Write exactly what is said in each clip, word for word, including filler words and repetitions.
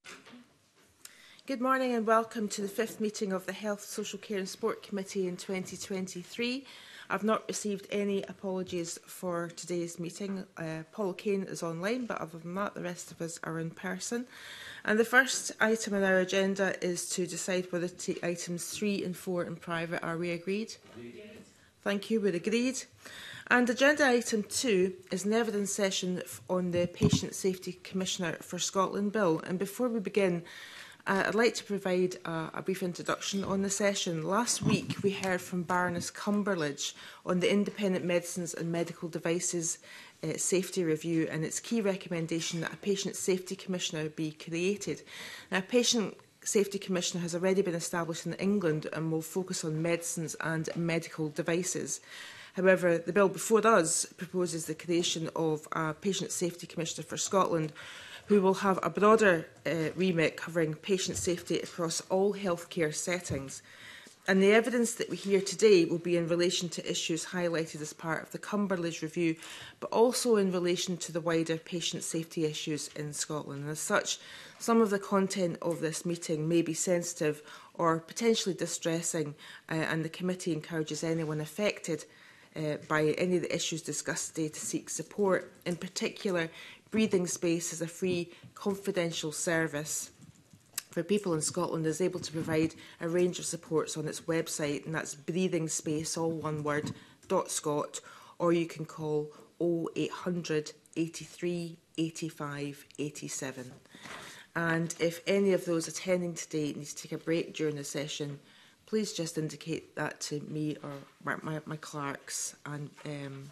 Good morning and welcome to the fifth meeting of the Health, Social Care and Sport Committee in twenty twenty-three. I've not received any apologies for today's meeting. Uh, Paul Kane is online, but other than that, the rest of us are in person. And the first item on our agenda is to decide whether to take items three and four in private. Are we agreed? Agreed. Thank you, we're agreed. And agenda item two is an evidence session on the Patient Safety Commissioner for Scotland Bill. And before we begin, Uh, I'd like to provide a, a brief introduction on the session. Last week we heard from Baroness Cumberledge on the Independent Medicines and Medical Devices uh, Safety Review and its key recommendation that a Patient Safety Commissioner be created. Now, a Patient Safety Commissioner has already been established in England and will focus on medicines and medical devices. However, the bill before us proposes the creation of a Patient Safety Commissioner for Scotland, who will have a broader uh, remit covering patient safety across all healthcare settings. And the evidence that we hear today will be in relation to issues highlighted as part of the Cumberledge Review, but also in relation to the wider patient safety issues in Scotland. And as such, some of the content of this meeting may be sensitive or potentially distressing, uh, and the committee encourages anyone affected uh, by any of the issues discussed today to seek support. In particular, Breathing Space is a free, confidential service for people in Scotland is able to provide a range of supports on its website, and that's Breathing Space, all one word, dot Scot, or you can call oh eight hundred, eighty-three, eighty-five, eighty-seven. And if any of those attending today need to take a break during the session, please just indicate that to me or my, my, my clerks, and um,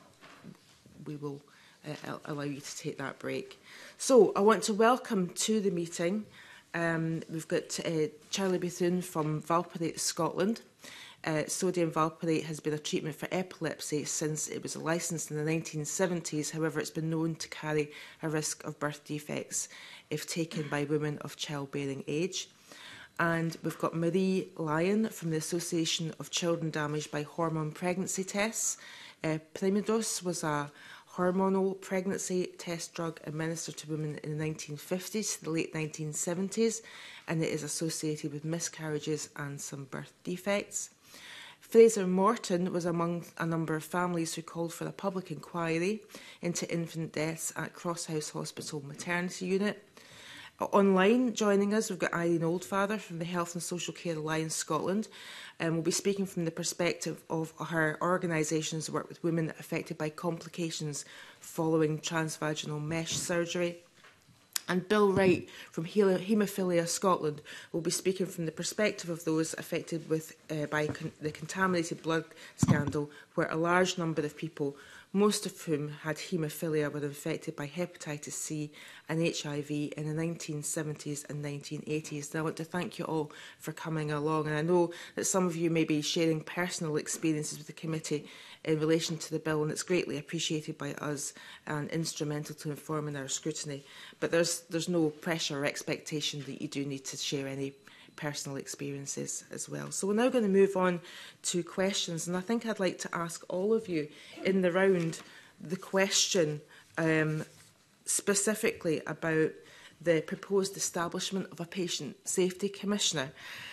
we will Uh, allow you to take that break. So I want to welcome to the meeting, um, we've got uh, Charlie Bethune from Valparate, Scotland. Uh, sodium valproate has been a treatment for epilepsy since it was licensed in the nineteen seventies. However, it's been known to carry a risk of birth defects if taken by women of childbearing age. And we've got Marie Lyon from the Association of Children Damaged by Hormone Pregnancy Tests. Uh, Primidos was a hormonal pregnancy test drug administered to women in the nineteen fifties to the late nineteen seventies, and it is associated with miscarriages and some birth defects. Fraser Morton was among a number of families who called for a public inquiry into infant deaths at Crosshouse Hospital Maternity Unit. Online, joining us, we've got Irene Oldfather from the Health and Social Care Alliance Scotland, and we'll be speaking from the perspective of her organisation's work with women affected by complications following transvaginal mesh surgery. And Bill Wright from Haemophilia Scotland will be speaking from the perspective of those affected with, uh, by con the contaminated blood scandal, where a large number of people, most of whom had haemophilia, were infected by hepatitis C and H I V in the nineteen seventies and nineteen eighties. And I want to thank you all for coming along. And I know that some of you may be sharing personal experiences with the committee in relation to the bill, and it's greatly appreciated by us and instrumental to informing our scrutiny. But there's, there's no pressure or expectation that you do need to share any personal experiences as well. So we're now going to move on to questions, and I think I'd like to ask all of you in the round the question um, specifically about the proposed establishment of a Patient Safety Commissioner.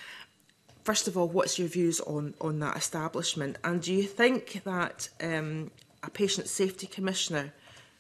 First of all, what's your views on, on that establishment? And do you think that um, a Patient Safety Commissioner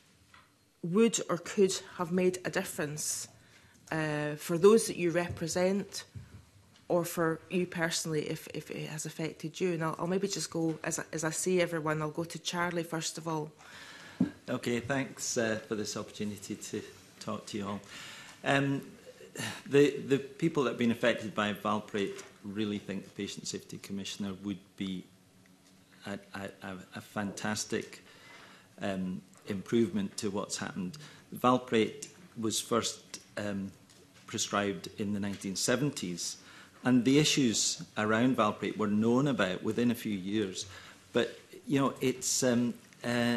would or could have made a difference uh, for those that you represent, or for you personally, if, if it has affected you? And I'll, I'll maybe just go, as I, as I see everyone, I'll go to Charlie first of all. Okay, thanks uh, for this opportunity to talk to you all. Um, the, the people that have been affected by valproate really think the Patient Safety Commissioner would be a, a, a fantastic um, improvement to what's happened. Valproate was first um, prescribed in the nineteen seventies, and the issues around valproate were known about within a few years. But you know, it's um, uh,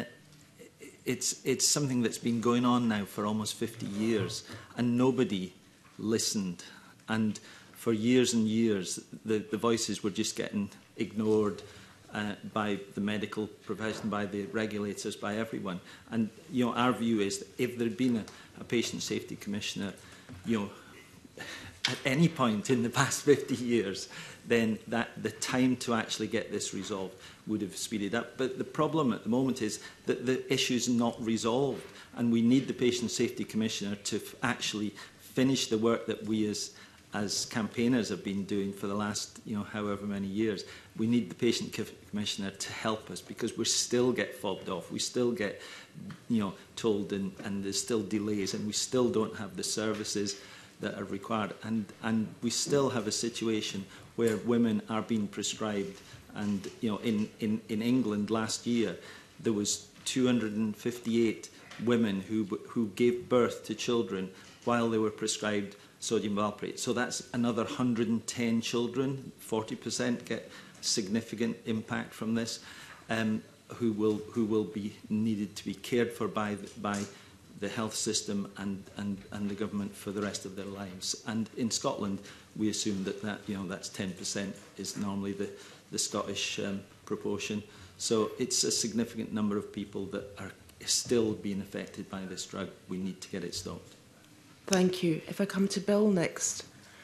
it's it's something that's been going on now for almost fifty years, and nobody listened. And for years and years, the, the voices were just getting ignored uh, by the medical profession, by the regulators, by everyone. And you know, our view is that if there had been a, a patient safety commissioner, you know, at any point in the past fifty years, then that the time to actually get this resolved would have speeded up. But the problem at the moment is that the issue is not resolved, and we need the Patient Safety Commissioner to f actually finish the work that we as as campaigners have been doing for the last, you know, however many years. We need the Patient Commissioner to help us, because we still get fobbed off. We still get, you know, told, and, and there's still delays, and we still don't have the services that are required. And, and we still have a situation where women are being prescribed. And, you know, in, in, in England last year, there was two hundred fifty-eight women who, who gave birth to children while they were prescribed sodium valproate. So that's another one hundred and ten children, forty percent get significant impact from this, um, who will who will be needed to be cared for by by the health system and and and the government for the rest of their lives. And in Scotland, we assume that that you know that's ten percent is normally the the Scottish um, proportion. So it's a significant number of people that are still being affected by this drug. We need to get it stopped. Thank you. If I come to Bill next.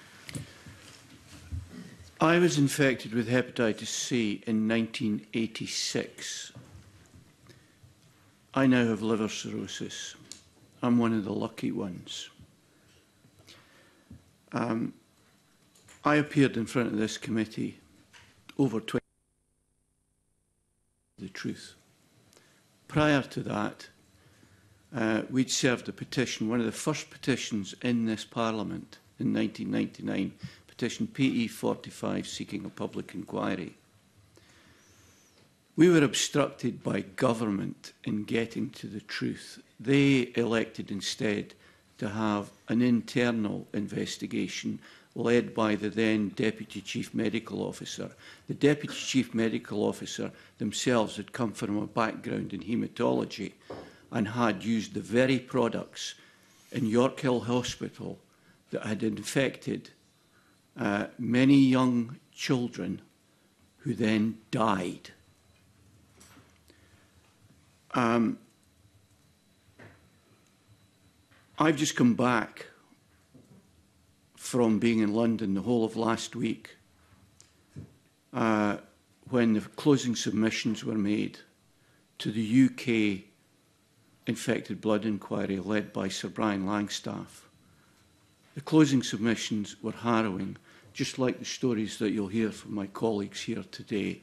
I was infected with hepatitis C in nineteen eighty-six. I now have liver cirrhosis. I'm one of the lucky ones. Um, I appeared in front of this committee over twenty years ago. The truth. Prior to that, Uh, we'd served a petition, one of the first petitions in this Parliament in nineteen ninety-nine, petition P E forty-five, seeking a public inquiry. We were obstructed by government in getting to the truth. They elected instead to have an internal investigation led by the then Deputy Chief Medical Officer. The Deputy Chief Medical Officer themselves had come from a background in haematology and had used the very products in York Hill Hospital that had infected uh, many young children who then died. Um, I've just come back from being in London the whole of last week uh, when the closing submissions were made to the U K infected blood inquiry led by Sir Brian Langstaff. The closing submissions were harrowing, just like the stories that you'll hear from my colleagues here today.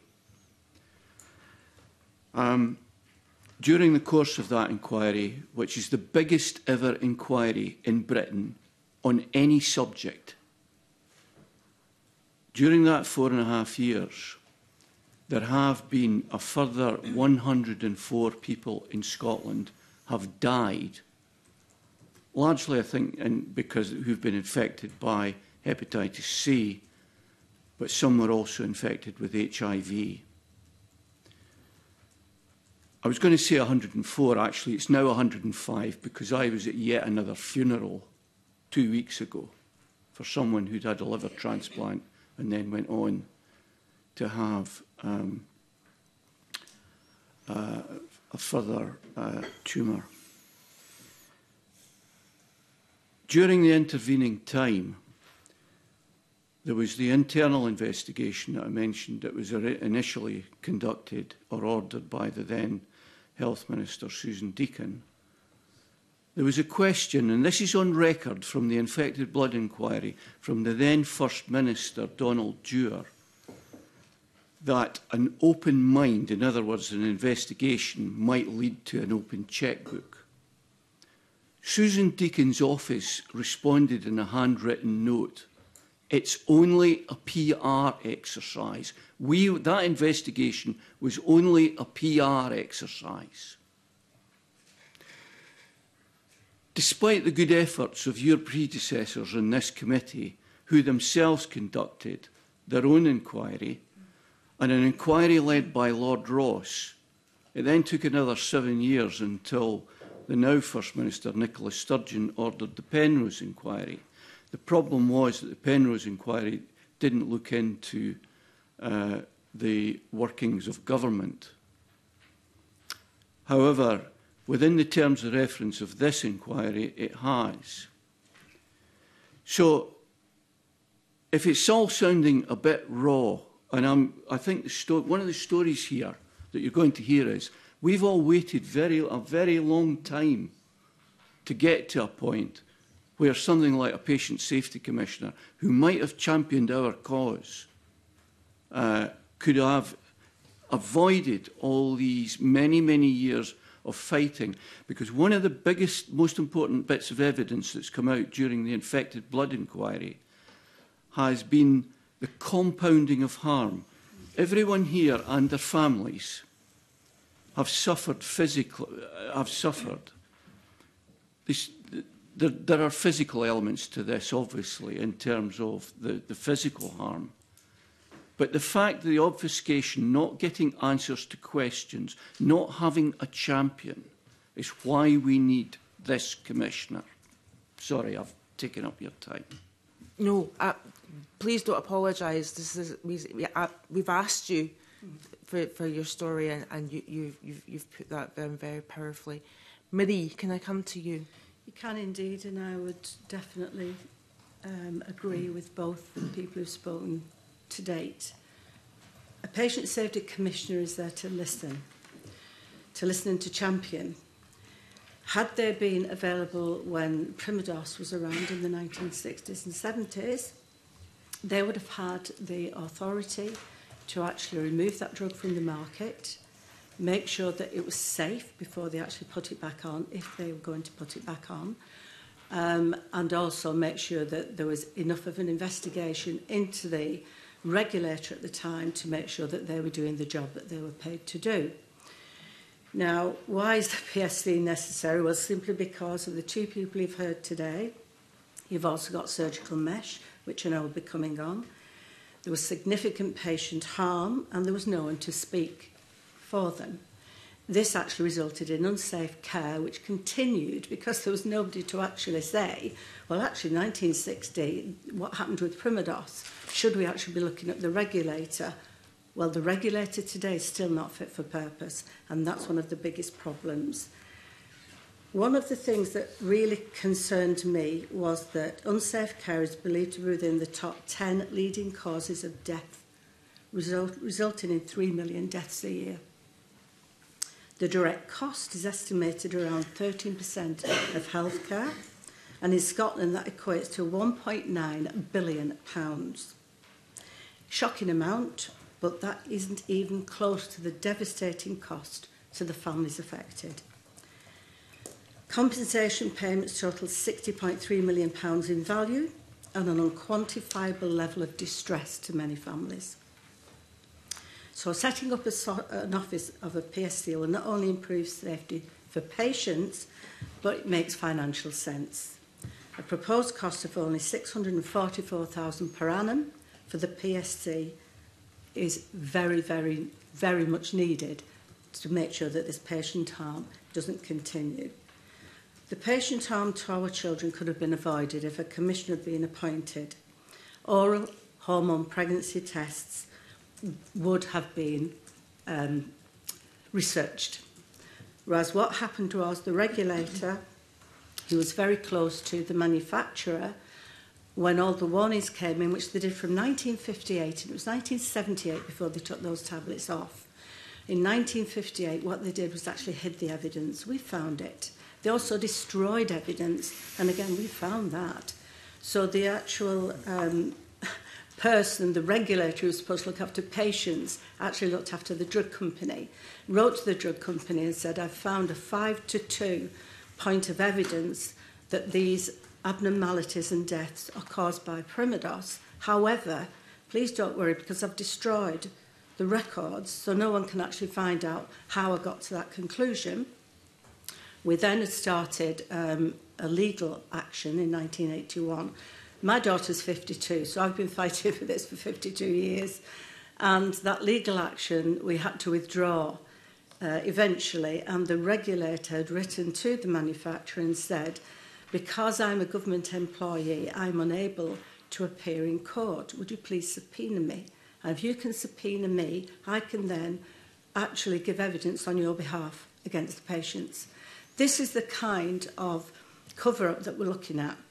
Um, during the course of that inquiry, which is the biggest ever inquiry in Britain on any subject, during that four and a half years, there have been a further one hundred and four people in Scotland have died, largely, I think, and because who've been infected by hepatitis C, but some were also infected with H I V. I was going to say one hundred and four, actually, it's now one hundred and five, because I was at yet another funeral two weeks ago for someone who'd had a liver transplant and then went on to have um, uh, a further uh, tumour. During the intervening time, there was the internal investigation that I mentioned that was initially conducted or ordered by the then Health Minister, Susan Deakin. There was a question, and this is on record from the infected blood inquiry from the then First Minister, Donald Dewar, that an open mind, in other words, an investigation, might lead to an open chequebook. Susan Deakin's office responded in a handwritten note, "It's only a P R exercise." We, that investigation was only a P R exercise. Despite the good efforts of your predecessors in this committee, who themselves conducted their own inquiry, and an inquiry led by Lord Ross, it then took another seven years until the now First Minister, Nicola Sturgeon, ordered the Penrose inquiry. The problem was that the Penrose inquiry didn't look into uh, the workings of government. However, within the terms of reference of this inquiry, it has. So if it's all sounding a bit raw, and I'm, I think the sto one of the stories here that you're going to hear is we've all waited very, a very long time to get to a point where something like a patient safety commissioner, who might have championed our cause, uh, could have avoided all these many, many years of fighting. Because one of the biggest, most important bits of evidence that's come out during the infected blood inquiry has been the compounding of harm. Everyone here and their families have suffered physically, have suffered. This, there, there are physical elements to this, obviously, in terms of the, the physical harm. But the fact that the obfuscation, not getting answers to questions, not having a champion, is why we need this commissioner. Sorry, I've taken up your time. No, uh, please don't apologise. This is we, we, uh, we've asked you for, for your story, and, and you, you, you've, you've put that down very powerfully. Marie, can I come to you? You can indeed, and I would definitely um, agree with both the people who've spoken to date. A patient safety commissioner is there to listen, to listen and to champion. Had they been available when Primados was around in the nineteen sixties and seventies, they would have had the authority to actually remove that drug from the market, make sure that it was safe before they actually put it back on, if they were going to put it back on, um, and also make sure that there was enough of an investigation into the regulator at the time to make sure that they were doing the job that they were paid to do. Now, why is the P S C necessary? Well, simply because of the two people you've heard today. You've also got surgical mesh, which I know will be coming on. There was significant patient harm, and there was no one to speak for them. This actually resulted in unsafe care, which continued because there was nobody to actually say, well, actually, nineteen sixty, what happened with Primados? Should we actually be looking at the regulator? Well, the regulator today is still not fit for purpose, and that's one of the biggest problems. One of the things that really concerned me was that unsafe care is believed to be within the top ten leading causes of death, result, resulting in three million deaths a year. The direct cost is estimated around thirteen percent of healthcare, and in Scotland that equates to one point nine billion pounds. Shocking amount, but that isn't even close to the devastating cost to the families affected. Compensation payments total sixty point three million pounds in value and an unquantifiable level of distress to many families. So setting up a so an office of a P S C will not only improve safety for patients, but it makes financial sense. A proposed cost of only six hundred and forty-four thousand pounds per annum for the P S C is very, very, very much needed to make sure that this patient harm doesn't continue. The patient harm to our children could have been avoided if a commissioner had been appointed. Oral hormone pregnancy tests would have been um, researched. Whereas what happened was the regulator, who was very close to the manufacturer, when all the warnings came in, which they did from nineteen fifty-eight, and it was nineteen seventy-eight before they took those tablets off. In nineteen fifty-eight, what they did was actually hid the evidence. We found it. They also destroyed evidence, and again, we found that. So the actual um, person, the regulator who was supposed to look after patients, actually looked after the drug company, wrote to the drug company and said, I've found a five to two point of evidence that these abnormalities and deaths are caused by Primados. However, please don't worry, because I've destroyed the records, so no one can actually find out how I got to that conclusion. We then had started um, a legal action in nineteen eighty-one. My daughter's fifty-two, so I've been fighting for this for fifty-two years. And that legal action we had to withdraw uh, eventually, and the regulator had written to the manufacturer and said, because I'm a government employee, I'm unable to appear in court. Would you please subpoena me? And if you can subpoena me, I can then actually give evidence on your behalf against the patients. This is the kind of cover-up that we're looking at.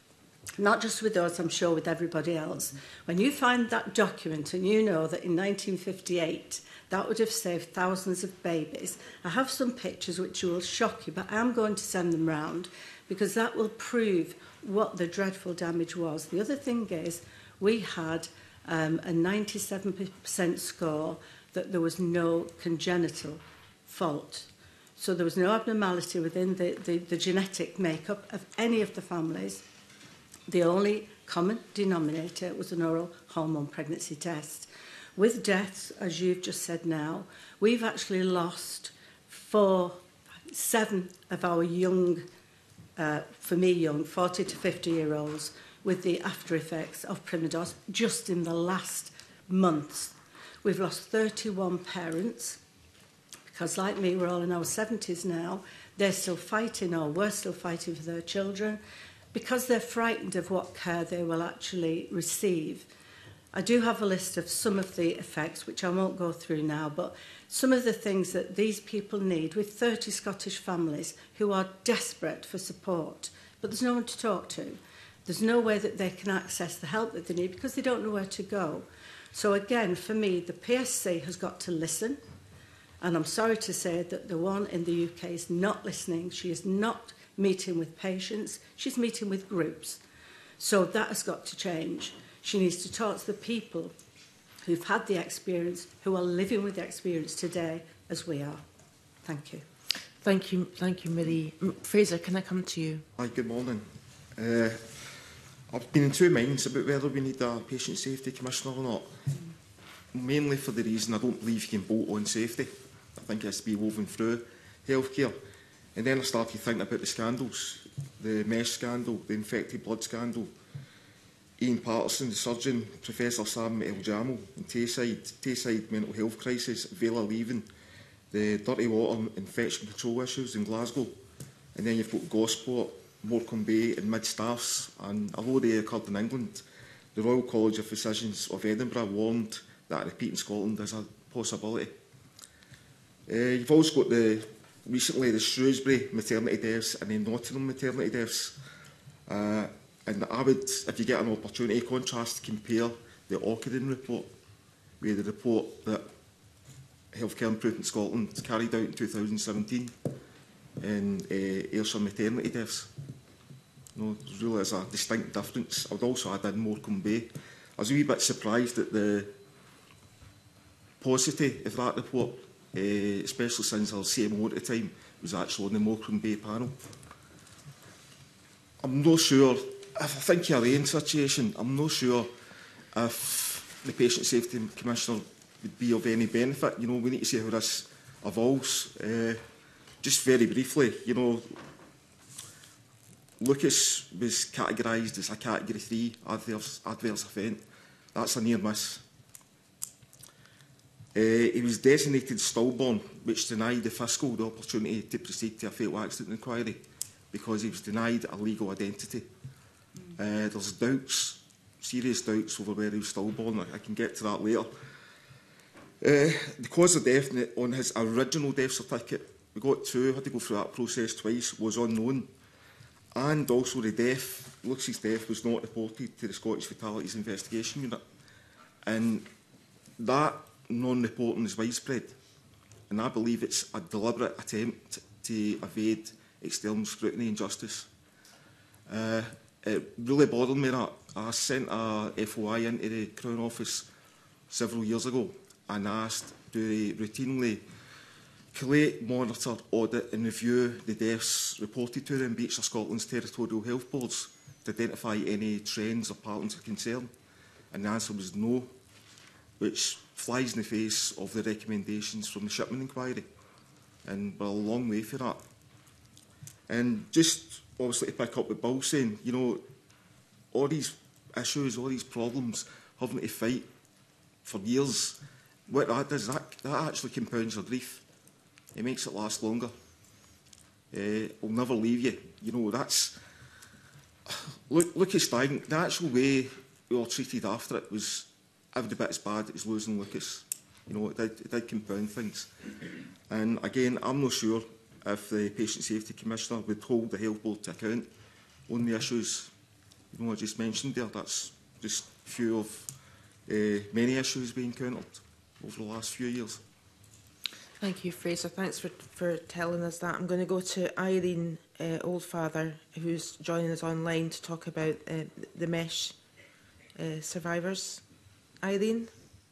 Not just with us, I'm sure with everybody else. When you find that document and you know that in nineteen fifty-eight, that would have saved thousands of babies. I have some pictures which will shock you, but I'm going to send them round because that will prove what the dreadful damage was. The other thing is, we had um, a ninety-seven percent score that there was no congenital fault. So there was no abnormality within the, the, the genetic makeup of any of the families. The only common denominator was an oral hormone pregnancy test. With deaths, as you've just said now, we've actually lost four, seven of our young, uh, for me young, forty to fifty year olds with the after effects of Primados just in the last months. We've lost thirty-one parents because, like me, we're all in our seventies now. They're still fighting, or we're still fighting for their children because they're frightened of what care they will actually receive. I do have a list of some of the effects, which I won't go through now, but some of the things that these people need with thirty Scottish families who are desperate for support, but there's no one to talk to. There's no way that they can access the help that they need because they don't know where to go. So again, for me, the P S C has got to listen, and I'm sorry to say that the one in the U K is not listening. She is not meeting with patients. She's meeting with groups. So that has got to change. She needs to talk to the people who've had the experience, who are living with the experience today as we are. Thank you. Thank you, thank you, Marie. M- Fraser, can I come to you? Hi, good morning. Uh, I've been in two minds about whether we need a patient safety commissioner or not. Mainly for the reason I don't believe you can bolt on safety. I think it has to be woven through healthcare. And then I started thinking about the scandals, the mesh scandal, the infected blood scandal. Ian Patterson, the surgeon, Professor Sam El-Jamal, and Tayside, Tayside mental health crisis, Vela leaving, the dirty water infection control issues in Glasgow. And then you've got Gosport, Morecambe Bay and Mid-Staffs, and although they occurred in England, the Royal College of Physicians of Edinburgh warned that a repeat in Scotland is a possibility. Uh, you've also got the recently the Shrewsbury maternity deaths and the Nottingham maternity deaths. Uh, and I would, if you get an opportunity, contrast, compare the Ockenden report with the report that Healthcare Improvement Scotland carried out in two thousand seventeen in uh, Ayrshire maternity deaths. No, there really is a distinct difference. I would also add in Morecambe Bay. I was a wee bit surprised at the paucity of that report, uh, especially since our C M O at the time was actually on the Morecambe Bay panel. I'm not sure, if I think you're in a situation, I'm not sure if the Patient Safety Commissioner would be of any benefit. You know, we need to see how this evolves. Uh, just very briefly, you know, Lucas was categorised as a Category three adverse, adverse event. That's a near miss. Uh, he was designated stillborn, which denied the fiscal the opportunity to proceed to a fatal accident inquiry because he was denied a legal identity. Uh, there's doubts, serious doubts over whether he was stillborn. I, I can get to that later. Uh, the cause of death on his original death certificate, we got two, had to go through that process twice, was unknown. And also the death, Lucas's death was not reported to the Scottish Fatalities Investigation Unit. And that non-reporting is widespread. And I believe it's a deliberate attempt to evade external scrutiny and justice. Uh, it really bothered me that I sent a F O I into the Crown Office several years ago and asked, do they routinely collate, monitor, audit and review the deaths reported to them by each of Scotland's territorial health boards to identify any trends or patterns of concern? And the answer was no, which flies in the face of the recommendations from the Shipman Inquiry. And we're a long way for that. And just obviously to pick up what Bill's saying, you know, all these issues, all these problems, having to fight for years, what that does, that, that actually compounds your grief. It makes it last longer. Uh, it'll never leave you. You know, that's... Look, Lucas dying, the actual way we were treated after it was every bit as bad as losing Lucas. You know, it did, it did compound things. And again, I'm not sure if the Patient Safety Commissioner would hold the Health Board to account on the issues you know, I just mentioned there, that's just a few of uh, many issues being encountered over the last few years. Thank you, Fraser. Thanks for, for telling us that. I'm going to go to Irene uh, Oldfather, who's joining us online to talk about uh, the MESH uh, survivors. Irene?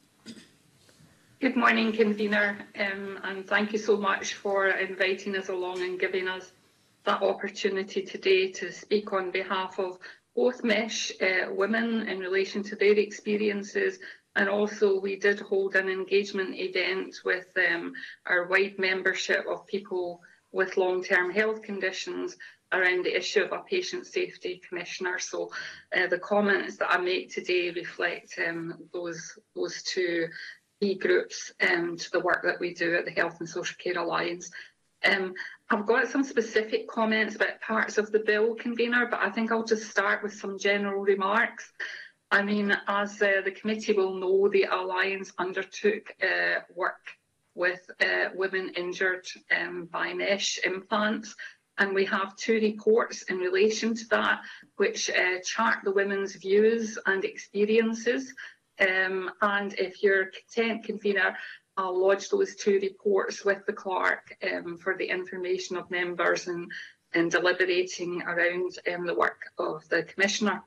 Good morning, Convener, um, and thank you so much for inviting us along and giving us that opportunity today to speak on behalf of both MESH uh, women in relation to their experiences, and also we did hold an engagement event with um, our wide membership of people with long-term health conditions around the issue of a patient safety commissioner. So uh, the comments that I make today reflect um, those, those two key groups um, to the work that we do at the Health and Social Care Alliance. Um, I've got some specific comments about parts of the bill, Convener, but I think I'll just start with some general remarks. I mean, as uh, the committee will know, the Alliance undertook uh, work with uh, women injured um, by mesh implants, and we have two reports in relation to that, which uh, chart the women's views and experiences. Um, and if you're content, Convener, I'll lodge those two reports with the clerk um, for the information of members and, and deliberating around um, the work of the Commissioner.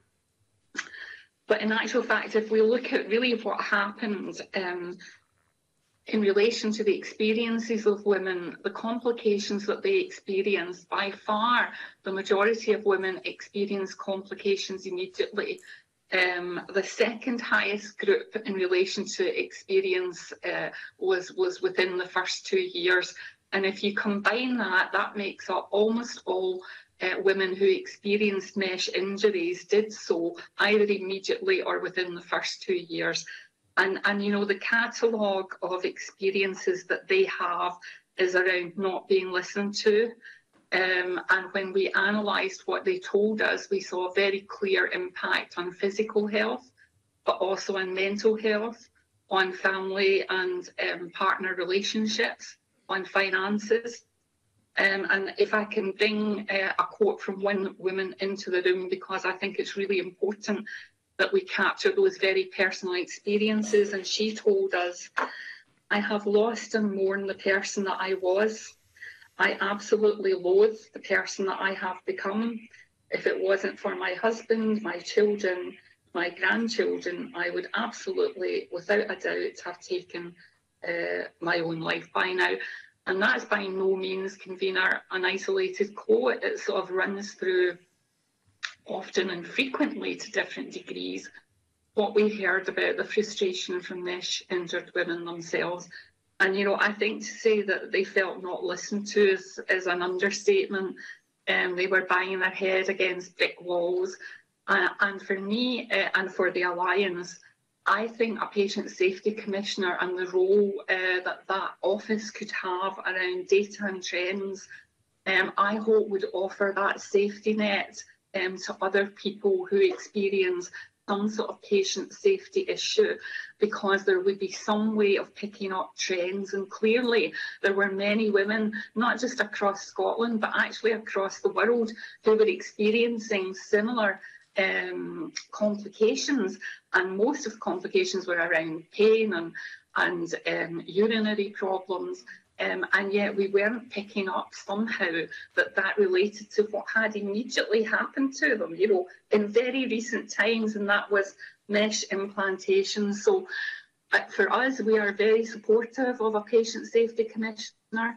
But in actual fact, if we look at really what happened um, in relation to the experiences of women, the complications that they experienced, by far the majority of women experience complications immediately. Um, the second highest group in relation to experience uh, was, was within the first two years. And if you combine that, that makes up almost all uh, women who experienced mesh injuries did so either immediately or within the first two years. And, and you know, the catalogue of experiences that they have is around not being listened to. Um, and when we analysed what they told us, we saw a very clear impact on physical health, but also on mental health, on family and um, partner relationships, on finances. Um, and if I can bring uh, a quote from one woman into the room, because I think it's really important that we capture those very personal experiences. And she told us, "I have lost and mourned the person that I was. I absolutely loathe the person that I have become. If it wasn't for my husband, my children, my grandchildren, I would absolutely, without a doubt, have taken uh, my own life by now." And that's by no means, Convener, an isolated quote. It sort of runs through, often and frequently to different degrees, what we heard about the frustration from mesh injured women themselves. And, you know, I think to say that they felt not listened to is, is an understatement. Um, they were banging their head against brick walls. Uh, and for me uh, and for the Alliance, I think a patient safety commissioner and the role uh, that that office could have around data and trends, um, I hope would offer that safety net um, to other people who experience some sort of patient safety issue, because there would be some way of picking up trends. And clearly there were many women, not just across Scotland, but actually across the world, who were experiencing similar um, complications. And most of the complications were around pain and, and um, urinary problems. Um, and yet we weren't picking up somehow that that related to what had immediately happened to them, you know, in very recent times, and that was mesh implantation. So uh, for us, we are very supportive of a patient safety commissioner.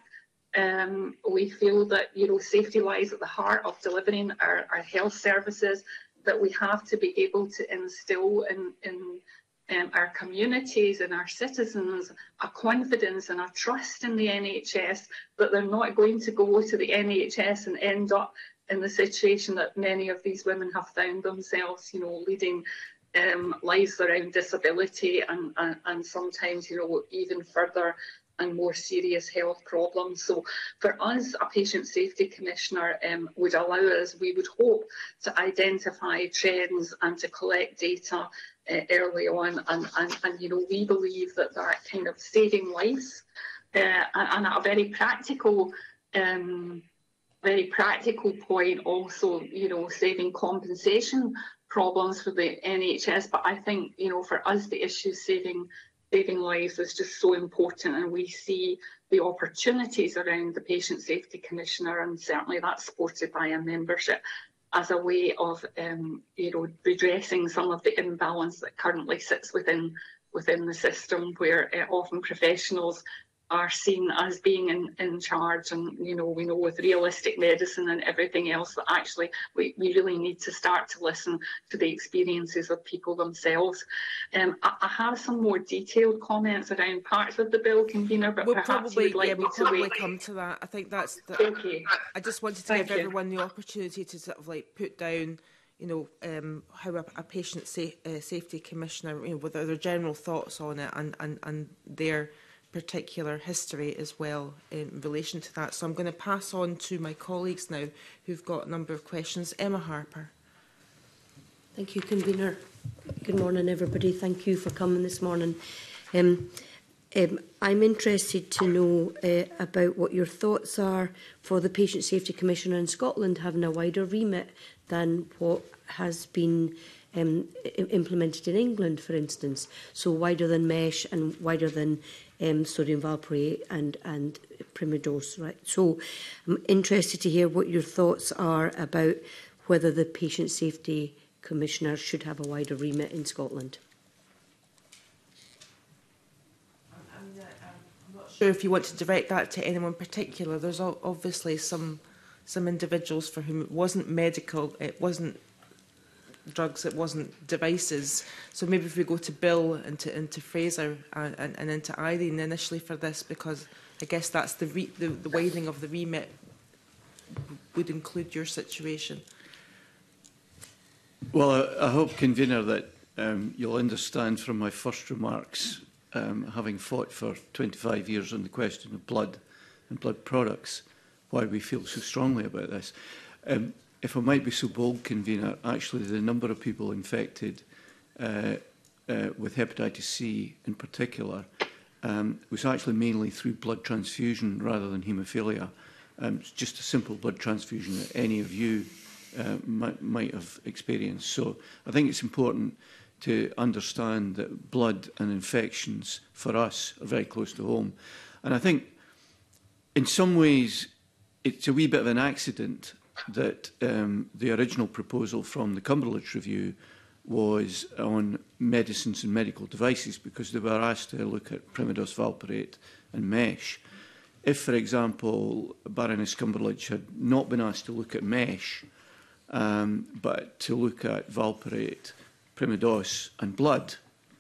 Um, we feel that, you know, safety lies at the heart of delivering our, our health services, that we have to be able to instill in, in Um, our communities and our citizens a confidence and a trust in the N H S, that they're not going to go to the N H S and end up in the situation that many of these women have found themselves, you know, leading um, lives around disability and, and, and sometimes, you know, even further and more serious health problems. So for us, a patient safety commissioner um, would allow us, we would hope, to identify trends and to collect data uh, early on. And, and, and, you know, we believe that that kind of saving lives uh, and, and at a very practical, um, very practical point also, you know, saving compensation problems for the N H S, but I think, you know, for us, the issue saving saving lives is just so important, and we see the opportunities around the Patient Safety Commissioner, and certainly that's supported by a membership, as a way of, um, you know, redressing some of the imbalance that currently sits within within the system, where uh, often professionals are seen as being in, in charge. And, you know, we know with realistic medicine and everything else that actually we, we really need to start to listen to the experiences of people themselves. Um, I, I have some more detailed comments around parts of the bill, Convener, but we'll perhaps probably, you would like yeah, me we'll to probably wait. come to that. I think that's the, okay. I just wanted to Thank give you. everyone the opportunity to sort of like put down, you know, um, how a, a patient sa uh, safety commissioner, you know, with their general thoughts on it, and, and, and their particular history as well in relation to that. So I'm going to pass on to my colleagues now who've got a number of questions. Emma Harper. Thank you, Convener. Good morning, everybody. Thank you for coming this morning. Um, um, I'm interested to know uh, about what your thoughts are for the Patient Safety Commissioner in Scotland having a wider remit than what has been um, implemented in England, for instance. So wider than mesh and wider than um, sodium valproate and, and primidose. Right? So I'm interested to hear what your thoughts are about whether the Patient Safety Commissioner should have a wider remit in Scotland. I'm not sure if you want to direct that to anyone particular. There's obviously some some individuals for whom it wasn't medical, it wasn't drugs, it wasn't devices. So maybe if we go to Bill and to, and to Fraser and, and, and into Irene initially for this, because I guess that's the, re the, the widening of the remit would include your situation. Well, I, I hope, Convener, that um, you'll understand from my first remarks, um, having fought for twenty-five years on the question of blood and blood products, why we feel so strongly about this. Um, if I might be so bold, Convener, actually the number of people infected uh, uh, with hepatitis C in particular um, was actually mainly through blood transfusion rather than haemophilia. Um, it's just a simple blood transfusion that any of you uh, might, might have experienced. So I think it's important to understand that blood and infections for us are very close to home. And I think in some ways it's a wee bit of an accident that um, the original proposal from the Cumberledge Review was on medicines and medical devices, because they were asked to look at primidose, valproate and mesh. If, for example, Baroness Cumberledge had not been asked to look at mesh, um, but to look at valproate, primidose and blood,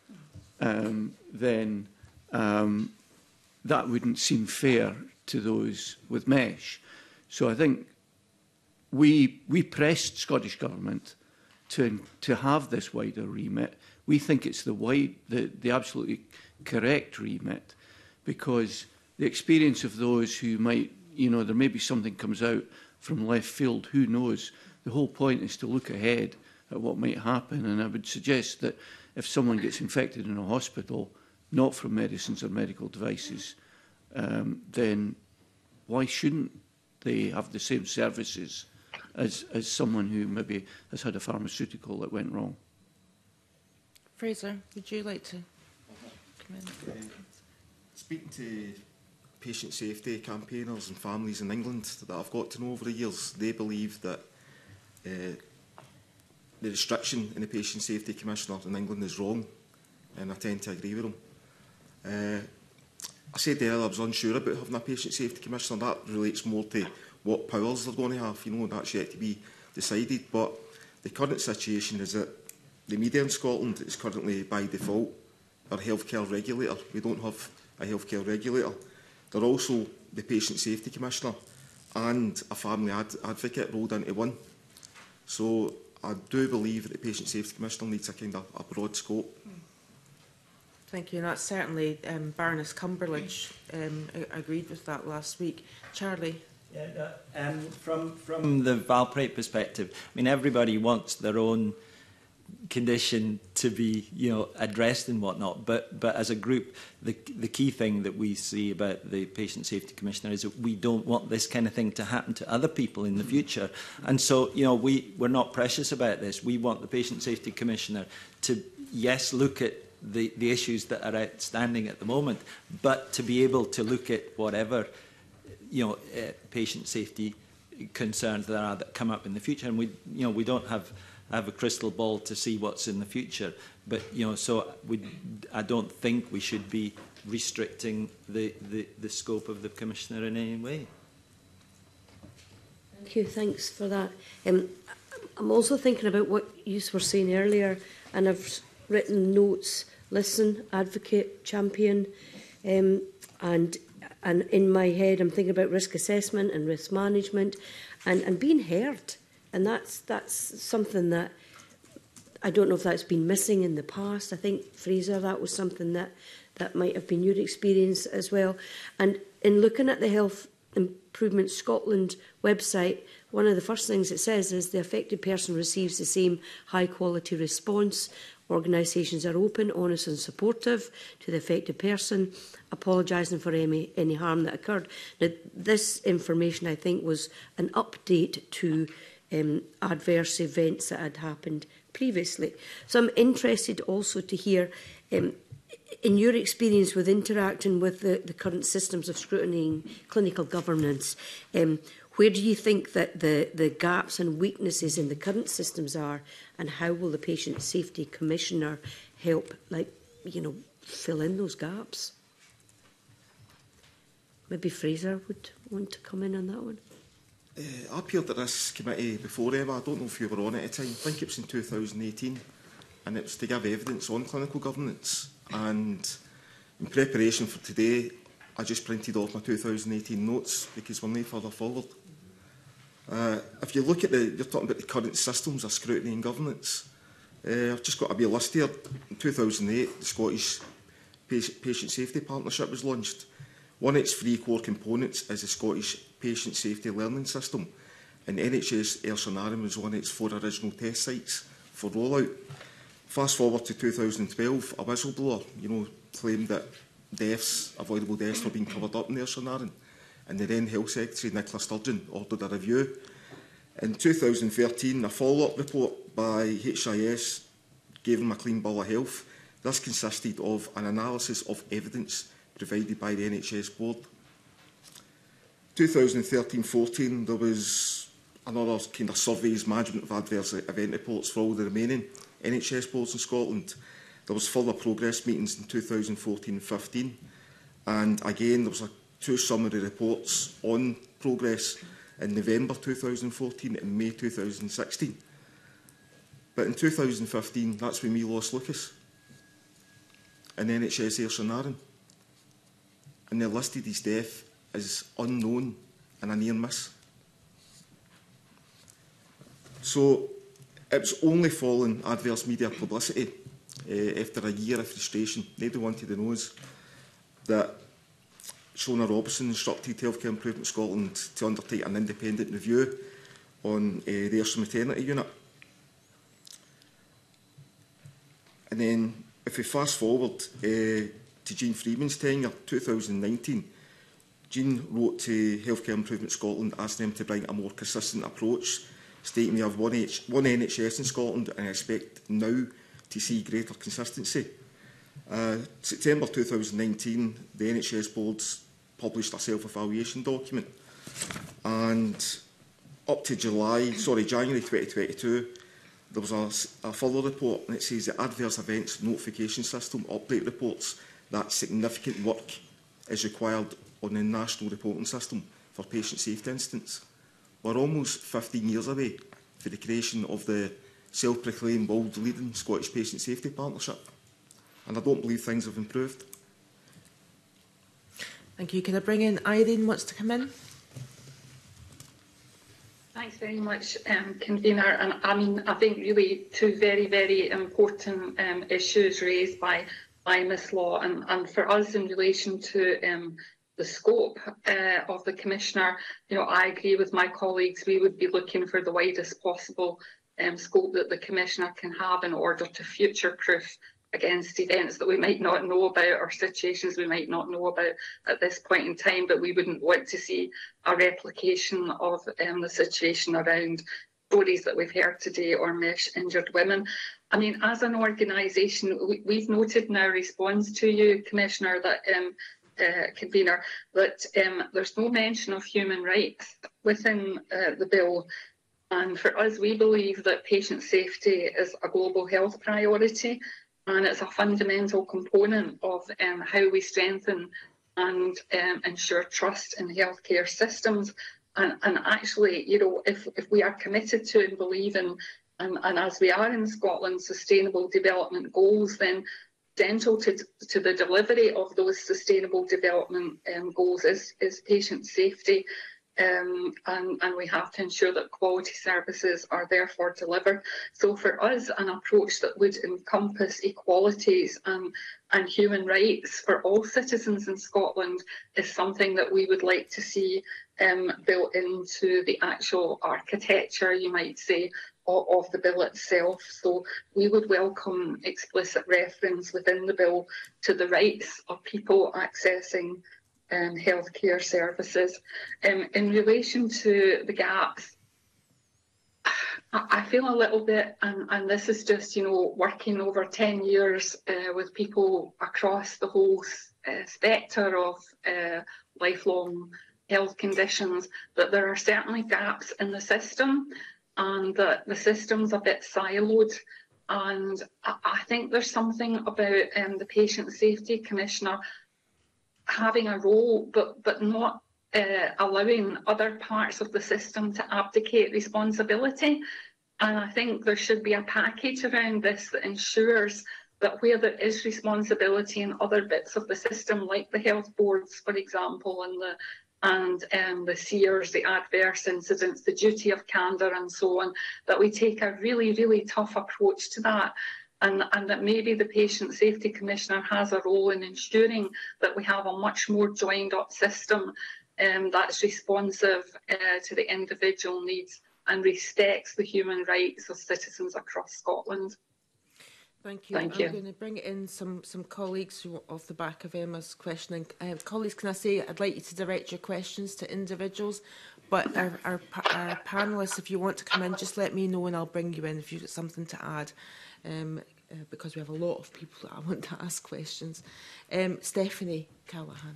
um, then um, that wouldn't seem fair to those with mesh. So I think we, we pressed Scottish Government to, to have this wider remit. We think it's the, wide, the, the absolutely correct remit, because the experience of those who might, you know, there may be something comes out from left field, who knows? The whole point is to look ahead at what might happen, and I would suggest that if someone gets infected in a hospital, not from medicines or medical devices, um, then why shouldn't they have the same services as, as someone who maybe has had a pharmaceutical that went wrong? Fraser, would you like to come in? Uh, speaking to patient safety campaigners and families in England that I've got to know over the years, they believe that uh, the restriction in the Patient Safety Commissioner in England is wrong, and I tend to agree with them. Uh, I said earlier I was unsure about having a Patient Safety Commissioner. That relates more to what powers they're going to have, you know, that's yet to be decided. But the current situation is that the media in Scotland is currently, by default, our healthcare regulator. We don't have a healthcare regulator. They're also the Patient Safety Commissioner and a family ad advocate rolled into one. So I do believe that the Patient Safety Commissioner needs a kind of a broad scope. Thank you, and that's certainly um, Baroness Cumberledge um, agreed with that last week. Charlie? Yeah, no, um, from, from the valproate perspective, I mean, everybody wants their own condition to be, you know, addressed and whatnot. But but as a group, the the key thing that we see about the Patient Safety Commissioner is that we don't want this kind of thing to happen to other people in the future. And so, you know, we we're not precious about this. We want the Patient Safety Commissioner to, yes, look at the the issues that are outstanding at the moment, but to be able to look at whatever, you know, uh, patient safety concerns there are that come up in the future. And we, you know, we don't have have a crystal ball to see what's in the future. But, you know, so we, I don't think we should be restricting the, the, the scope of the Commissioner in any way. Thank you. Thanks for that. Um, I'm also thinking about what you were saying earlier, and I've written notes: listen, advocate, champion, um, and and in my head I'm thinking about risk assessment and risk management, and, and being heard. And that's that's something that I don't know if that's been missing in the past. I think, Fraser, that was something that, that might have been your experience as well. And in looking at the Health Improvement Scotland website, one of the first things it says is the affected person receives the same high-quality response. Organisations are open, honest and supportive to the affected person, apologising for any, any harm that occurred. Now, this information, I think, was an update to Um, adverse events that had happened previously. So I'm interested also to hear, um, in your experience with interacting with the, the current systems of scrutiny and clinical governance, um, where do you think that the, the gaps and weaknesses in the current systems are, and how will the Patient Safety Commissioner help, like, you know, fill in those gaps? Maybe Fraser would want to come in on that one. Uh, I appeared at this committee before, Emma. I don't know if you were on it at the time. I think it was in two thousand eighteen, and it was to give evidence on clinical governance. And in preparation for today, I just printed off my two thousand eighteen notes because we're no further forward. Uh, if you look at the, you're talking about the current systems of scrutiny and governance. Uh, I've just got a wee list here. In two thousand eight, the Scottish Patient Safety Partnership was launched. One of its three core components is the Scottish Patient Safety Learning System, and N H S Ayrshire was one of its four original test sites for rollout. Fast forward to two thousand twelve, a whistleblower, you know, claimed that deaths, avoidable deaths, were being covered up in Ayrshire, and the then Health Secretary, Nicola Sturgeon, ordered a review. In two thousand thirteen, a follow-up report by H I S gave them a clean bill of health. This consisted of an analysis of evidence provided by the N H S board. twenty thirteen fourteen, there was another kind of surveys, management of adverse event reports for all the remaining N H S boards in Scotland. There was further progress meetings in two thousand fourteen fifteen, and again there was a, two summary reports on progress in November two thousand fourteen and May two thousand sixteen. But in two thousand fifteen, that's when we lost Lucas in N H S Ayrshire, and they listed his death as unknown and a near miss. So it was only following adverse media publicity uh, after a year of frustration. Nobody wanted to know that Shona Robertson instructed Healthcare Improvement Scotland to undertake an independent review on uh, the Ayrshire maternity unit. And then, if we fast forward uh, to Jean Freeman's tenure, two thousand nineteen, Jean wrote to Healthcare Improvement Scotland asking them to bring a more consistent approach, stating we have one, H one N H S in Scotland and I expect now to see greater consistency. Uh, September two thousand nineteen, the N H S boards published a self-evaluation document, and up to July, sorry, January twenty twenty-two, there was a, a further report, and it says the Adverse Events Notification System update reports that significant work is required on the national reporting system for patient safety incidents. We're almost fifteen years away for the creation of the self-proclaimed world-leading Scottish Patient Safety Partnership, and I don't believe things have improved. Thank you. Can I bring in Irene wants to come in? Thanks very much, um, Convener. And I mean, I think really two very, very important um, issues raised by, by Miz Law, and, and for us in relation to um, the scope uh, of the Commissioner, you know, I agree with my colleagues. We would be looking for the widest possible um, scope that the Commissioner can have in order to future-proof against events that we might not know about or situations we might not know about at this point in time, but we wouldn't want to see a replication of um, the situation around stories that we've heard today or mesh injured women. I mean, as an organisation, we, we've noted in our response to you, Commissioner, that um, uh, convener, that um, there's no mention of human rights within uh, the bill. And for us, we believe that patient safety is a global health priority, and it's a fundamental component of um, how we strengthen and um, ensure trust in healthcare systems. And, and actually, you know, if, if we are committed to and believe in, and, and as we are in Scotland, sustainable development goals, then central to, to the delivery of those sustainable development um, goals is, is patient safety. Um, and, and we have to ensure that quality services are therefore delivered. So for us, an approach that would encompass equalities and, and human rights for all citizens in Scotland is something that we would like to see um, built into the actual architecture, you might say, of, of the bill itself. So we would welcome explicit reference within the bill to the rights of people accessing Um, healthcare services. Um, in relation to the gaps, I, I feel a little bit, and, and this is just, you know, working over ten years uh, with people across the whole uh, spectre of uh, lifelong health conditions, that there are certainly gaps in the system and that the system's a bit siloed. And I, I think there's something about um, the Patient Safety Commissioner having a role, but but not uh, allowing other parts of the system to abdicate responsibility. And I think there should be a package around this that ensures that where there is responsibility in other bits of the system, like the health boards, for example, and the and um, the S E A Rs, the adverse incidents, the duty of candour and so on, that we take a really, really tough approach to that. And, and that maybe the Patient Safety Commissioner has a role in ensuring that we have a much more joined up system um, that's responsive uh, to the individual needs and respects the human rights of citizens across Scotland. Thank you. Thank I'm you. going to bring in some, some colleagues who, off the back of Emma's questioning. Uh, colleagues, can I say I'd like you to direct your questions to individuals, but our, our, our panellists, if you want to come in, just let me know and I'll bring you in if you've got something to add. Um, uh, because we have a lot of people that I want to ask questions. Um, Stephanie Callaghan.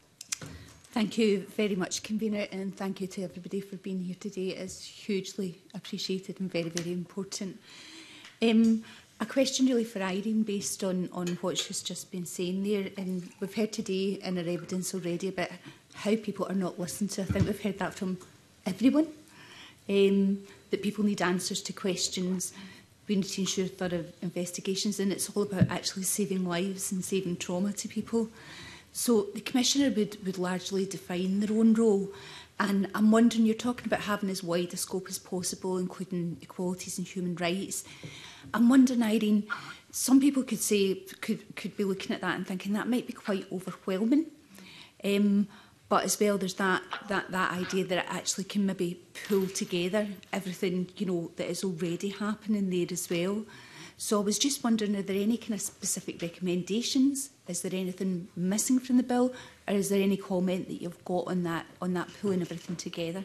Thank you very much, Convener, and thank you to everybody for being here today. It is hugely appreciated and very, very important. Um, a question really for Irene based on, on what she's just been saying there. And we've heard today in our evidence already about how people are not listened to. I think we've heard that from everyone, um, that people need answers to questions. We need to ensure thorough investigations, and it's all about actually saving lives and saving trauma to people. So the Commissioner would, would largely define their own role. And I'm wondering, you're talking about having as wide a scope as possible, including equalities and human rights. I'm wondering, Irene, some people could say, could, could be looking at that and thinking that might be quite overwhelming. Um, But as well, there's that, that, that idea that it actually can maybe pull together everything, you know, that is already happening there as well. So I was just wondering, are there any kind of specific recommendations? Is there anything missing from the bill? Or is there any comment that you've got on that, on that pulling everything together?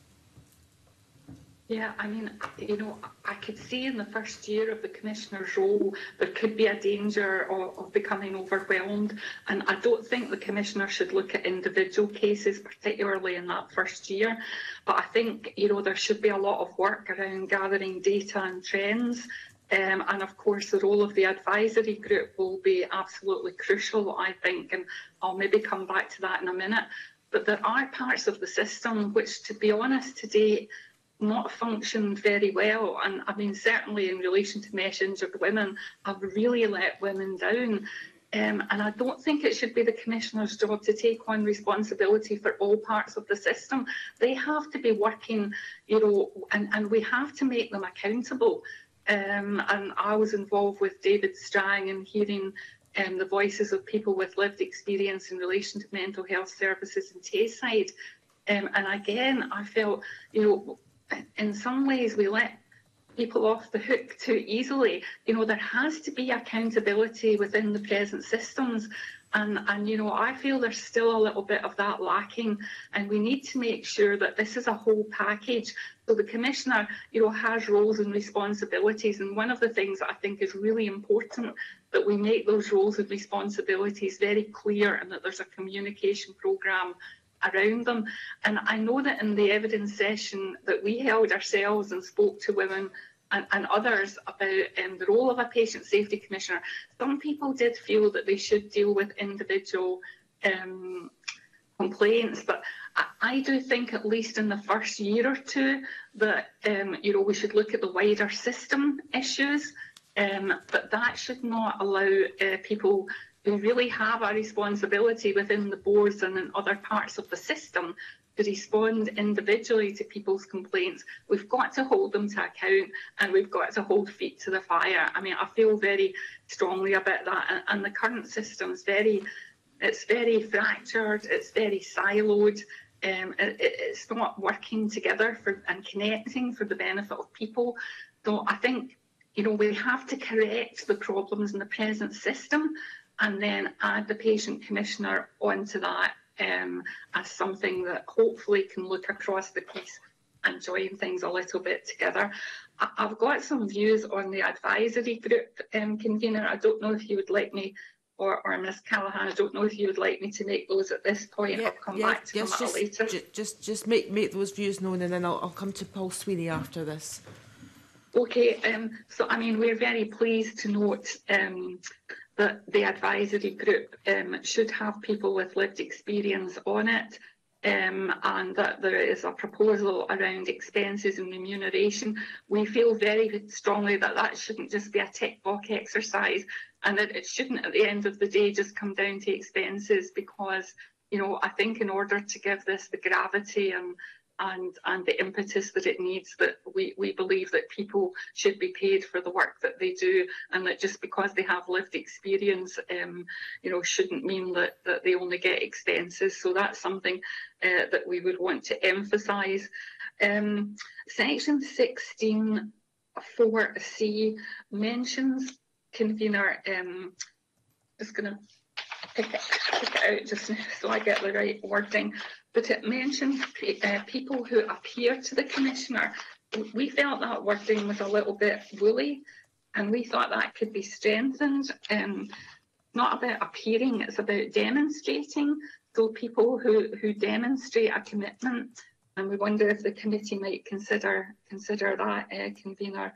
Yeah, I mean, you know, I could see in the first year of the Commissioner's role there could be a danger of, of becoming overwhelmed, and I don't think the Commissioner should look at individual cases, particularly in that first year. But I think, you know, there should be a lot of work around gathering data and trends, um, and of course the role of the advisory group will be absolutely crucial, I think, and I'll maybe come back to that in a minute. But there are parts of the system which, to be honest, today not functioned very well, and I mean certainly in relation to mesh injured women have really let women down, um, and I don't think it should be the Commissioner's job to take on responsibility for all parts of the system. They have to be working, you know, and, and we have to make them accountable, um, and I was involved with David Strang in hearing um, the voices of people with lived experience in relation to mental health services in Tayside, um, and again I felt, you know, in some ways we let people off the hook too easily. You know, there has to be accountability within the present systems. And, and, you know, I feel there's still a little bit of that lacking, and we need to make sure that this is a whole package. So the Commissioner, you know, has roles and responsibilities, and one of the things that I think is really important that we make those roles and responsibilities very clear, and that there's a communication programme around them. And I know that in the evidence session that we held ourselves and spoke to women And, and others about um, the role of a patient safety commissioner, some people did feel that they should deal with individual um, complaints, but I, I do think, at least in the first year or two, that um, you know, we should look at the wider system issues, um, but that should not allow uh, people who really have a responsibility within the boards and in other parts of the system to respond individually to people's complaints. We've got to hold them to account, and we've got to hold feet to the fire. I mean, I feel very strongly about that, and, and the current system is very, it's very fractured, it's very siloed, um, it, it's not working together for and connecting for the benefit of people. So I think, you know, we have to correct the problems in the present system, and then add the patient commissioner onto that Um, as something that hopefully can look across the piece and join things a little bit together. I I've got some views on the advisory group, um, convener. I don't know if you would like me, or, or Miz Callaghan, I don't know if you would like me to make those at this point. Yeah, I'll come yeah, back to yes, them just, at a later. Just, just, just make, make those views known, and then I'll, I'll come to Paul Sweeney after this. Okay, um, so I mean, we're very pleased to note um, that the advisory group um, should have people with lived experience on it, um, and that there is a proposal around expenses and remuneration. We feel very strongly that that shouldn't just be a tick box exercise, and that it shouldn't at the end of the day just come down to expenses, because, you know, I think in order to give this the gravity and and and the impetus that it needs, that we, we believe that people should be paid for the work that they do, and that just because they have lived experience, um, you know, shouldn't mean that, that they only get expenses. So that's something uh, that we would want to emphasise. Um, section sixteen four C mentions, convener, um, just going to pick it, pick it out just so I get the right wording, but it mentions uh, people who appear to the Commissioner. We felt that wording was a little bit woolly, and we thought that could be strengthened. Um, not about appearing, it's about demonstrating. So people who, who demonstrate a commitment, and we wonder if the committee might consider consider that, uh, convener,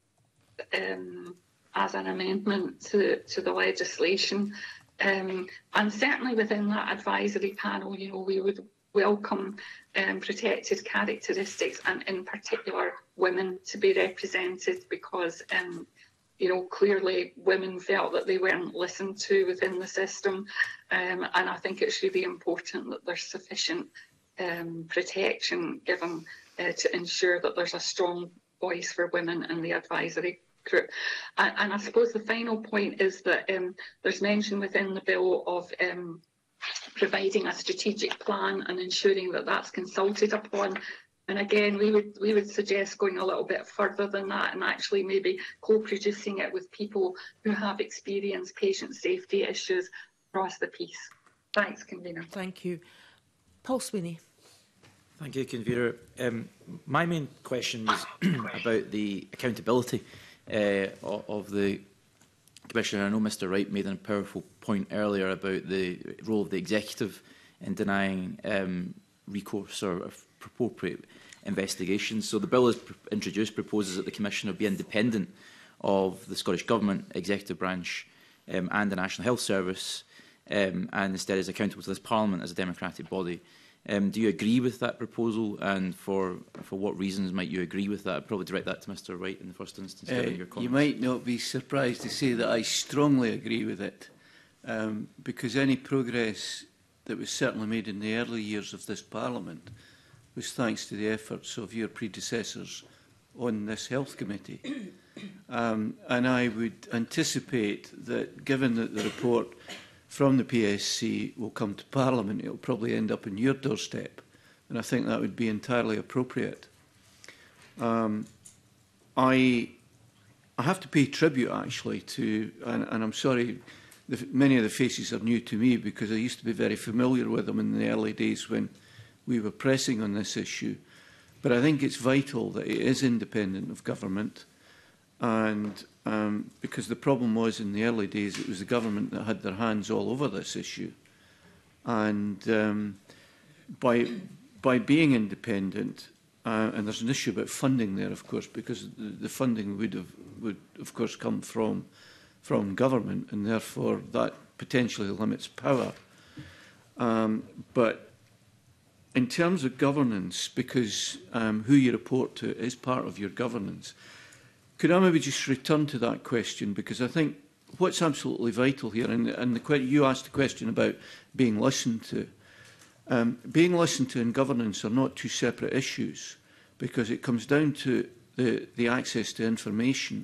um, as an amendment to, to the legislation. Um, and certainly within that advisory panel, you know, we would welcome um, protected characteristics, and in particular women, to be represented, because um, you know, clearly women felt that they weren't listened to within the system, um, and I think it's really important that there's sufficient um, protection given uh, to ensure that there's a strong voice for women in the advisory group. And, and I suppose the final point is that um, there's mention within the bill of um, providing a strategic plan and ensuring that that's consulted upon. And again, we would we would suggest going a little bit further than that, and actually maybe co-producing it with people who have experienced patient safety issues across the piece. Thanks, convener. Thank you. Paul Sweeney. Thank you, convener. Um, my main question was about the accountability uh, of the Commissioner. I know Mr Wright made a powerful point earlier about the role of the executive in denying um, recourse or appropriate investigations. So the bill is pr introduced proposes that the Commissioner be independent of the Scottish Government, executive branch um, and the National Health Service, um, and instead is accountable to this Parliament as a democratic body. Um, do you agree with that proposal, and for for what reasons might you agree with that? I'd probably direct that to Mr Wright in the first instance. Uh, your comments. You might not be surprised to say that I strongly agree with it, um, because any progress that was certainly made in the early years of this Parliament was thanks to the efforts of your predecessors on this Health Committee. um, and I would anticipate that, given that the report from the P S C will come to Parliament, it will probably end up on your doorstep, and I think that would be entirely appropriate. Um, I, I have to pay tribute, actually, to, and, and I'm sorry, the, many of the faces are new to me because I used to be very familiar with them in the early days when we were pressing on this issue. But I think it's vital that it is independent of government. And um, because the problem was in the early days, it was the government that had their hands all over this issue. And um, by, by being independent, uh, and there's an issue about funding there, of course, because the, the funding would have, would, of course, come from, from government, and therefore that potentially limits power. Um, but in terms of governance, because um, who you report to is part of your governance, could I maybe just return to that question? Because I think what's absolutely vital here, and, and the, you asked the question about being listened to. Um, being listened to and governance are not two separate issues, because it comes down to the, the access to information.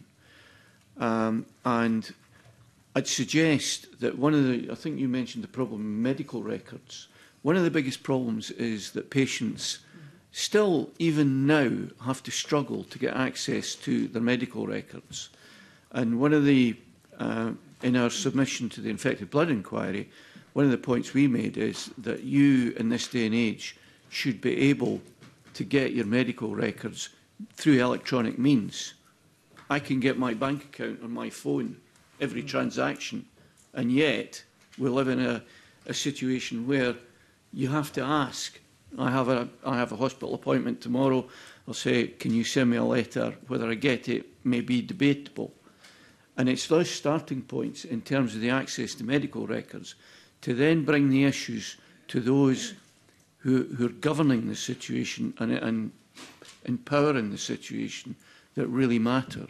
Um, and I'd suggest that one of the, I think you mentioned the problem in medical records. One of the biggest problems is that patients still, even now, have to struggle to get access to their medical records. And one of the, uh, in our submission to the Infected Blood Inquiry, one of the points we made is that you, in this day and age, should be able to get your medical records through electronic means. I can get my bank account on my phone, every transaction, and yet we live in a, a situation where you have to ask. I have a I have a hospital appointment tomorrow. I'll say, can you send me a letter? Whether I get it may be debatable. And it's those starting points in terms of the access to medical records to then bring the issues to those who, who are governing the situation and, and empowering the situation that really matters.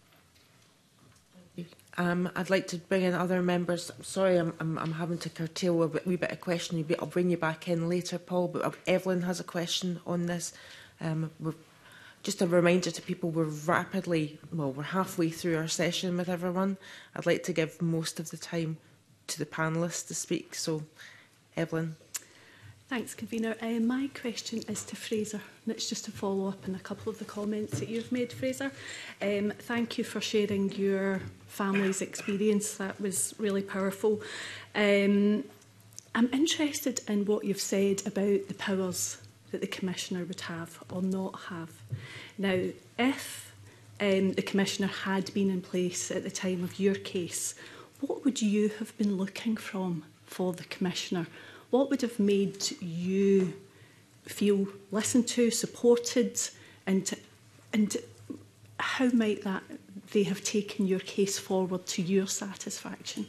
Um, I'd like to bring in other members. Sorry, I'm, I'm, I'm having to curtail a wee bit of questioning. I'll bring you back in later, Paul. But Evelyn has a question on this. Um, we're, just a reminder to people, we're rapidly, well, we're halfway through our session with everyone. I'd like to give most of the time to the panellists to speak. So, Evelyn. Thanks, Convener. Uh, my question is to Fraser, and it's just to follow up on a couple of the comments that you've made, Fraser. Um, thank you for sharing your family's experience. That was really powerful. Um, I'm interested in what you've said about the powers that the Commissioner would have or not have. Now, if um, the Commissioner had been in place at the time of your case, what would you have been looking from for the Commissioner? What would have made you feel listened to, supported, and, and how might that they have taken your case forward to your satisfaction?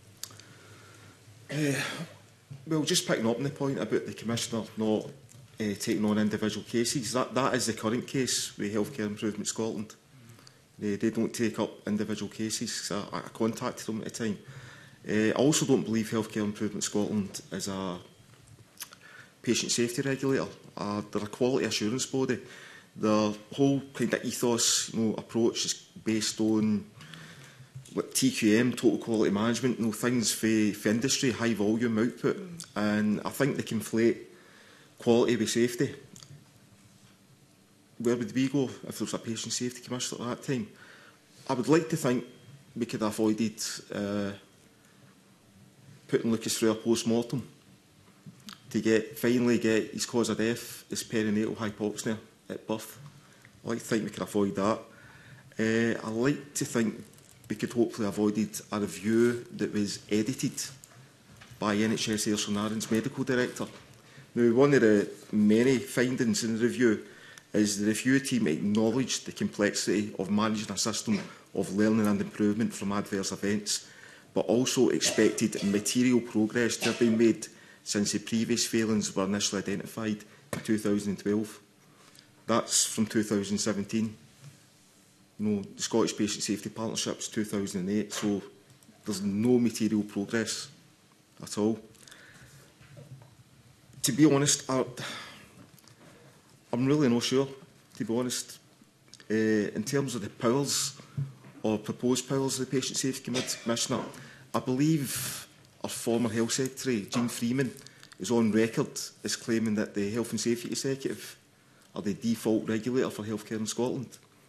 Uh, well, just picking up on the point about the Commissioner not uh, taking on individual cases, that, that is the current case with Healthcare Improvement Scotland. They, they don't take up individual cases. I, I contacted them at the time. Uh, I also don't believe Healthcare Improvement Scotland is a patient safety regulator. Uh, they're a quality assurance body. The whole kind of ethos, you know, approach is based on like T Q M, total quality management, you know, things for, for industry, high volume output. Mm. And I think they conflate quality with safety. Where would we go if there was a patient safety commissioner at that time? I would like to think we could have avoided uh, putting Lucas through a post-mortem to get finally get his cause of death is perinatal hypoxia at birth. I like to think we could avoid that. Uh, I like to think we could hopefully avoided a review that was edited by N H S Air St medical director. Now, one of the many findings in the review is the review team acknowledged the complexity of managing a system of learning and improvement from adverse events, but also expected material progress to have been made since the previous failings were initially identified in two thousand twelve. That's from two thousand seventeen. You know, the Scottish Patient Safety Partnership's two thousand eight, so there's no material progress at all. To be honest, I, I'm really not sure, to be honest. Uh, in terms of the powers or proposed powers of the Patient Safety Commissioner, I believe our former Health Secretary, Jean Freeman, is on record as claiming that the Health and Safety Executive are the default regulator for healthcare in Scotland.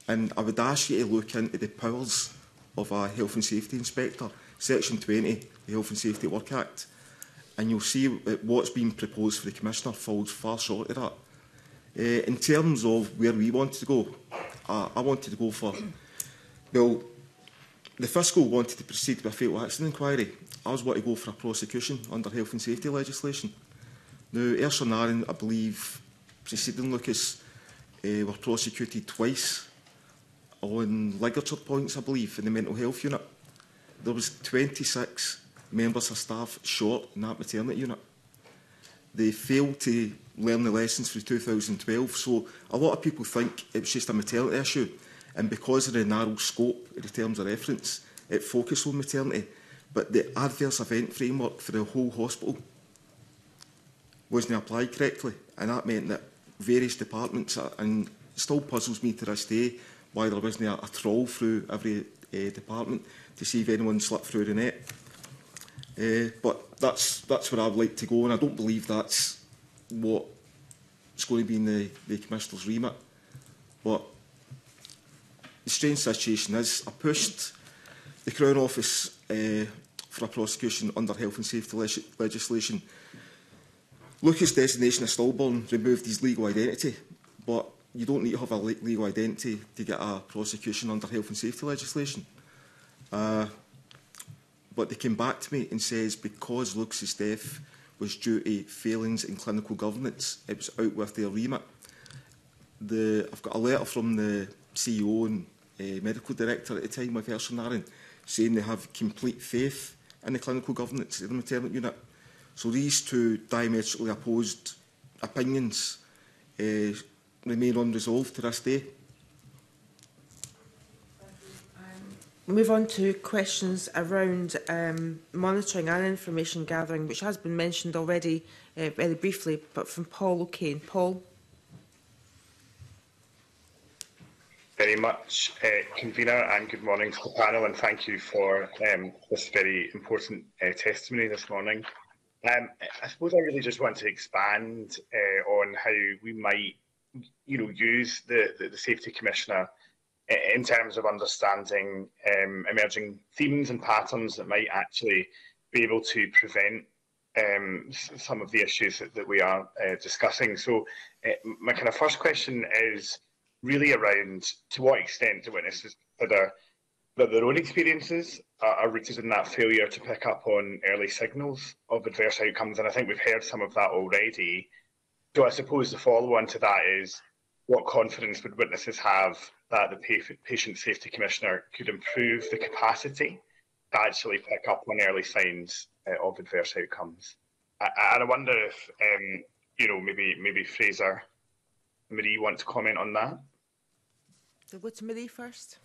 And I would ask you to look into the powers of a health and safety inspector, Section twenty, the Health and Safety Work Act, and you'll see that what's been proposed for the Commissioner falls far short of that. Uh, in terms of where we want to go, uh, I wanted to go for, well, the Fiscal wanted to proceed with a fatal accident inquiry. I was wanting to go for a prosecution under health and safety legislation. Now, Ayrshire and Arran, I believe, preceding Lucas, uh, were prosecuted twice on ligature points, I believe, in the mental health unit. There was twenty-six members of staff short in that maternity unit. They failed to learn the lessons through two thousand twelve, so a lot of people think it was just a maternity issue, and because of the narrow scope of the terms of reference, it focused on maternity, but the adverse event framework for the whole hospital wasn't applied correctly, and that meant that various departments, and it still puzzles me to this day, why there wasn't a, a trawl through every uh, department to see if anyone slipped through the net. Uh, but that's, that's where I would like to go, and I don't believe that's what is going to be in the, the Commissioner's remit. But the strange situation is, I pushed the Crown Office uh, for a prosecution under health and safety le legislation. Lucas' designation as stillborn removed his legal identity, but you don't need to have a le legal identity to get a prosecution under health and safety legislation. Uh, but they came back to me and says because Lucas's death was due to failings in clinical governance, it was out with their remit. The, I've got a letter from the C E O and uh, medical director at the time of Ayrshire and Arran saying they have complete faith in the clinical governance of the maternity unit. So these two diametrically opposed opinions uh, remain unresolved to this day. Move on to questions around um, monitoring and information gathering, which has been mentioned already uh, very briefly, but from Paul O'Kane. Paul. Very much, uh, Convener, and good morning to the panel, and thank you for um, this very important uh, testimony this morning. Um, I suppose I really just want to expand uh, on how we might, you know, use the, the, the Safety Commissioner in terms of understanding um, emerging themes and patterns that might actually be able to prevent um, some of the issues that, that we are uh, discussing. So uh, my kind of first question is really around to what extent do witnesses consider that their own experiences are, are rooted in that failure to pick up on early signals of adverse outcomes, and I think we've heard some of that already. So I suppose the follow-on to that is, what confidence would witnesses have that the Patient Safety Commissioner could improve the capacity to actually pick up on early signs uh, of adverse outcomes? I, and I wonder if, um, you know, maybe maybe Fraser, Marie, want to comment on that? So go to Marie first.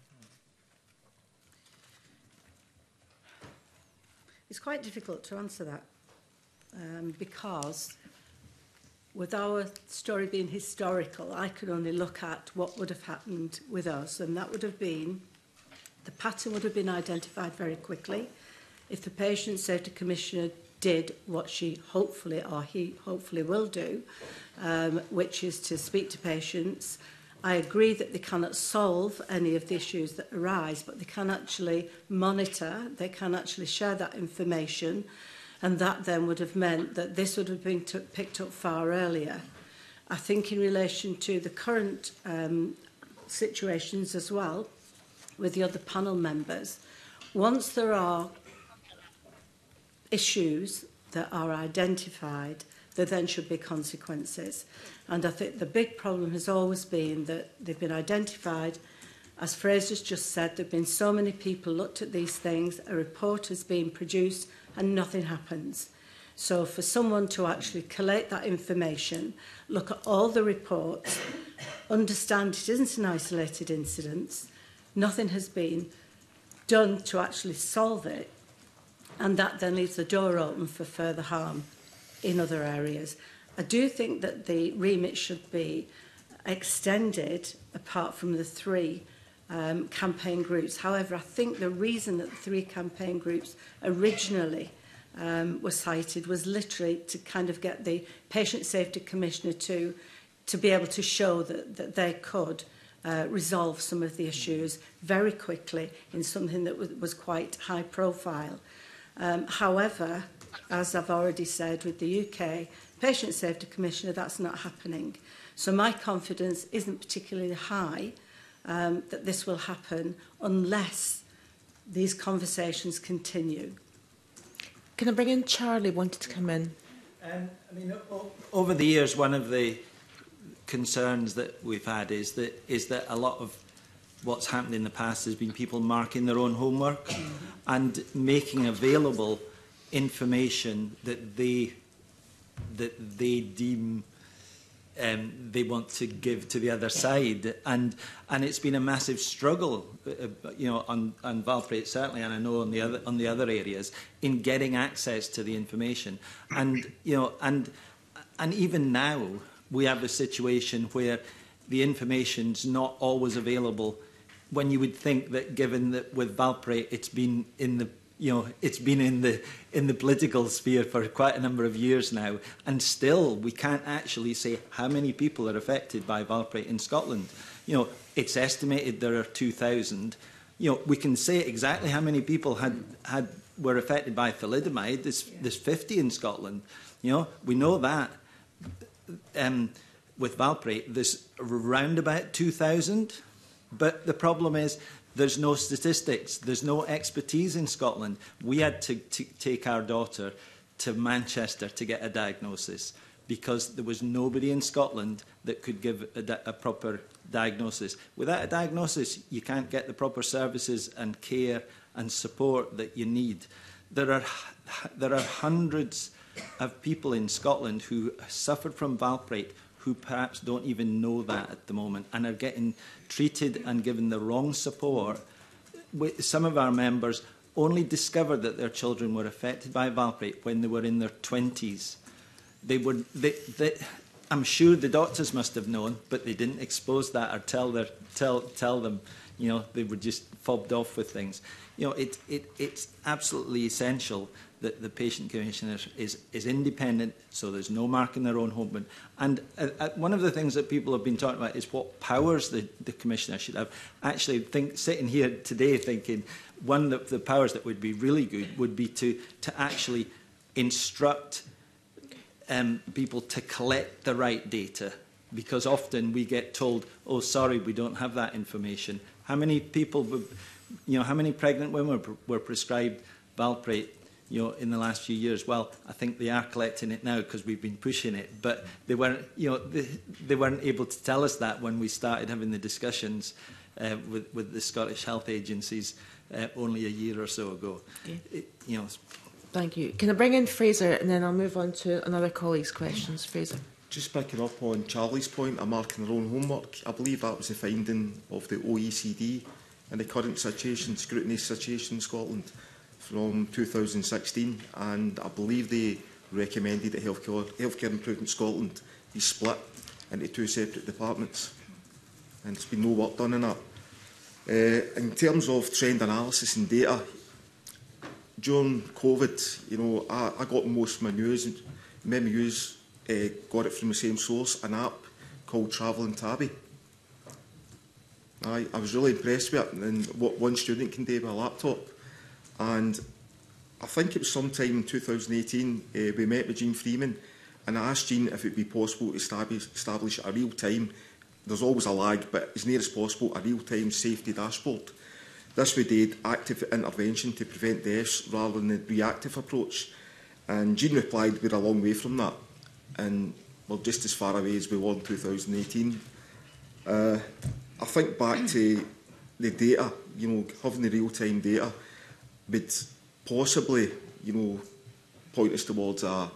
It's quite difficult to answer that um, because with our story being historical, I could only look at what would have happened with us, and that would have been, the pattern would have been identified very quickly. If the Patient Safety Commissioner did what she hopefully, or he hopefully will do, um, which is to speak to patients. I agree that they cannot solve any of the issues that arise, but they can actually monitor, they can actually share that information, and that then would have meant that this would have been t picked up far earlier. I think in relation to the current um, situations as well, with the other panel members, once there are issues that are identified, there then should be consequences. And I think the big problem has always been that they've been identified. As Fraser's just said, there have been so many people looked at these things, a report has been produced, and nothing happens. So for someone to actually collate that information, look at all the reports, understand it isn't an isolated incident, nothing has been done to actually solve it, and that then leaves the door open for further harm in other areas. I do think that the remit should be extended apart from the three um, campaign groups. However, I think the reason that the three campaign groups originally um, were cited was literally to kind of get the Patient Safety Commissioner to, to be able to show that, that they could uh, resolve some of the issues very quickly in something that was, was quite high profile. Um, however, as I've already said with the U K Patient Safety Commissioner, that's not happening. So my confidence isn't particularly high um, that this will happen unless these conversations continue. Can I bring in Charlie, wanted to come in? Um, I mean, o over the years, one of the concerns that we've had is that is that a lot of what's happened in the past has been people marking their own homework mm-hmm. and making available information that they that they deem um, they want to give to the other side, and and it's been a massive struggle, uh, you know, on, on Valparaiso certainly, and I know on the other on the other areas, in getting access to the information, and you know, and and even now we have a situation where the information's not always available, when you would think that, given that with Valparaiso it's been in the you know, it's been in the in the political sphere for quite a number of years now, and still we can't actually say how many people are affected by Valparaiso in Scotland. You know, it's estimated there are two thousand. You know, we can say exactly how many people had had were affected by thalidomide. There's yeah. there's fifty in Scotland. You know, we know that. Um, with Valparaiso, there's around about two thousand, but the problem is, there's no statistics, there's no expertise in Scotland. We had to, to take our daughter to Manchester to get a diagnosis because there was nobody in Scotland that could give a, a proper diagnosis. Without a diagnosis, you can't get the proper services and care and support that you need. There are, there are hundreds of people in Scotland who suffered from Valparaiso who perhaps don't even know that at the moment and are getting treated and given the wrong support. Some of our members only discovered that their children were affected by Valparaiso when they were in their twenties. They were, they, they, I'm sure the doctors must have known, but they didn't expose that or tell, their, tell, tell them. You know, they were just fobbed off with things. You know, it, it, it's absolutely essential that the patient commissioner is, is independent, so there's no marking their own home. And uh, uh, one of the things that people have been talking about is what powers the, the commissioner should have. Actually, think, sitting here today thinking one of the powers that would be really good would be to, to actually instruct um, people to collect the right data, because often we get told, oh, sorry, we don't have that information. How many people, you know, how many pregnant women were, were prescribed Valparaiso, you know, in the last few years? Well, I think they are collecting it now because we've been pushing it, but they weren't, you know, they, they weren't able to tell us that when we started having the discussions uh, with, with the Scottish health agencies uh, only a year or so ago. Okay. It, you know. Thank you. Can I bring in Fraser, and then I'll move on to another colleague's questions. Fraser. Just picking up on Charlie's point of marking their own homework, I believe that was the finding of the O E C D in the current situation, scrutiny situation in Scotland from two thousand sixteen, and I believe they recommended that Healthcare, Healthcare Improvement Scotland be split into two separate departments, and there's been no work done on that. Uh, in terms of trend analysis and data, during COVID, you know, I, I got most of my news, and many news uh, got it from the same source, an app called Travelling Tabby. I, I was really impressed with it and what one student can do with a laptop. And I think it was sometime in two thousand eighteen, uh, we met with Jean Freeman, and I asked Jean if it would be possible to establish, establish a real-time, there's always a lag, but as near as possible, a real-time safety dashboard. This would aid active intervention to prevent deaths rather than the reactive approach. And Jean replied, we're a long way from that. And we're just as far away as we were in two thousand eighteen. Uh, I think back to the data, you know, having the real-time data would possibly, you know, point us towards a,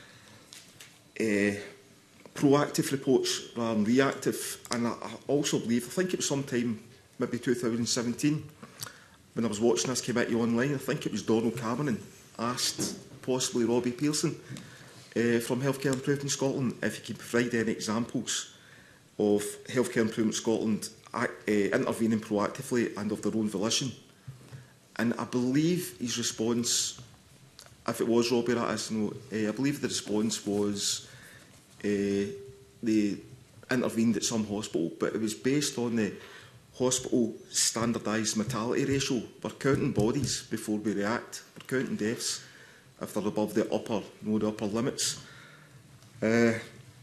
a proactive approach rather than reactive. And I, I also believe, I think it was sometime, maybe two thousand seventeen, when I was watching this committee online, I think it was Donald Cameron asked possibly Robbie Pearson uh, from Healthcare Improvement Scotland if he could provide any examples of Healthcare Improvement Scotland uh, intervening proactively and of their own volition. And I believe his response, if it was Robbie, that is, no, uh, I believe the response was uh, they intervened at some hospital, but it was based on the hospital standardised mortality ratio. We're counting bodies before we react. We're counting deaths if they're above the upper, no, the upper limits. Uh,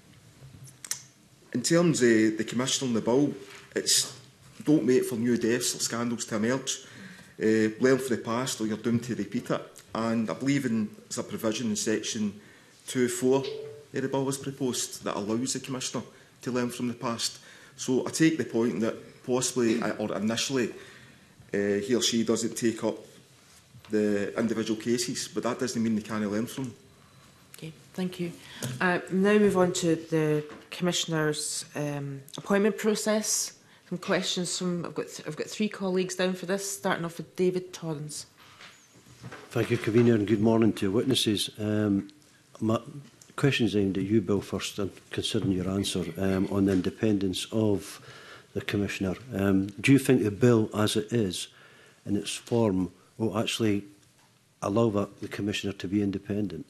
in terms of the Commissioner and the bill, it's don't wait for new deaths or scandals to emerge. Uh, learn from the past or you're doomed to repeat it. And I believe in, there's a provision in section two four of the bill was proposed that allows the Commissioner to learn from the past. So I take the point that possibly or initially uh, he or she doesn't take up the individual cases, but that doesn't mean they can't learn from them. Okay, thank you. Uh, now move on to the Commissioner's um, appointment process. Some questions from, I've got, th I've got three colleagues down for this, starting off with David Torrance. Thank you, Convener, and good morning to witnesses. Um, my question is aimed at you, Bill, first, and considering your answer um, on the independence of the Commissioner. Um, do you think the bill, as it is, in its form, will actually allow that, the Commissioner to be independent?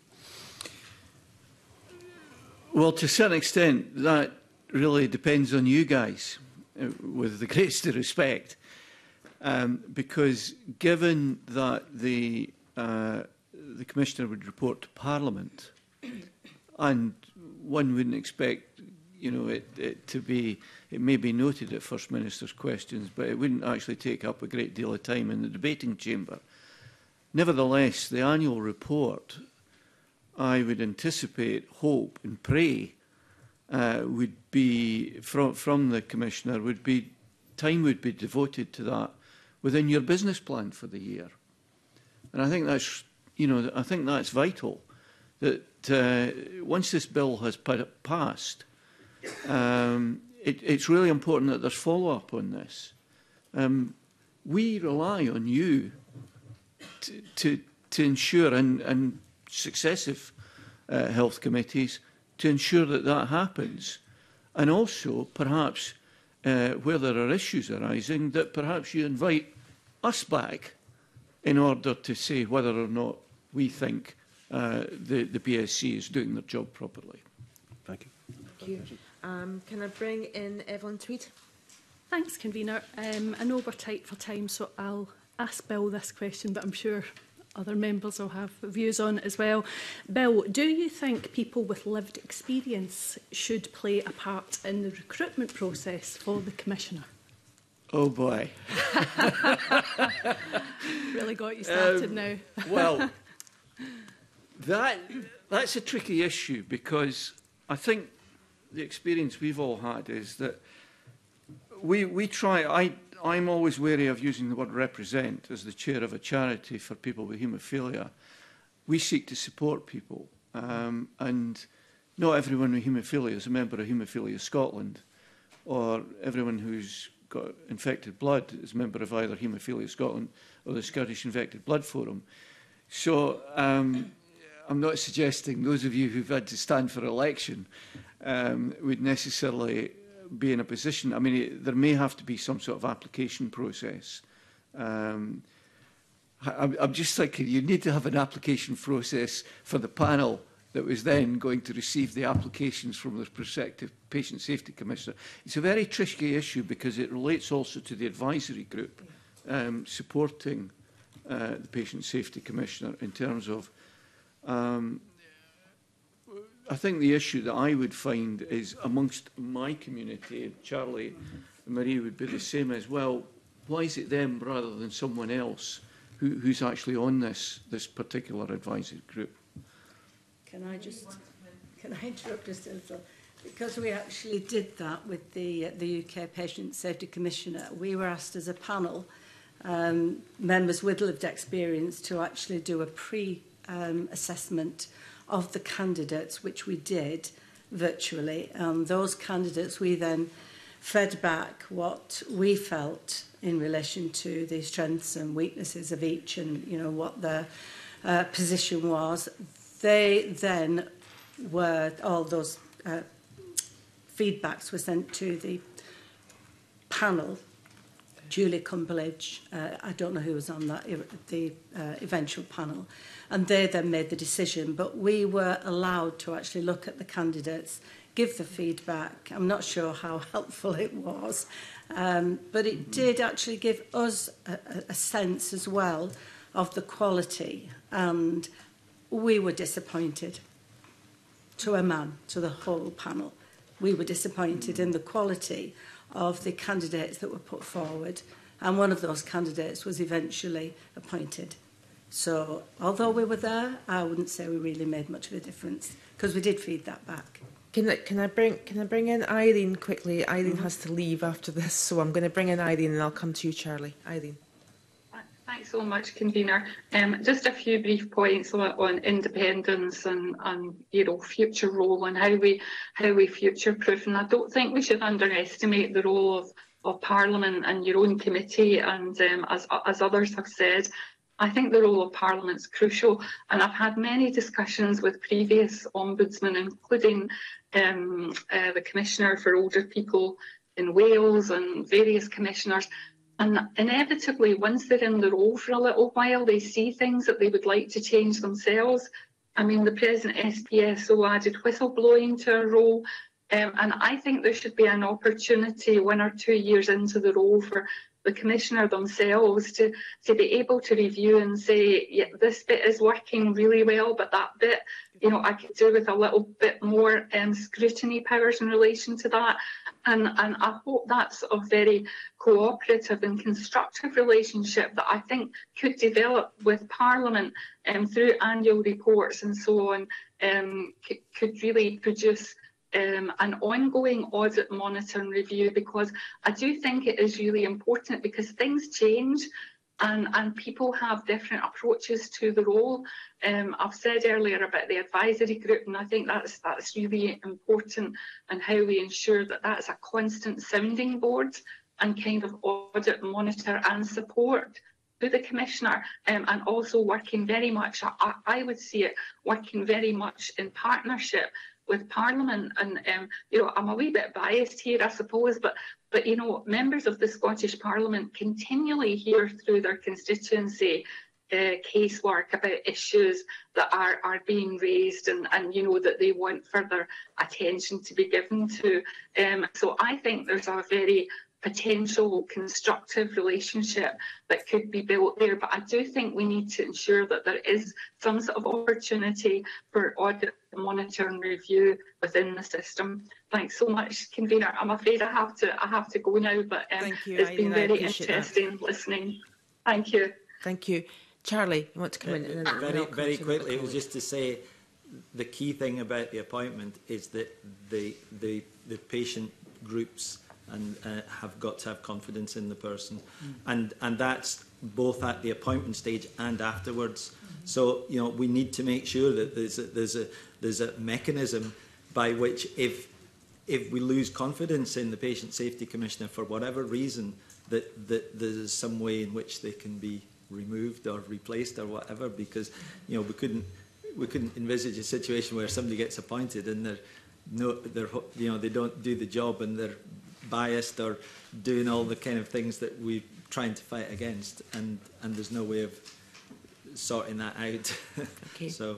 Well, to a certain extent, that really depends on you guys, uh, with the greatest of respect. Um, because given that the, uh, the Commissioner would report to Parliament, and one wouldn't expect, you know, it, it to be, it may be noted at First Minister's questions, but it wouldn't actually take up a great deal of time in the debating chamber. Nevertheless, the annual report, I would anticipate, hope and pray uh, would be, from, from the Commissioner, would be, time would be devoted to that within your business plan for the year. And I think that's, you know, I think that's vital, that uh, once this bill has passed, um, it, it's really important that there's follow-up on this. Um, we rely on you to, to, to ensure, and, and successive uh, health committees, to ensure that that happens. And also, perhaps, uh, where there are issues arising, that perhaps you invite us back in order to say whether or not we think uh, the, the P S C is doing their job properly. Thank you. Thank you. Um, can I bring in Evelyn Tweed? Thanks, Convener. Um, I know we're tight for time, so I'll ask Bill this question, but I'm sure other members will have views on it as well. Bill, do you think people with lived experience should play a part in the recruitment process for the Commissioner? Oh boy. Really got you started um, now. Well, that, that's a tricky issue, because I think the experience we've all had is that we, we try, I, I'm always wary of using the word represent as the chair of a charity for people with haemophilia. We seek to support people, um, and not everyone with haemophilia is a member of Haemophilia Scotland, or everyone who's got infected blood is a member of either Haemophilia Scotland or the Scottish Infected Blood Forum. So um, I'm not suggesting those of you who've had to stand for election um, would necessarily be in a position. I mean, it, there may have to be some sort of application process. Um, I, I'm just thinking you need to have an application process for the panel that was then going to receive the applications from the prospective Patient Safety Commissioner. It's a very tricky issue because it relates also to the advisory group um, supporting uh, the Patient Safety Commissioner in terms of, um, I think the issue that I would find is amongst my community, and Charlie and Marie would be the same as well, why is it them rather than someone else who, who's actually on this, this particular advisory group? Can I just, can I interrupt just a little? Because we actually did that with the, uh, the U K Patient Safety Commissioner, we were asked as a panel, um, members with lived experience, to actually do a pre-assessment um, of the candidates, which we did virtually. Um, those candidates, we then fed back what we felt in relation to the strengths and weaknesses of each, and you know what their uh, position was. They then were, all those uh, feedbacks were sent to the panel, Julie Cumberledge, uh, I don't know who was on that, the uh, eventual panel, and they then made the decision. But we were allowed to actually look at the candidates give the feedback. I'm not sure how helpful it was, um, but it did actually give us a, a sense as well of the quality, and we were disappointed. To a man, to the whole panel, we were disappointed in the quality of the candidates that were put forward, and one of those candidates was eventually appointed. So, although we were there, I wouldn't say we really made much of a difference, because we did feed that back. Can I, can I bring can I bring in Irene quickly? Irene Mm-hmm. has to leave after this, so I'm going to bring in Irene and I'll come to you, Charlie. Irene. Thanks so much, Convener. Um, just a few brief points on, on independence and, and you know future role and how we how we future proof. And I don't think we should underestimate the role of, of Parliament and your own committee. And um, as as others have said, I think the role of Parliament is crucial. And I've had many discussions with previous ombudsmen, including um, uh, the Commissioner for Older People in Wales and various commissioners. And inevitably, once they're in the role for a little while, they see things that they would like to change themselves. I mean, the present S P S O added whistleblowing to our role. Um, and I think there should be an opportunity one or two years into the role for the Commissioner themselves to, to be able to review and say, yeah, this bit is working really well, but that bit, you know, I could do with a little bit more um, scrutiny powers in relation to that. And, and I hope that's a very cooperative and constructive relationship that I think could develop with Parliament um, through annual reports and so on, um, could, could really produce Um, an ongoing audit, monitor and review, because I do think it is really important, because things change and, and people have different approaches to the role. Um, I've said earlier about the advisory group, and I think that's, that's really important, and how we ensure that that's a constant sounding board and kind of audit, monitor and support to the Commissioner, um, and also working very much, I, I would see it working very much in partnership with Parliament. And um, you know, I'm a wee bit biased here, I suppose, but but you know, members of the Scottish Parliament continually hear through their constituency uh, casework about issues that are are being raised, and and you know that they want further attention to be given to. Um, so I think there's a very potential constructive relationship that could be built there, but I do think we need to ensure that there is some sort of opportunity for audit, monitor and review within the system. Thanks so much, Convener. I'm afraid I have to I have to go now, but um, Thank you, it's Irene, been I very appreciate interesting that. listening. Thank you. Thank you. Charlie, you want to come in? And then Very, I'll come very to quickly, the it was just to say the key thing about the appointment is that the the the patient groups and uh, have got to have confidence in the person, mm. and and that's both at the appointment stage and afterwards. Mm-hmm. So you know we need to make sure that there's a, there's a there's a mechanism by which if if we lose confidence in the Patient Safety Commissioner for whatever reason, that that there's some way in which they can be removed or replaced or whatever, because you know we couldn't we couldn't envisage a situation where somebody gets appointed and they're no they're you know they don't do the job and they're biased or doing all the kind of things that we're trying to fight against, and and there's no way of sorting that out. Okay. So,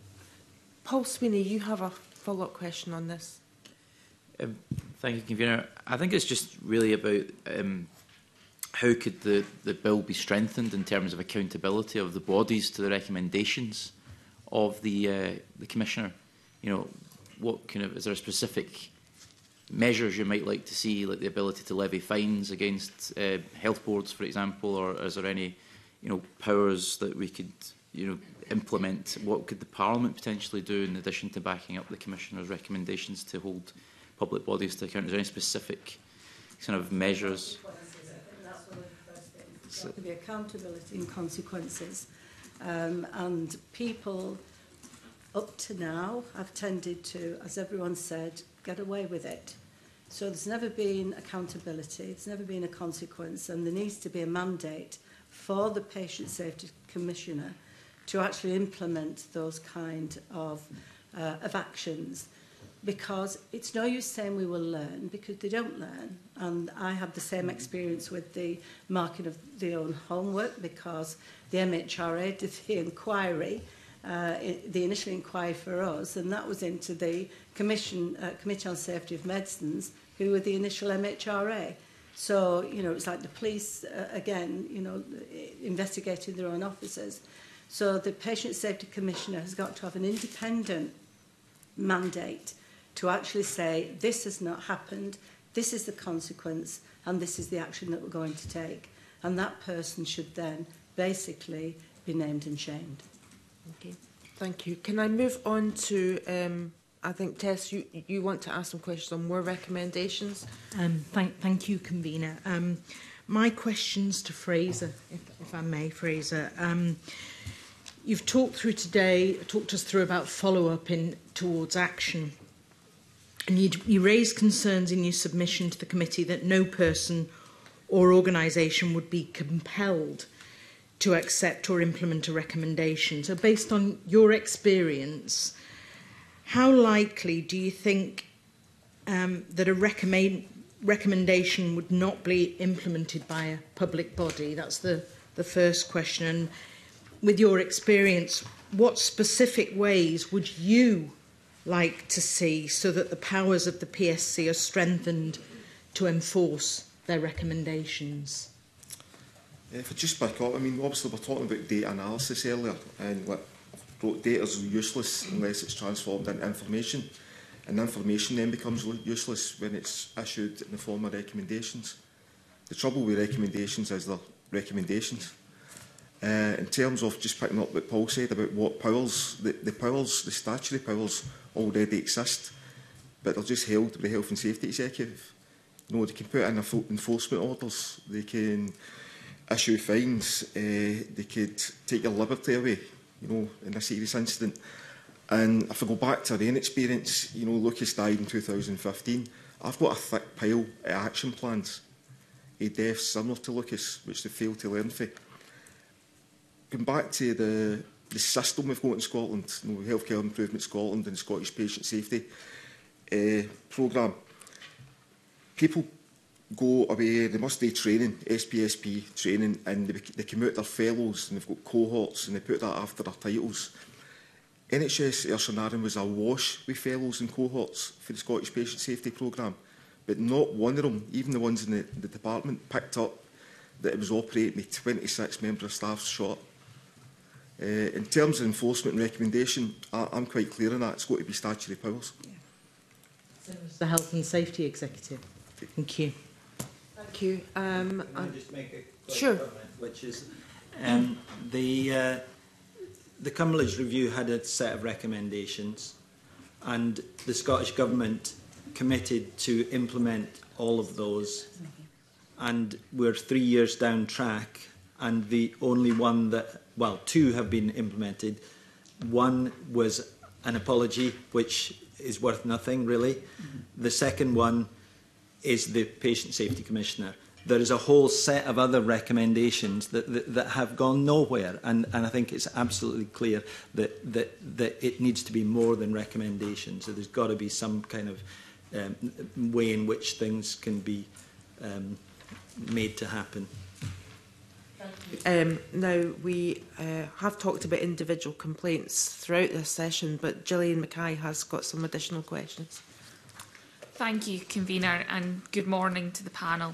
Paul Sweeney, you have a follow-up question on this. Um, thank you, Convener. I think it's just really about um, how could the, the bill be strengthened in terms of accountability of the bodies to the recommendations of the uh, the Commissioner. You know, what kind of is there a specific measures you might like to see, like the ability to levy fines against uh, health boards, for example, or is there any, you know, powers that we could, you know, implement? What could the Parliament potentially do in addition to backing up the Commissioner's recommendations to hold public bodies to account? Is there any specific kind of measures? That's one of the first things. There's got to be accountability and consequences, um, and people up to now have tended to, as everyone said, get away with it. So there's never been accountability, there's never been a consequence, and there needs to be a mandate for the Patient Safety Commissioner to actually implement those kind of, uh, of actions, because it's no use saying we will learn, because they don't learn. And I have the same experience with the marking of their own homework, because the M H R A did the inquiry uh, I, the initial inquiry for us, and that was into the Commission, uh, Committee on Safety of Medicines, who were the initial M H R A. So, you know, it's like the police, uh, again, you know, investigating their own officers. So the Patient Safety Commissioner has got to have an independent mandate to actually say, this has not happened, this is the consequence, and this is the action that we're going to take. And that person should then basically be named and shamed. Okay, thank you. Can I move on to, um, I think, Tess, you, you want to ask some questions on more recommendations? Um, thank, thank you, Convener. Um, my questions to Fraser, if, if I may, Fraser. Um, you've talked through today, talked us through about follow-up in towards action. And you, you raised concerns in your submission to the committee that no person or organisation would be compelled to accept or implement a recommendation. So based on your experience, how likely do you think um, that a recommend, recommendation would not be implemented by a public body? That's the, the first question. And with your experience, what specific ways would you like to see so that the powers of the P S C are strengthened to enforce their recommendations? If I just back up, I mean, obviously we're talking about data analysis earlier, and what data is useless unless it's transformed into information, and information then becomes useless when it's issued in the form of recommendations. The trouble with recommendations is they're recommendations. Uh, in terms of just picking up what Paul said about what powers, the, the powers, the statutory powers already exist, but they're just held by the Health and Safety Executive. You know, they can put in enforcement orders, they can issue fines, uh, they could take your liberty away, you know, in a serious incident. And if I go back to our own experience, you know, Lucas died in two thousand fifteen. I've got a thick pile of action plans, a deaths similar to Lucas, which they failed to learn from. Going back to the, the system we've got in Scotland, you know, Healthcare Improvement Scotland and Scottish Patient Safety uh, programme, people go away, they must do training, S P S P training, and they, they come out their fellows, and they've got cohorts, and they put that after their titles. N H S Ayrshire was awash with fellows and cohorts for the Scottish Patient Safety programme, but not one of them, even the ones in the, the department, picked up that it was operating with twenty-six members of staff short. Uh, in terms of enforcement and recommendation, I, I'm quite clear on that. It's got to be statutory powers. Yeah. So it's the Health and Safety Executive. Thank you. Thank you. Um, Can I just make a quick sure. comment, which is um, the uh, the Cumberledge Review had a set of recommendations, and the Scottish Government committed to implement all of those, and we're three years down track, and the only one that, well, two have been implemented. One was an apology, which is worth nothing, really. Mm-hmm. The second one is the Patient Safety Commissioner. There is a whole set of other recommendations that, that, that have gone nowhere, and, and I think it's absolutely clear that, that, that it needs to be more than recommendations. So there's got to be some kind of um, way in which things can be um, made to happen. Um, now, we uh, have talked about individual complaints throughout this session, but Gillian Mackay has got some additional questions. Thank you, Convener, and good morning to the panel.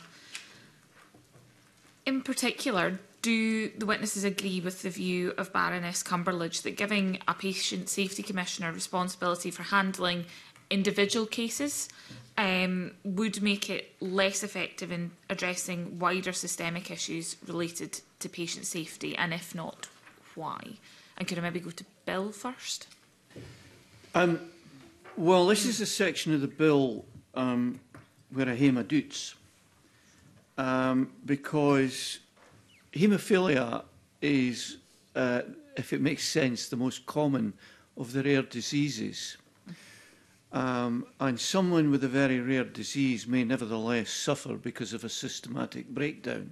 In particular, do the witnesses agree with the view of Baroness Cumberledge that giving a Patient Safety Commissioner responsibility for handling individual cases um, would make it less effective in addressing wider systemic issues related to patient safety, and if not, why? And could I maybe go to Bill first? Um, well, this is a section of the bill um, where I hae my doubts, um, because haemophilia is, uh, if it makes sense, the most common of the rare diseases. Um, and someone with a very rare disease may nevertheless suffer because of a systematic breakdown.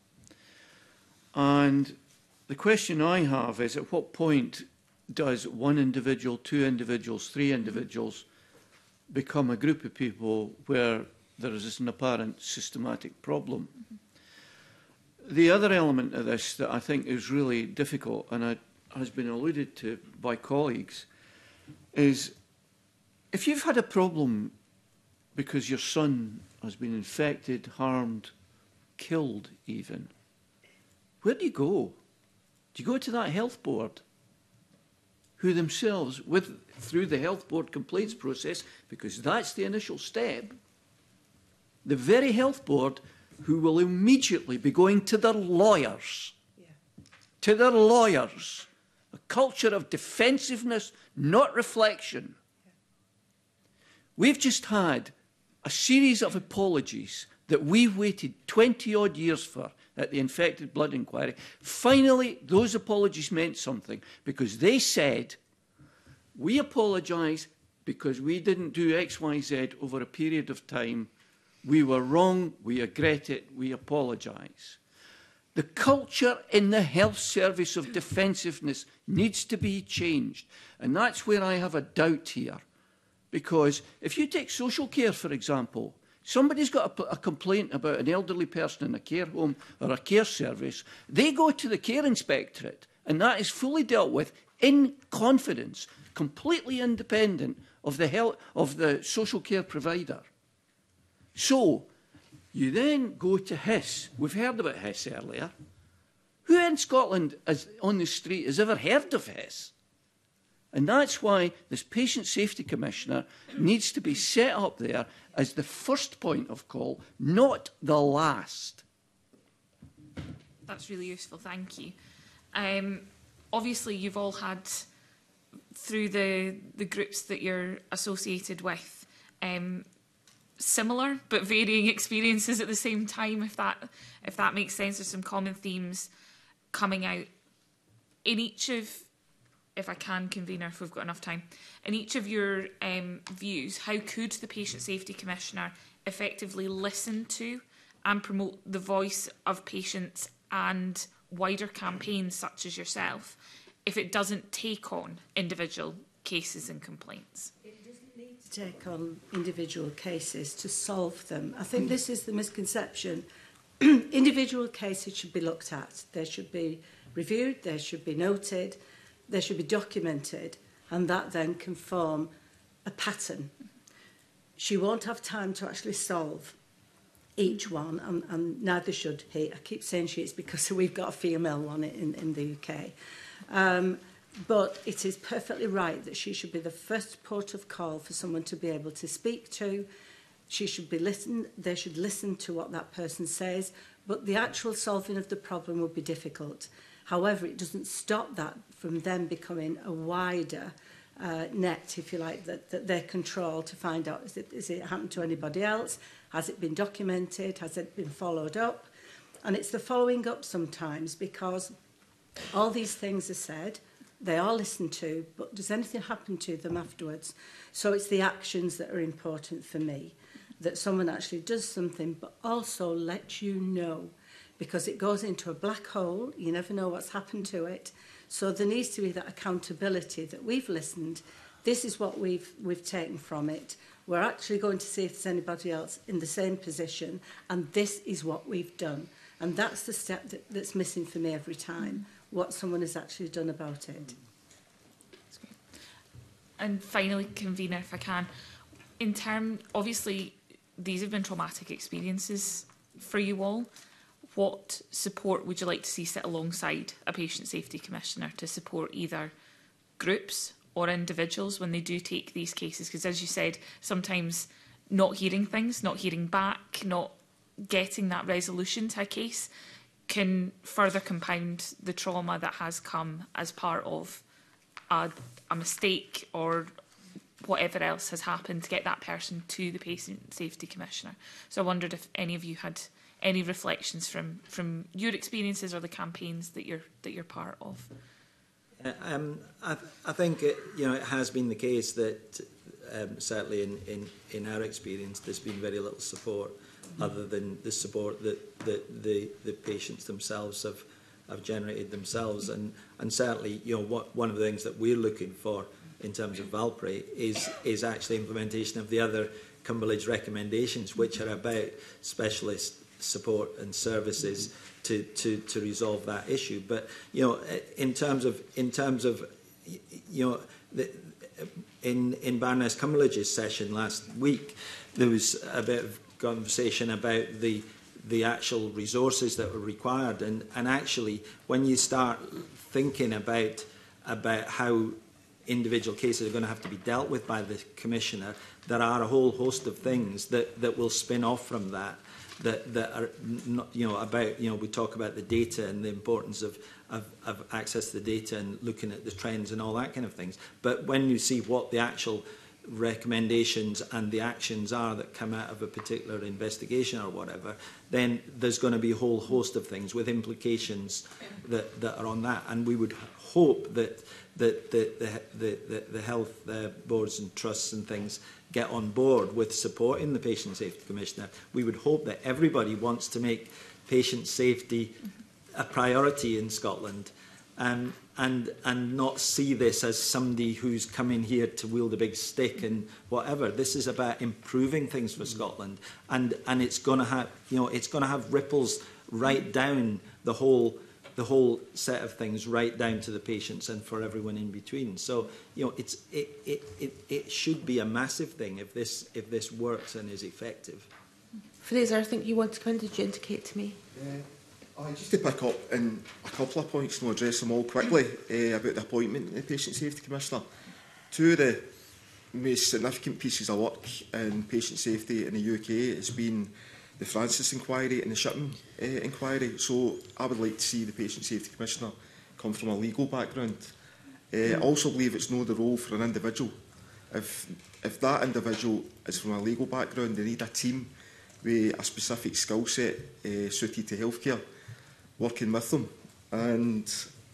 And the question I have is, at what point does one individual, two individuals, three individuals become a group of people where there is an apparent systematic problem? Mm-hmm. The other element of this that I think is really difficult, and I has been alluded to by colleagues, is if you've had a problem because your son has been infected, harmed, killed even, where do you go? Do you go to that health board, who themselves, with through the health board complaints process, because that's the initial step, the very health board who will immediately be going to their lawyers, yeah. to their lawyers, a culture of defensiveness, not reflection. Yeah. We've just had a series of apologies that we've waited twenty odd years for at the infected blood inquiry. Finally, those apologies meant something, because they said, we apologise because we didn't do X, Y, Z over a period of time. We were wrong, we regret it, we apologise. The culture in the health service of defensiveness needs to be changed. And that's where I have a doubt here. Because if you take social care, for example, somebody's got a, a complaint about an elderly person in a care home or a care service, they go to the care inspectorate, and that is fully dealt with in confidence, completely independent of the, health, of the social care provider. So, you then go to H I S. We've heard about H I S earlier. Who in Scotland is, on the street has ever heard of H I S? And that's why this Patient Safety Commissioner needs to be set up there as the first point of call, not the last. That's really useful, thank you. Um, obviously, you've all had, through the, the groups that you're associated with, um, similar but varying experiences at the same time, if that if that makes sense. There's some common themes coming out in each of, if I can, convener, if we've got enough time, in each of your um, views, how could the Patient Safety Commissioner effectively listen to and promote the voice of patients and wider campaigns such as yourself if it doesn't take on individual cases and complaints? Take on individual cases to solve them. I think this is the misconception. Individual cases should be looked at. They should be reviewed, they should be noted, they should be documented, and that then can form a pattern. She won't have time to actually solve each one, and, and neither should he. I keep saying she, it's because we've got a female one in, in the U K. Um, But it is perfectly right that she should be the first port of call for someone to be able to speak to. She should be listen. They should listen to what that person says. But the actual solving of the problem would be difficult. However, it doesn't stop that from them becoming a wider uh, net, if you like, that, that they control to find out, is it, is it happened to anybody else? Has it been documented? Has it been followed up? And it's the following up sometimes, because all these things are said, they are listened to, but does anything happen to them afterwards? So it's the actions that are important for me, that someone actually does something, but also lets you know, because it goes into a black hole, you never know what's happened to it. So there needs to be that accountability that we've listened, this is what we've, we've taken from it, we're actually going to see if there's anybody else in the same position, and this is what we've done. And that's the step that, that's missing for me every time. What someone has actually done about it. And finally, convener, if I can, in term, obviously, these have been traumatic experiences for you all. What support would you like to see sit alongside a Patient Safety Commissioner to support either groups or individuals when they do take these cases? Because as you said, sometimes not hearing things, not hearing back, not getting that resolution to a case can further compound the trauma that has come as part of a, a mistake or whatever else has happened to get that person to the Patient Safety Commissioner. So I wondered if any of you had any reflections from, from your experiences or the campaigns that you're, that you're part of. Uh, um, I, I think it, you know, it has been the case that um, certainly in, in, in our experience there's been very little support other than the support that, that the, the patients themselves have, have generated themselves. And, and certainly, you know, what, one of the things that we're looking for in terms of Valpray is, is actually implementation of the other Cumberledge recommendations, which are about specialist support and services to, to, to resolve that issue. But, you know, in terms of, in terms of, you know, the, in, in Baroness Cumberledge's session last week, there was a bit of conversation about the, the actual resources that were required. And, and actually, when you start thinking about, about how individual cases are going to have to be dealt with by the Commissioner, there are a whole host of things that, that will spin off from that. That, that are not, you know, about, you know, we talk about the data and the importance of, of, of access to the data and looking at the trends and all that kind of things. But when you see what the actual recommendations and the actions are that come out of a particular investigation or whatever, then there's going to be a whole host of things with implications that, that are on that. And we would hope that, that the, the, the, the, the health uh, boards and trusts and things get on board with supporting the Patient Safety Commissioner. We would hope that everybody wants to make patient safety a priority in Scotland, um, and, and not see this as somebody who's coming here to wield a big stick and whatever. This is about improving things for Scotland, and, and it's going to have, you know, it's going to have ripples right down the whole the whole set of things, right down to the patients and for everyone in between. So, you know, it's, it, it, it, it should be a massive thing if this, if this works and is effective. Fraser, I think you want to come in. Did you indicate to me? Uh, I just to pick up in a couple of points and address them all quickly uh, about the appointment of the Patient Safety Commissioner. Two of the most significant pieces of work in patient safety in the U K has been the Francis inquiry and the Shippen uh, inquiry. So I would like to see the Patient Safety Commissioner come from a legal background. Uh, I also believe it's not the role for an individual. If, if that individual is from a legal background, they need a team with a specific skill set uh, suited to healthcare, working with them. And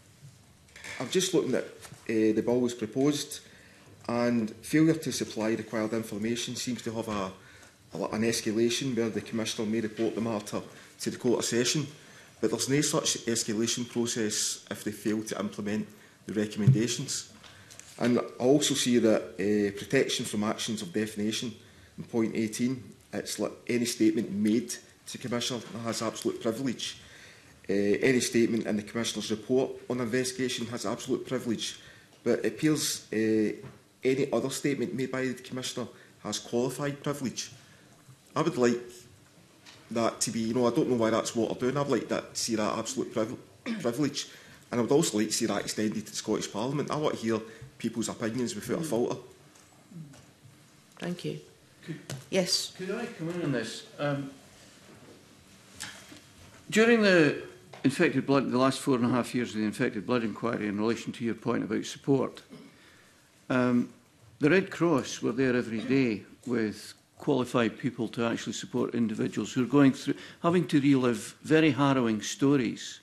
I'm just looking at uh, the bill was proposed, and failure to supply required information seems to have a an escalation where the Commissioner may report the matter to the Court of Session, but there's no such escalation process if they fail to implement the recommendations. And I also see that uh, protection from actions of defamation in point eighteen, it's like any statement made to the Commissioner has absolute privilege. Uh, any statement in the Commissioner's report on investigation has absolute privilege, but it appears uh, any other statement made by the Commissioner has qualified privilege. I would like that to be, you know, I don't know why that's what they're doing. I'd like that to see that absolute priv privilege. And I would also like to see that extended to the Scottish Parliament. I want to hear people's opinions without a filter. Thank you. Could, yes. Could I come in on this? Um, during the infected blood, the last four and a half years of the infected blood inquiry, in relation to your point about support, um, the Red Cross were there every day with qualified people to actually support individuals who are going through, having to relive very harrowing stories.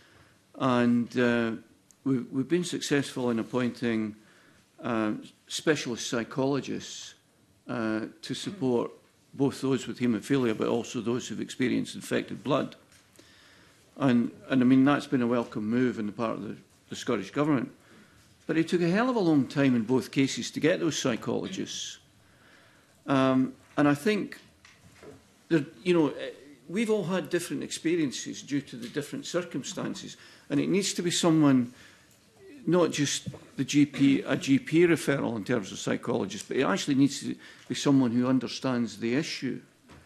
And uh, we've, we've been successful in appointing uh, specialist psychologists uh, to support both those with haemophilia, but also those who've experienced infected blood. And, and I mean, that's been a welcome move on the part of the, the Scottish Government. But it took a hell of a long time in both cases to get those psychologists. Um, and I think, that, you know, we've all had different experiences due to the different circumstances. And it needs to be someone, not just the G P, a G P referral in terms of psychologists, but it actually needs to be someone who understands the issue.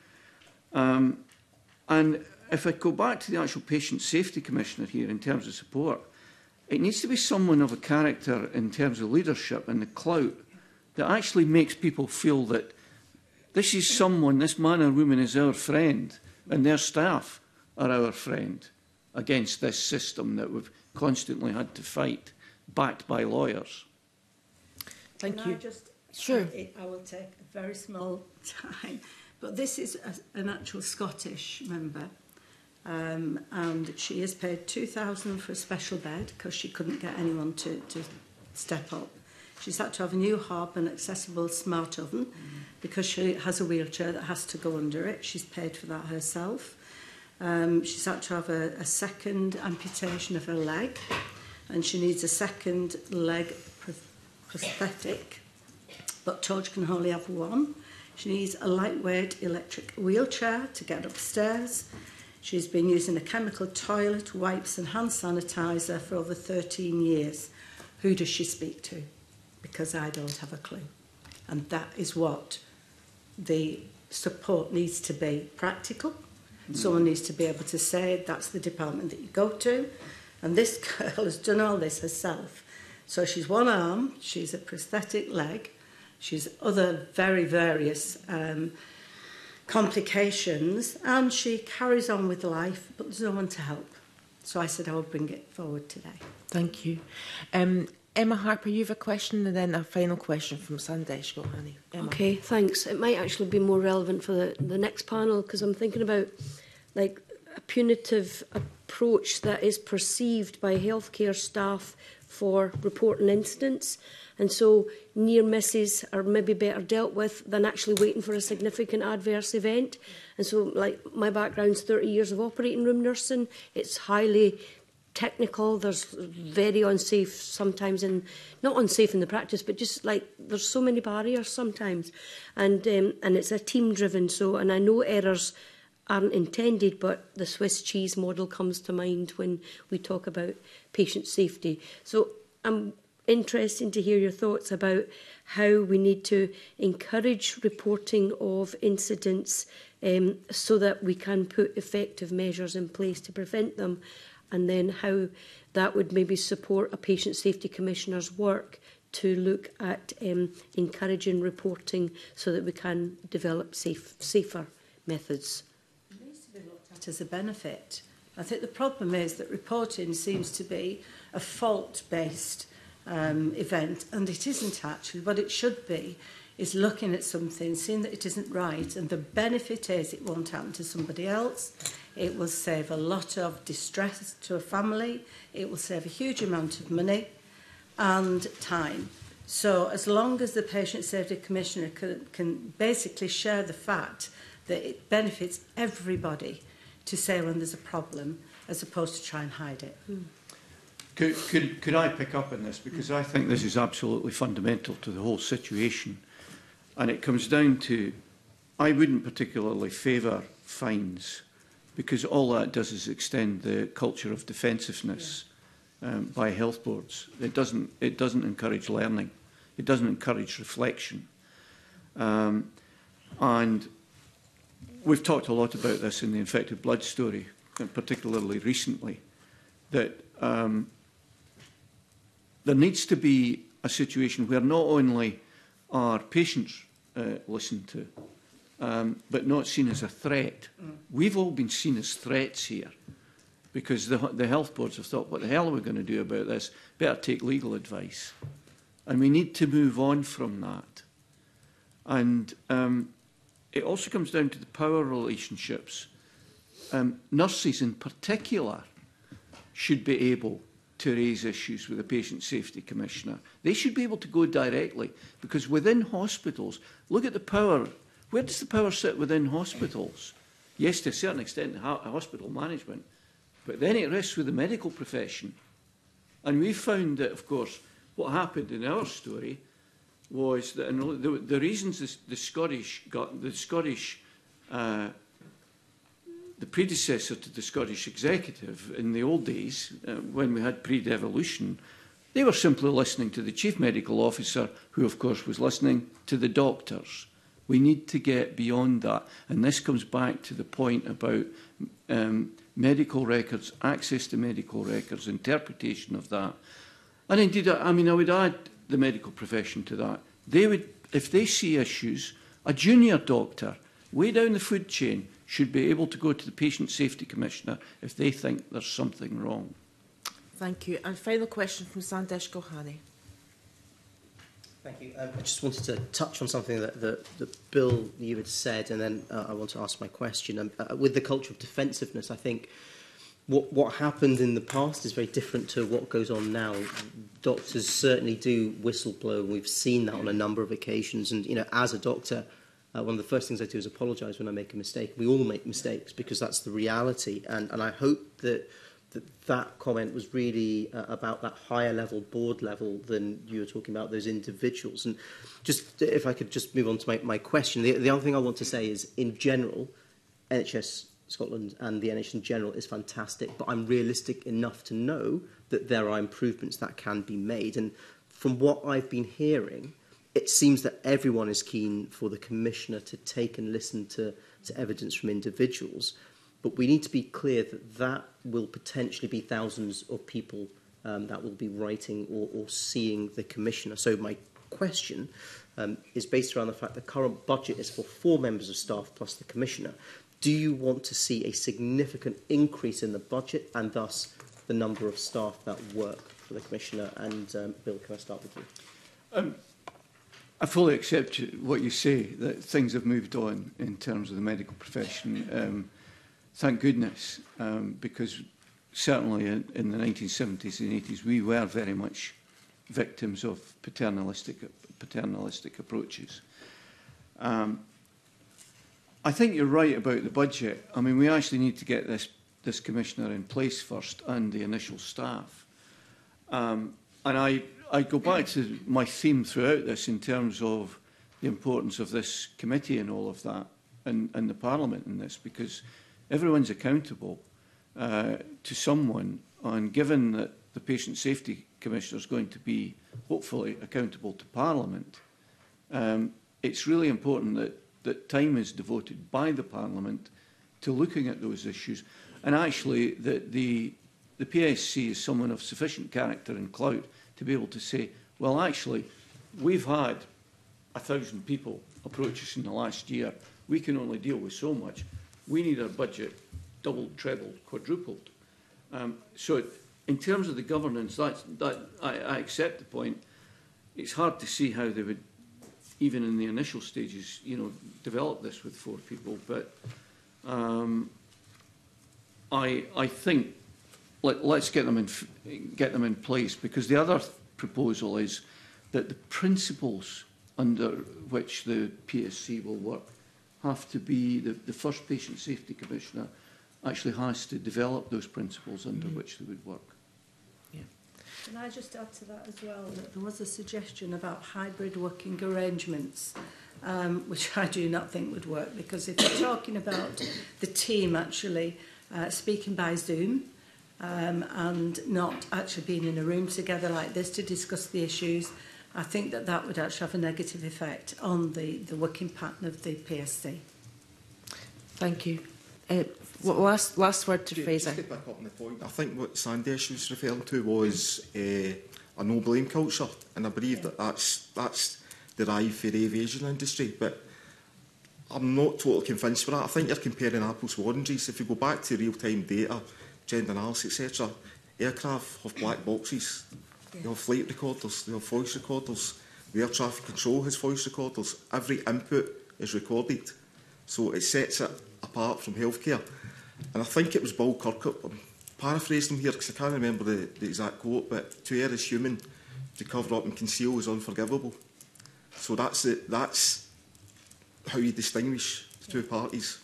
Um, and if I go back to the actual Patient Safety Commissioner here in terms of support, it needs to be someone of a character in terms of leadership and the clout that actually makes people feel that this is someone, this man or woman is our friend, and their staff are our friend against this system that we've constantly had to fight, backed by lawyers. Thank Can you. I just, sure. I, I will take a very small time, but this is a, an actual Scottish member, um, and she is paid two thousand pounds for a special bed because she couldn't get anyone to, to step up. She's had to have a new hob and accessible smart oven mm. because she has a wheelchair that has to go under it. She's paid for that herself. Um, she's had to have a, a second amputation of her leg, and she needs a second leg pr prosthetic, but Torch can only have one. She needs a lightweight electric wheelchair to get upstairs. She's been using a chemical toilet, wipes and hand sanitizer for over thirteen years. Who does she speak to? Because I don't have a clue. And that is what the support needs to be: practical. Mm. Someone needs to be able to say, that's the department that you go to. And this girl has done all this herself. So she's one arm, she's a prosthetic leg, she's other very various um, complications, and she carries on with life, but there's no one to help. So I said I would bring it forward today. Thank you. Um, Emma Harper, you have a question, and then a final question from Sandesh Gohani. Emma. Okay, thanks. It might actually be more relevant for the, the next panel, because I'm thinking about like a punitive approach that is perceived by healthcare staff for reporting incidents. And so near misses are maybe better dealt with than actually waiting for a significant adverse event. And so, like, my background's thirty years of operating room nursing. It's highly technical. There's very unsafe sometimes, and not unsafe in the practice, but just like there's so many barriers sometimes. And um, and it's a team driven. So, and I know errors aren't intended, but the Swiss cheese model comes to mind when we talk about patient safety. So I'm interested to hear your thoughts about how we need to encourage reporting of incidents um, so that we can put effective measures in place to prevent them, and then how that would maybe support a patient safety commissioner's work to look at um, encouraging reporting so that we can develop safe, safer methods. As a benefit. I think the problem is that reporting seems to be a fault-based um, event, and it isn't actually. What it should be is looking at something, seeing that it isn't right, and the benefit is it won't happen to somebody else. It will save a lot of distress to a family. It will save a huge amount of money and time. So as long as the Patient Safety Commissioner can, can basically share the fact that it benefits everybody to say when there's a problem, as opposed to try and hide it. Mm. Could, could, could I pick up on this? Because I think this is absolutely fundamental to the whole situation. And it comes down to, I wouldn't particularly favour fines, because all that does is extend the culture of defensiveness yeah. um, by health boards. It doesn't, it doesn't encourage learning. It doesn't encourage reflection. Um, and we've talked a lot about this in the infected blood story, and particularly recently, that um, there needs to be a situation where not only are patients uh, listened to, um, but not seen as a threat. Mm. We've all been seen as threats here, because the, the health boards have thought, what the hell are we going to do about this? Better take legal advice. And we need to move on from that. And um, it also comes down to the power relationships. Um, nurses in particular should be able to raise issues with the Patient Safety Commissioner. They should be able to go directly, because within hospitals, look at the power. Where does the power sit within hospitals? Yes, to a certain extent, the hospital management, but then it rests with the medical profession. And we found that, of course, what happened in our story was that and the, the reasons the, the Scottish got the Scottish uh, the predecessor to the Scottish executive in the old days, uh, when we had pre-devolution, they were simply listening to the chief medical officer, who of course was listening to the doctors. We need to get beyond that, and this comes back to the point about um, medical records, access to medical records, interpretation of that. And indeed, I mean, I would add the medical profession to that. They would, if they see issues, a junior doctor way down the food chain should be able to go to the Patient Safety Commissioner if they think there's something wrong. Thank you. And final question from Sandesh Gohani. Thank you. Um, I just wanted to touch on something that, that, that Bill, you had said, and then uh, I want to ask my question. Um, uh, with the culture of defensiveness, I think What, what happened in the past is very different to what goes on now. Doctors certainly do whistleblow. We've seen that on a number of occasions. And, you know, as a doctor, uh, one of the first things I do is apologise when I make a mistake. We all make mistakes because that's the reality. And, and I hope that, that that comment was really uh, about that higher level, board level, than you were talking about those individuals. And just if I could just move on to my, my question. The, the other thing I want to say is, in general, N H S Scotland and the N H S in general is fantastic, but I'm realistic enough to know that there are improvements that can be made. And from what I've been hearing, it seems that everyone is keen for the Commissioner to take and listen to, to evidence from individuals. But we need to be clear that that will potentially be thousands of people um, that will be writing or, or seeing the Commissioner. So my question um, is based around the fact the current budget is for four members of staff plus the Commissioner. Do you want to see a significant increase in the budget and thus the number of staff that work for the Commissioner? And um, Bill, can I start with you? Um, I fully accept what you say, that things have moved on in terms of the medical profession. Um, thank goodness, um, because certainly in, in the nineteen seventies and eighties, we were very much victims of paternalistic, paternalistic approaches. Um, I think you're right about the budget. I mean, we actually need to get this, this Commissioner in place first and the initial staff. Um, and I, I go back to my theme throughout this in terms of the importance of this committee and all of that, and, and the Parliament in this, because everyone's accountable uh, to someone, and given that the Patient Safety Commissioner is going to be, hopefully, accountable to Parliament, um, it's really important that, that time is devoted by the Parliament to looking at those issues, and actually that the, the P S C is someone of sufficient character and clout to be able to say, well, actually, we've had a thousand people approach us in the last year. We can only deal with so much. We need our budget doubled, trebled, quadrupled. Um, so in terms of the governance, that's, that, I, I accept the point. It's hard to see how they would, even in the initial stages, you know, develop this with four people. But um, I, I think let, let's get them in, get them in place, because the other proposal is that the principles under which the P S C will work have to be, the, the first Patient Safety Commissioner actually has to develop those principles under mm-hmm. which they would work. Yeah. Can I just add to that as well, that there was a suggestion about hybrid working arrangements, um, which I do not think would work, because if you're talking about the team actually uh, speaking by Zoom, Um, and not actually being in a room together like this to discuss the issues, I think that that would actually have a negative effect on the, the working pattern of the P S C. Thank you. Uh, last, last word to Fraser. Just to pick up on the point, I think what Sandesh was referring to was uh, a no-blame culture, and I believe yeah. that that's, that's derived for the aviation industry, but I'm not totally convinced with that. I think you're comparing apples with oranges. If you go back to real-time data, gender analysis, et cetera, aircraft have black boxes. Yeah. They have flight recorders, they have voice recorders. The air traffic control has voice recorders. Every input is recorded. So it sets it apart from healthcare. And I think it was Bill Kirkup, I'm paraphrasing him here because I can't remember the, the exact quote, but to err is human, to cover up and conceal is unforgivable. So that's, it, that's how you distinguish the two parties.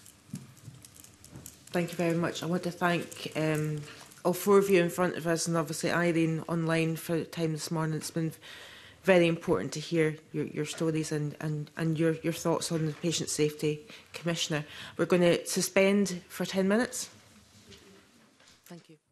Thank you very much. I want to thank um, all four of you in front of us, and obviously Irene online for the time this morning. It's been very important to hear your, your stories and, and, and your, your thoughts on the Patient Safety Commissioner. We're going to suspend for ten minutes. Thank you.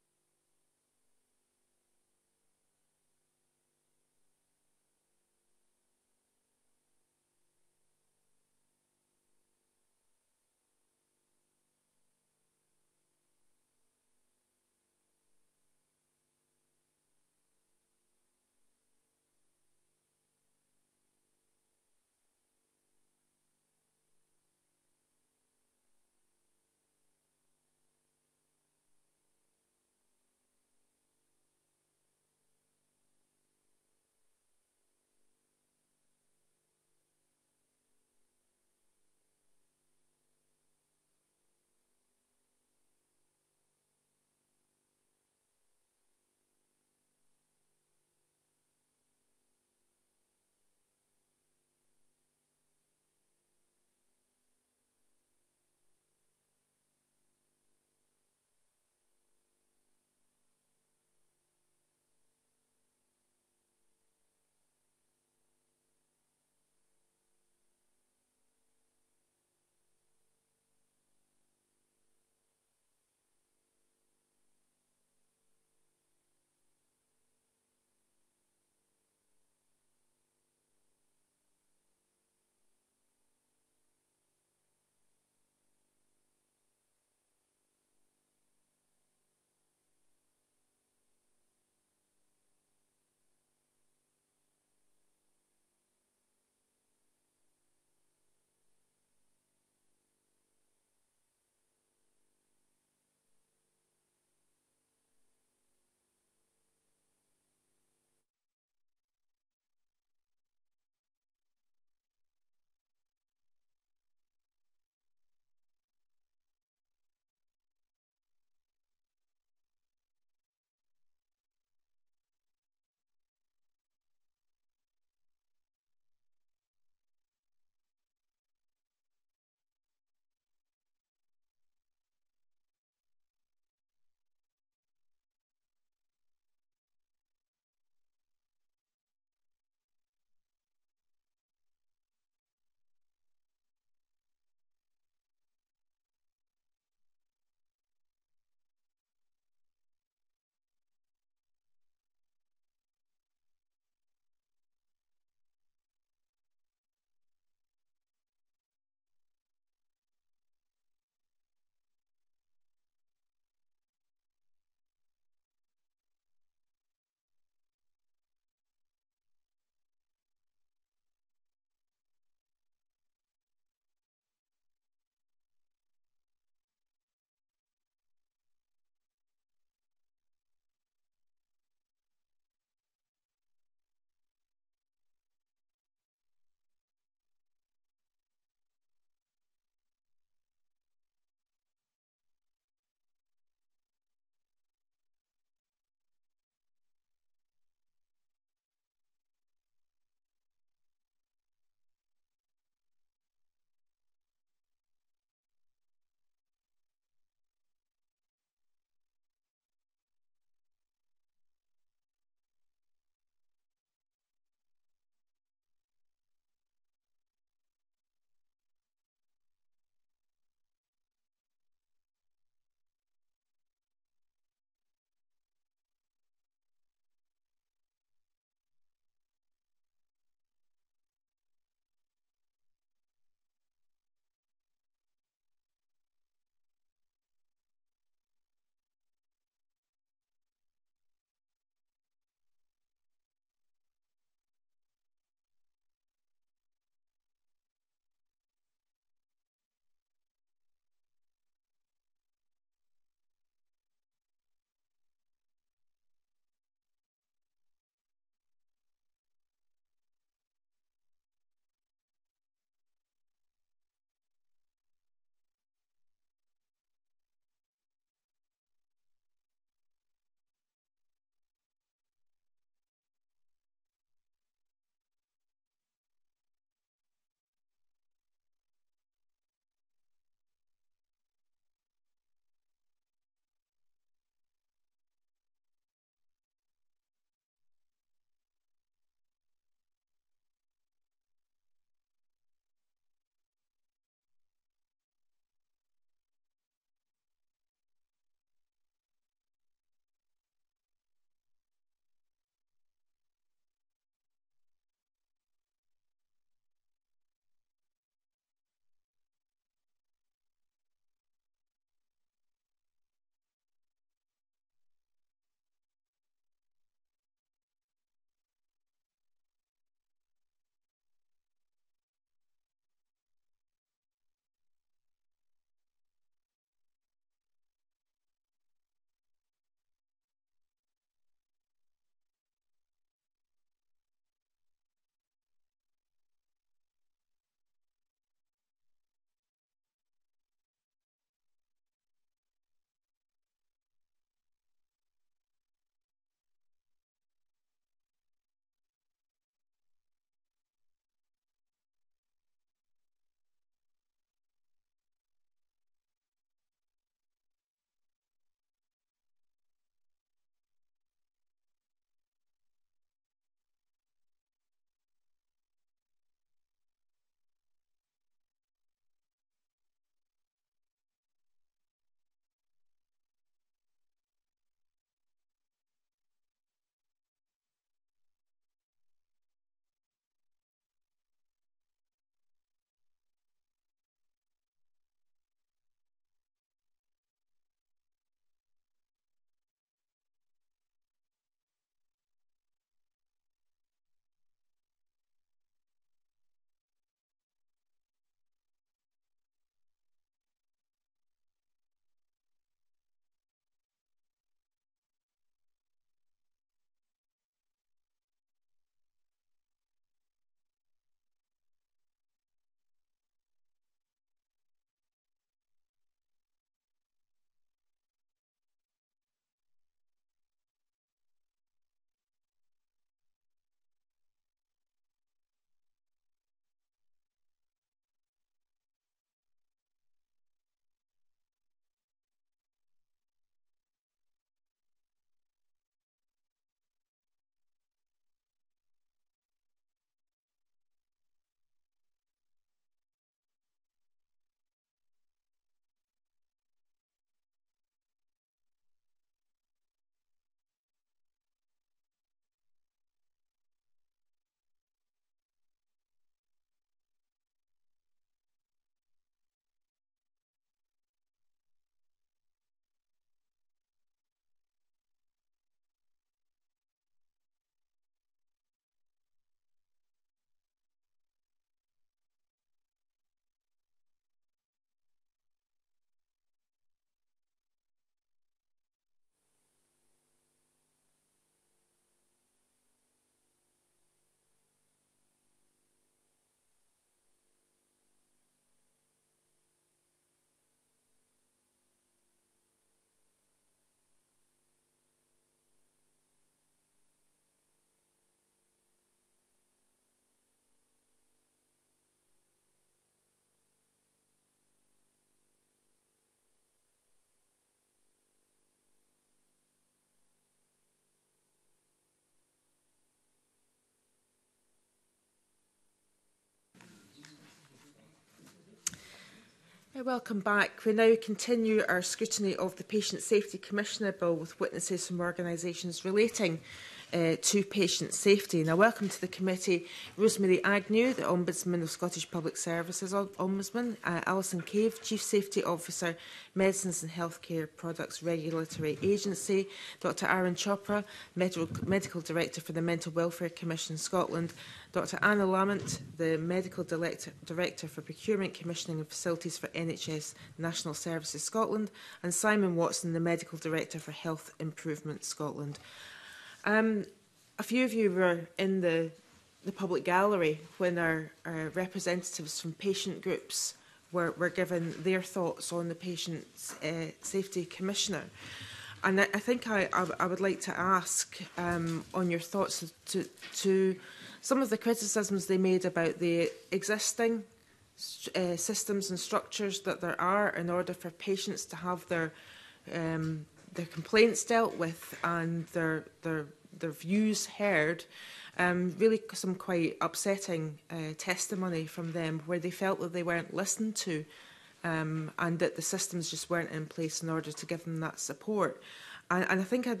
Hi, welcome back. We now continue our scrutiny of the Patient Safety Commissioner Bill with witnesses from organisations relating uh, to patient safety. Now, welcome to the committee Rosemary Agnew, the Ombudsman of Scottish Public Services Ombudsman, uh, Alison Cave, Chief Safety Officer, Medicines and Healthcare Products Regulatory Agency, Doctor Aaron Chopra, Medical, Medical Director for the Mental Welfare Commission Scotland, Doctor Anna Lamont, the Medical Director, Director for Procurement, Commissioning and Facilities for N H S National Services Scotland, and Simon Watson, the Medical Director for Health Improvement Scotland. Um, a few of you were in the, the public gallery when our, our representatives from patient groups were, were given their thoughts on the Patient uh, Safety Commissioner. And I, I think I, I, I would like to ask um, on your thoughts to, to some of the criticisms they made about the existing uh, systems and structures that there are in order for patients to have their um, their complaints dealt with and their their their views heard. Um, really, some quite upsetting uh, testimony from them where they felt that they weren't listened to, um, and that the systems just weren't in place in order to give them that support. And, and I think I'd,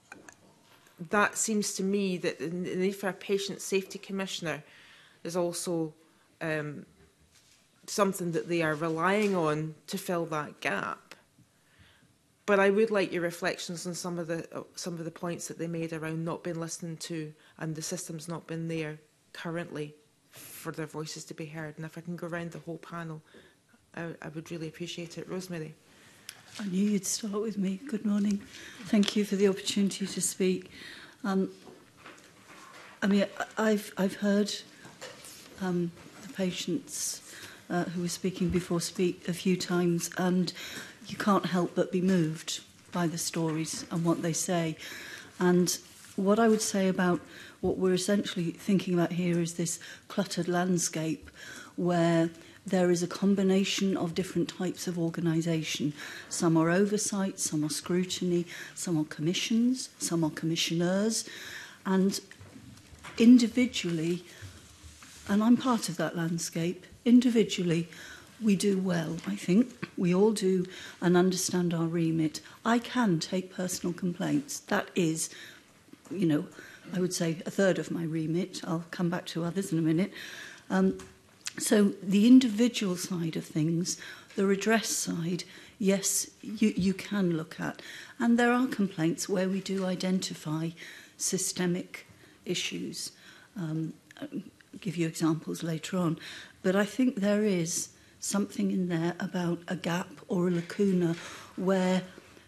that seems to me that the need for a patient safety commissioner is also um, something that they are relying on to fill that gap. But I would like your reflections on some of the uh, some of the points that they made around not being listened to and the systems not being there currently for their voices to be heard. And if I can go around the whole panel, I, I would really appreciate it. Rosemary. I knew you'd start with me. Good morning. Thank you for the opportunity to speak. Um, I mean, I've I've heard um, the patients uh, who were speaking before speak a few times, and you can't help but be moved by the stories and what they say. And what I would say about what we're essentially thinking about here is this cluttered landscape where there is a combination of different types of organisation. Some are oversight, some are scrutiny, some are commissions, some are commissioners. And individually, and I'm part of that landscape, individually, we do well, I think. We all do and understand our remit. I can take personal complaints. That is, you know, I would say a third of my remit. I'll come back to others in a minute. Um, so the individual side of things, the redress side, yes, you, you can look at. And there are complaints where we do identify systemic issues. Um, I'll give you examples later on. But I think there is something in there about a gap or a lacuna where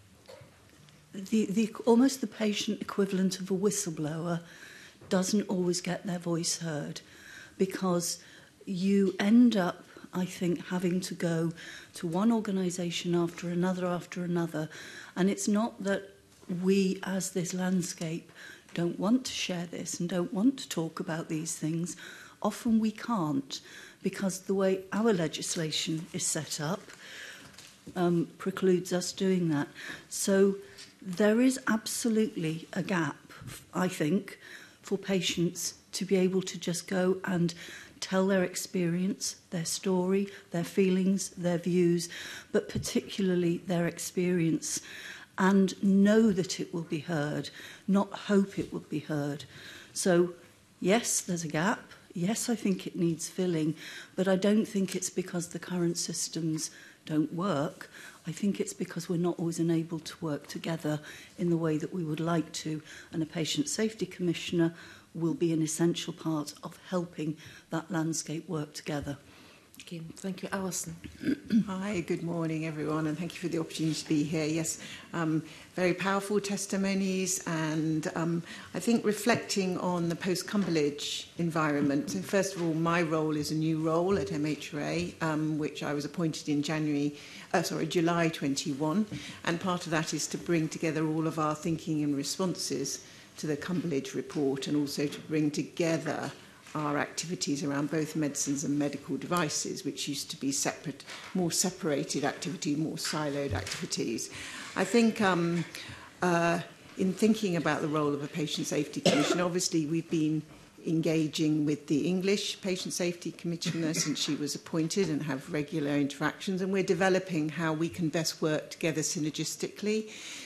the, the almost the patient equivalent of a whistleblower doesn't always get their voice heard, because you end up, I think, having to go to one organisation after another after another. And it's not that we, as this landscape, don't want to share this and don't want to talk about these things. Often we can't, because the way our legislation is set up um, precludes us doing that. So there is absolutely a gap, I think, for patients to be able to just go and tell their experience, their story, their feelings, their views, but particularly their experience, and know that it will be heard, not hope it will be heard. So, yes, there's a gap. Yes, I think it needs filling, but I don't think it's because the current systems don't work. I think it's because we're not always enabled to work together in the way that we would like to, and a patient safety commissioner will be an essential part of helping that landscape work together. Okay, thank you. Alison. Hi, good morning, everyone, and thank you for the opportunity to be here. Yes, um, very powerful testimonies, and um, I think reflecting on the post-Cumberledge environment. So first of all, my role is a new role at M H R A, um, which I was appointed in January, uh, sorry, July twenty-one, and part of that is to bring together all of our thinking and responses to the Cumberledge report, and also to bring together our activities around both medicines and medical devices, which used to be separate, more separated activity, more siloed activities. I think um, uh, in thinking about the role of a patient safety commission, obviously we've been engaging with the English Patient Safety Commissioner since she was appointed and have regular interactions, and we're developing how we can best work together synergistically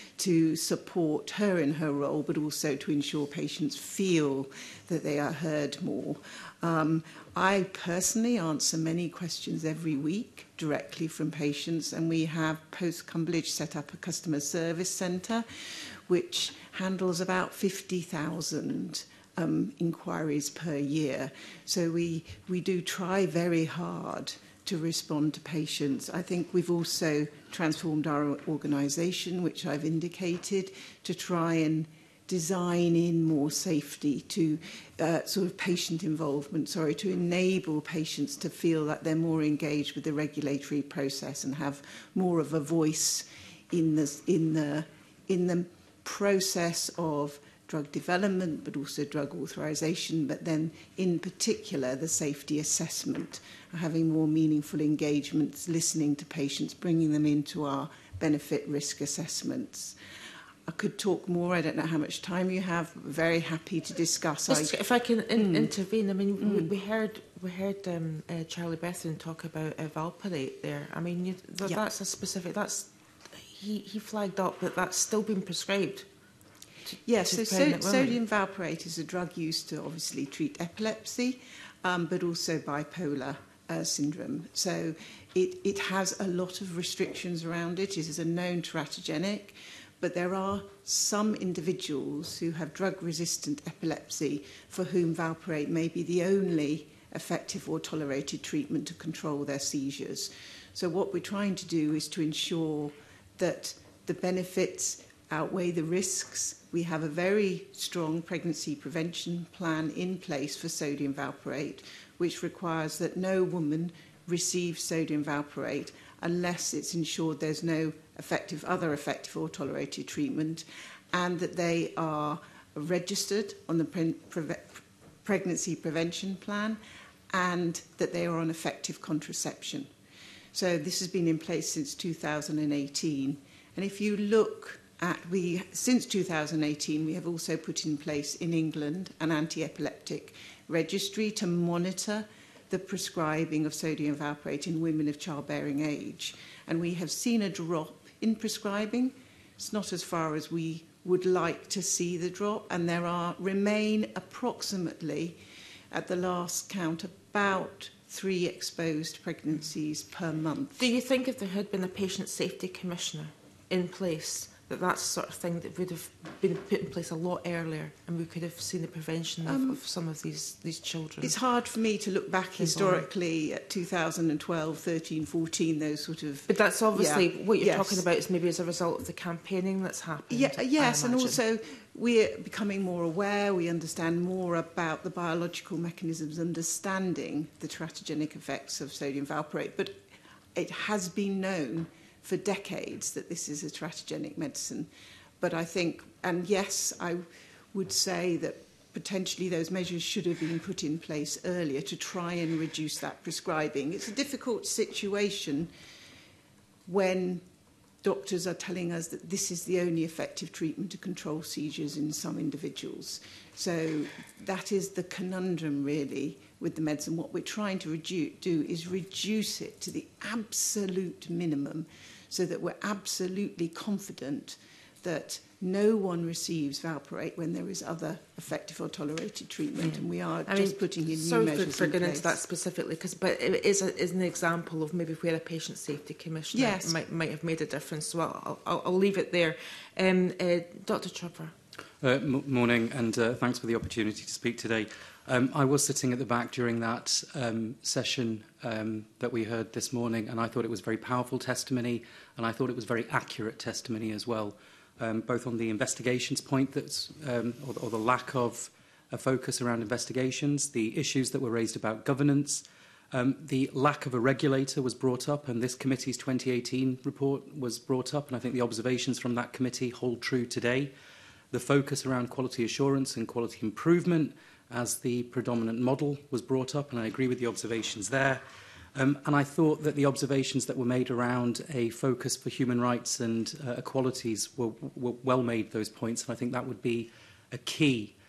to support her in her role, but also to ensure patients feel that they are heard more. Um, I personally answer many questions every week directly from patients, and we have post-Cumberledge set up a customer service centre which handles about fifty thousand um, inquiries per year. So we, we do try very hard to respond to patients. I think we've also transformed our organisation, which I've indicated, to try and design in more safety, to uh, sort of patient involvement, sorry, to enable patients to feel that they're more engaged with the regulatory process and have more of a voice in the, in the, in the process of drug development, but also drug authorization, but then in particular the safety assessment, having more meaningful engagements, listening to patients, bringing them into our benefit risk assessments. I could talk more. I don't know how much time you have. Very happy to discuss. Just, I, if I can in, mm. intervene, I mean, Mm. we, we heard we heard um, uh, Charlie Bethlen talk about uh, Valparate there. I mean, you, th Yeah. that's a specific. That's he he flagged up that that's still been prescribed. To, Yes, to so, pregnant so women. sodium valproate is a drug used to obviously treat epilepsy, um, but also bipolar uh, syndrome. So it, it has a lot of restrictions around it. It is a known teratogenic, but there are some individuals who have drug-resistant epilepsy for whom valproate may be the only effective or tolerated treatment to control their seizures. So what we're trying to do is to ensure that the benefits outweigh the risks. We have a very strong pregnancy prevention plan in place for sodium valproate, which requires that no woman receives sodium valproate unless it's ensured there's no effective, other effective or tolerated treatment, and that they are registered on the pre pre pregnancy prevention plan, and that they are on effective contraception. So this has been in place since two thousand eighteen. And if you look at, we, since two thousand eighteen, we have also put in place in England an anti-epileptic registry to monitor the prescribing of sodium valproate in women of childbearing age. And we have seen a drop in prescribing. It's not as far as we would like to see the drop, and there are remain approximately, at the last count, about three exposed pregnancies per month. Do you think if there had been a patient safety commissioner in place, that that's the sort of thing that would have been put in place a lot earlier, and we could have seen the prevention of, Um, of some of these these children? It's hard for me to look back historically at two thousand twelve, thirteen, fourteen, those sort of... But that's obviously yeah, what you're yes. talking about is maybe as a result of the campaigning that's happened. Yeah, yes, I and imagine. also we're becoming more aware, we understand more about the biological mechanisms, understanding the teratogenic effects of sodium valproate, but it has been known for decades that this is a teratogenic medicine. But I think, and yes, I would say that potentially those measures should have been put in place earlier to try and reduce that prescribing. It's a difficult situation when doctors are telling us that this is the only effective treatment to control seizures in some individuals. So that is the conundrum, really, with the medicine. What we're trying to redu- do is reduce it to the absolute minimum so that we're absolutely confident that no one receives valproate when there is other effective or tolerated treatment, Yeah. and we are I just mean, putting in new sorry measures for, for in getting place. into that specifically, because but it is, a, is an example of maybe where a patient safety commissioner Yes. might might have made a difference. So I'll, I'll, I'll leave it there. Um, uh, Doctor Trevor. Uh, m morning, and uh, thanks for the opportunity to speak today. Um, I was sitting at the back during that um, session um, that we heard this morning, and I thought it was very powerful testimony, and I thought it was very accurate testimony as well, um, both on the investigations point that's, um, or, or the lack of a focus around investigations, the issues that were raised about governance, um, the lack of a regulator was brought up, and this committee's twenty eighteen report was brought up, and I think the observations from that committee hold true today. The focus around quality assurance and quality improvement as the predominant model was brought up, and I agree with the observations there. Um, and I thought that the observations that were made around a focus for human rights and uh, equalities were, were well made, those points, and I think that would be a key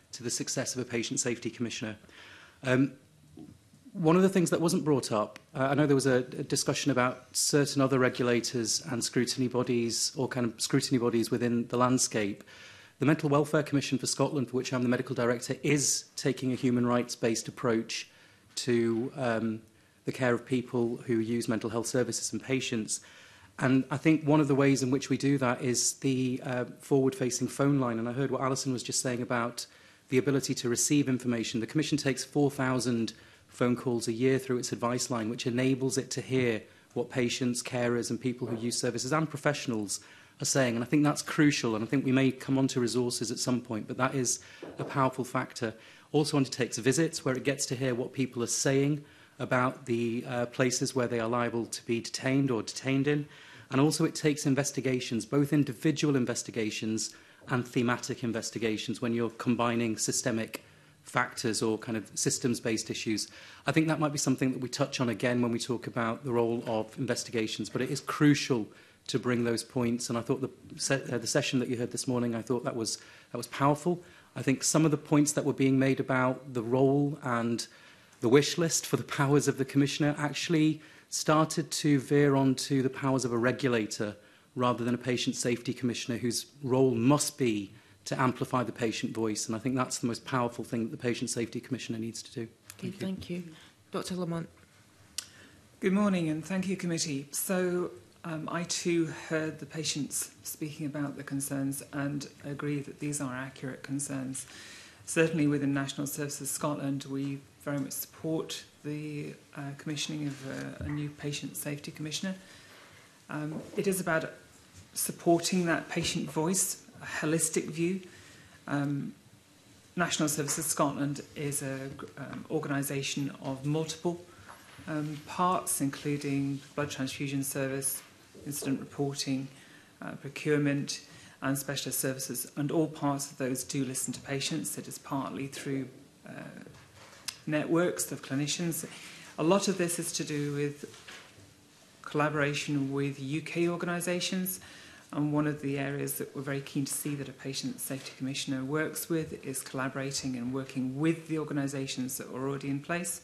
to the success of a Patient Safety Commissioner. Um, One of the things that wasn't brought up, uh, I know there was a, a discussion about certain other regulators and scrutiny bodies, or kind of scrutiny bodies within the landscape. The Mental Welfare Commission for Scotland, for which I'm the medical director, is taking a human rights-based approach to um, the care of people who use mental health services and patients. And I think one of the ways in which we do that is the uh, forward-facing phone line. And I heard what Alison was just saying about the ability to receive information. The Commission takes four thousand phone calls a year through its advice line, which enables it to hear what patients, carers and people who use services and professionals are saying. And I think that's crucial, and I think we may come on to resources at some point, but that is a powerful factor. Also undertakes visits where it gets to hear what people are saying about the uh, places where they are liable to be detained or detained in. And also it takes investigations, both individual investigations and thematic investigations, when you're combining systemic factors or kind of systems-based issues. I think that might be something that we touch on again when we talk about the role of investigations, but it is crucial to bring those points. And I thought the, se uh, the session that you heard this morning, I thought that was, that was powerful. I think some of the points that were being made about the role and the wish list for the powers of the Commissioner actually started to veer onto the powers of a regulator rather than a Patient Safety Commissioner, whose role must be to amplify the patient voice. And I think that's the most powerful thing that the Patient Safety Commissioner needs to do. Okay, thank you. Doctor Lamont. Good morning, and thank you, committee. So um, I too heard the patients speaking about the concerns and agree that these are accurate concerns. Certainly within National Services Scotland, we very much support the uh, commissioning of a, a new Patient Safety Commissioner. Um, it is about supporting that patient voice, a holistic view. Um, National Services Scotland is an um, organisation of multiple um, parts, including blood transfusion service, incident reporting, uh, procurement and specialist services, and all parts of those do listen to patients. It is partly through uh, networks of clinicians. A lot of this is to do with collaboration with U K organisations. And one of the areas that we're very keen to see that a Patient Safety Commissioner works with is collaborating and working with the organisations that are already in place.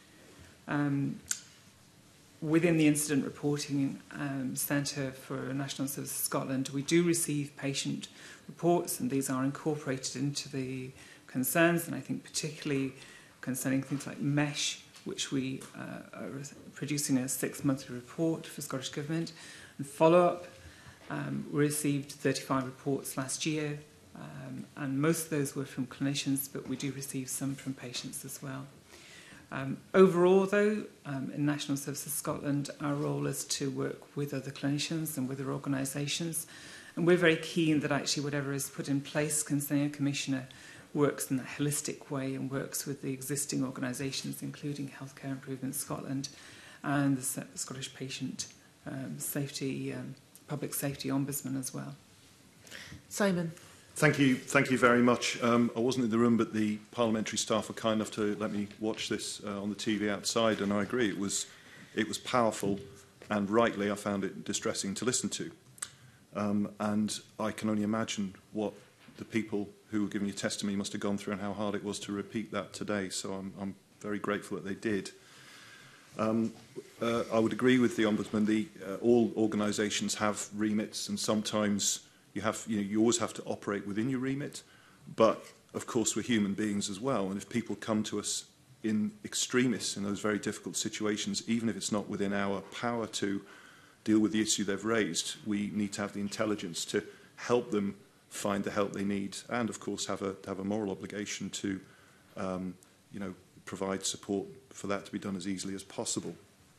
Um, within the Incident Reporting um, Centre for National Services Scotland, we do receive patient reports, and these are incorporated into the concerns, and I think particularly concerning things like MESH, which we uh, are producing a six-monthly report for Scottish Government, and follow-up. Um, we received thirty-five reports last year, um, and most of those were from clinicians, but we do receive some from patients as well. Um, overall, though, um, in National Services Scotland, our role is to work with other clinicians and with other organisations, and we're very keen that actually whatever is put in place concerning a commissioner works in a holistic way and works with the existing organisations, including Healthcare Improvement Scotland and the Scottish Patient um, Safety um, Public Safety Ombudsman as well. Simon. Thank you, thank you very much. Um, I wasn't in the room, but the parliamentary staff were kind enough to let me watch this uh, on the T V outside, and I agree, it was, it was powerful, and rightly I found it distressing to listen to. Um, and I can only imagine what the people who were giving you testimony must have gone through and how hard it was to repeat that today, so I'm, I'm very grateful that they did. Um, uh, I would agree with the Ombudsman. The, uh, all organisations have remits, and sometimes you have, you know, you always have to operate within your remit. But of course, we're human beings as well, and if people come to us in extremis in those very difficult situations, even if it's not within our power to deal with the issue they've raised, we need to have the intelligence to help them find the help they need, and of course have a have a moral obligation to, um, you know, provide support for that to be done as easily as possible.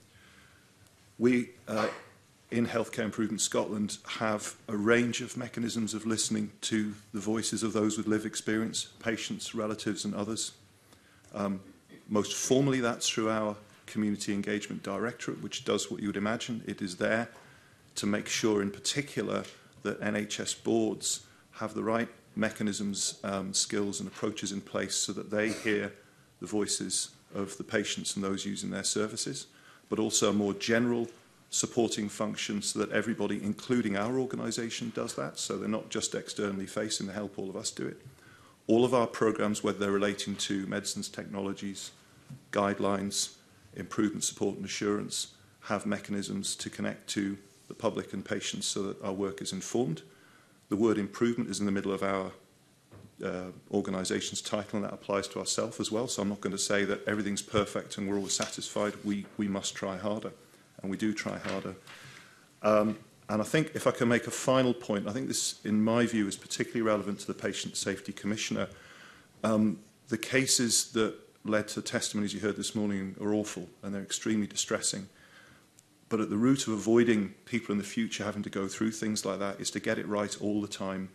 We, uh, in Healthcare Improvement Scotland, have a range of mechanisms of listening to the voices of those with lived experience, patients, relatives and others. Um, most formally, that's through our Community Engagement Directorate, which does what you would imagine. It is there to make sure, in particular, that N H S boards have the right mechanisms, um, skills and approaches in place so that they hear the voices of the patients and those using their services, but also a more general supporting function so that everybody, including our organisation, does that, so they're not just externally facing to help all of us do it. All of our programs, whether they're relating to medicines, technologies, guidelines, improvement, support and assurance, have mechanisms to connect to the public and patients so that our work is informed. The word improvement is in the middle of our uh, organisation's title, and that applies to ourselves as well. So I'm not going to say that everything's perfect and we're always satisfied. We, we must try harder, and we do try harder. Um, and I think if I can make a final point, I think this, in my view, is particularly relevant to the Patient Safety Commissioner. Um, the cases that led to testimonies you heard this morning are awful, and they're extremely distressing. But at the root of avoiding people in the future having to go through things like that is to get it right all the time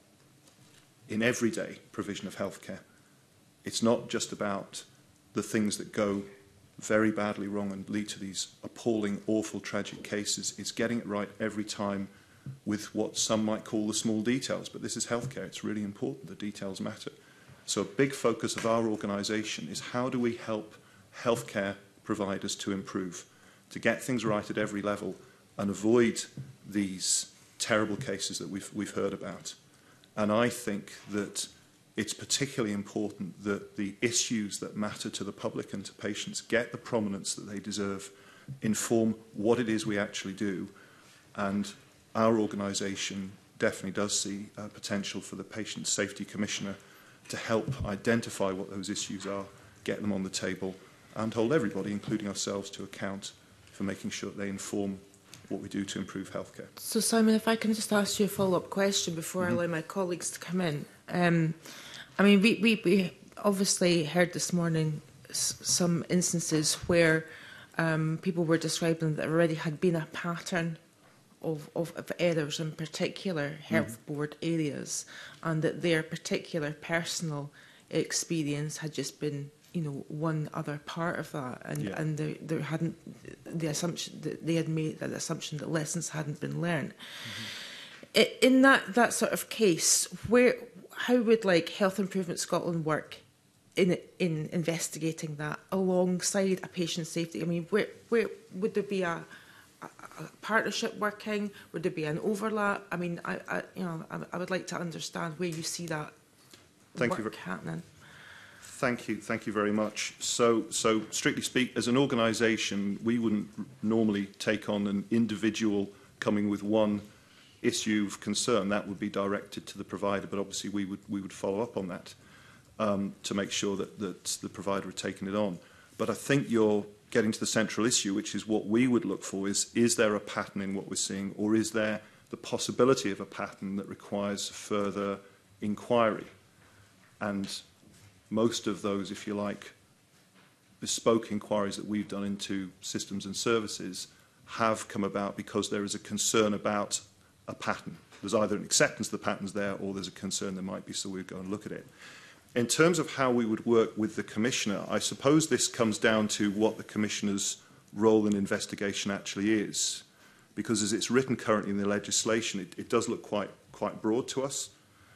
in everyday provision of healthcare. It's not just about the things that go very badly wrong and lead to these appalling, awful, tragic cases. It's getting it right every time with what some might call the small details. But this is healthcare. It's really important. The details matter. So a big focus of our organisation is how do we help healthcare providers to improve, to get things right at every level and avoid these terrible cases that we've, we've heard about. And I think that it's particularly important that the issues that matter to the public and to patients get the prominence that they deserve, inform what it is we actually do, and our organisation definitely does see uh, potential for the Patient Safety Commissioner to help identify what those issues are, get them on the table, and hold everybody, including ourselves, to account for making sure that they inform what we do to improve healthcare. So, Simon, if I can just ask you a follow-up question before mm-hmm. I allow my colleagues to come in. Um, I mean, we, we, we obviously heard this morning s some instances where um, people were describing that there already had been a pattern of, of, of errors in particular health mm-hmm. board areas, and that their particular personal experience had just been, you know, one other part of that, and yeah. and there, there hadn't the assumption that they had made that assumption that lessons hadn't been learned. Mm-hmm. In that that sort of case, where how would like Health Improvement Scotland work in in investigating that alongside a patient safety? I mean, where where would there be a, a, a partnership working? Would there be an overlap? I mean, I, I you know I, I would like to understand where you see that Thank work you for happening. Thank you, thank you very much. So, so strictly speak, as an organisation, we wouldn't normally take on an individual coming with one issue of concern. That would be directed to the provider, but obviously we would we would follow up on that um, to make sure that that the provider had taken it on. But I think you're getting to the central issue, which is what we would look for: is is there a pattern in what we're seeing, or is there the possibility of a pattern that requires further inquiry? And most of those, if you like, bespoke inquiries that we've done into systems and services have come about because there is a concern about a pattern. There's either an acceptance the pattern's there, or there's a concern there might be, so we'd go and look at it. In terms of how we would work with the Commissioner, I suppose this comes down to what the Commissioner's role in investigation actually is. Because as it's written currently in the legislation, it, it does look quite, quite broad to us.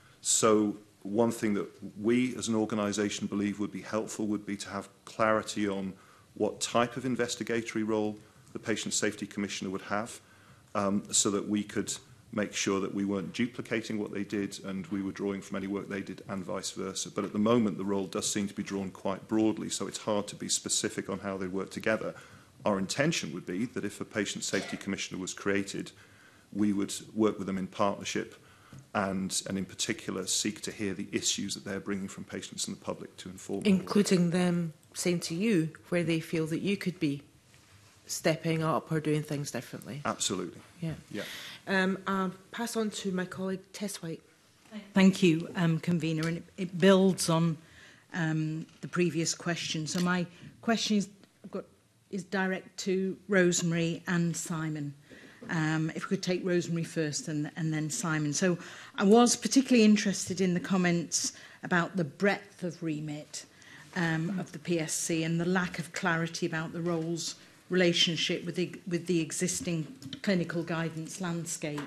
So one thing that we as an organisation believe would be helpful would be to have clarity on what type of investigatory role the Patient Safety Commissioner would have, um, so that we could make sure that we weren't duplicating what they did and we were drawing from any work they did and vice versa. But at the moment the role does seem to be drawn quite broadly, so it's hard to be specific on how they work together. Our intention would be that if a Patient Safety Commissioner was created, we would work with them in partnership and, and in particular seek to hear the issues that they're bringing from patients and the public to inform. Including them saying to you where they feel that you could be stepping up or doing things differently. Absolutely. Yeah. Yeah. Um, I'll pass on to my colleague Tess White. Thank you, um, Convener, and it, it builds on um, the previous question. So my question is, I've got, is direct to Rosemary and Simon. Um, if we could take Rosemary first and, and then Simon. So I was particularly interested in the comments about the breadth of remit um, of the P S C and the lack of clarity about the roles relationship with the, with the existing clinical guidance landscape.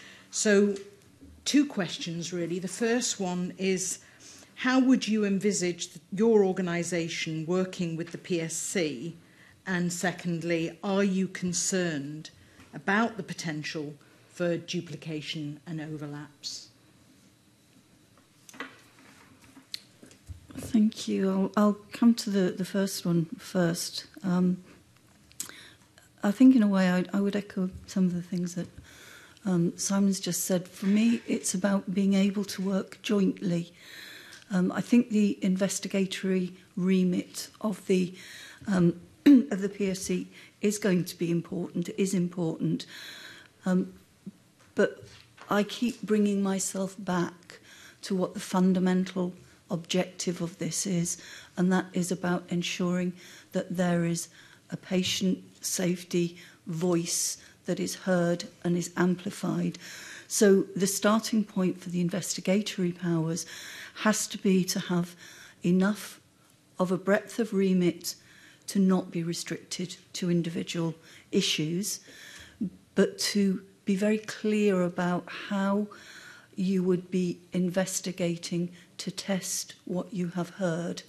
So two questions really. The first one is, how would you envisage your organisation working with the P S C? And secondly, are you concerned about the potential for duplication and overlaps? Thank you. I'll, I'll come to the, the first one first. Um, I think in a way I, I would echo some of the things that um, Simon's just said. For me, it's about being able to work jointly. Um, I think the investigatory remit of the um, of the P S C is going to be important. It is important, um, but I keep bringing myself back to what the fundamental objective of this is, and that is about ensuring that there is a patient safety voice that is heard and is amplified. So the starting point for the investigatory powers has to be to have enough of a breadth of remit to not be restricted to individual issues, but to be very clear about how you would be investigating to test what you have heard.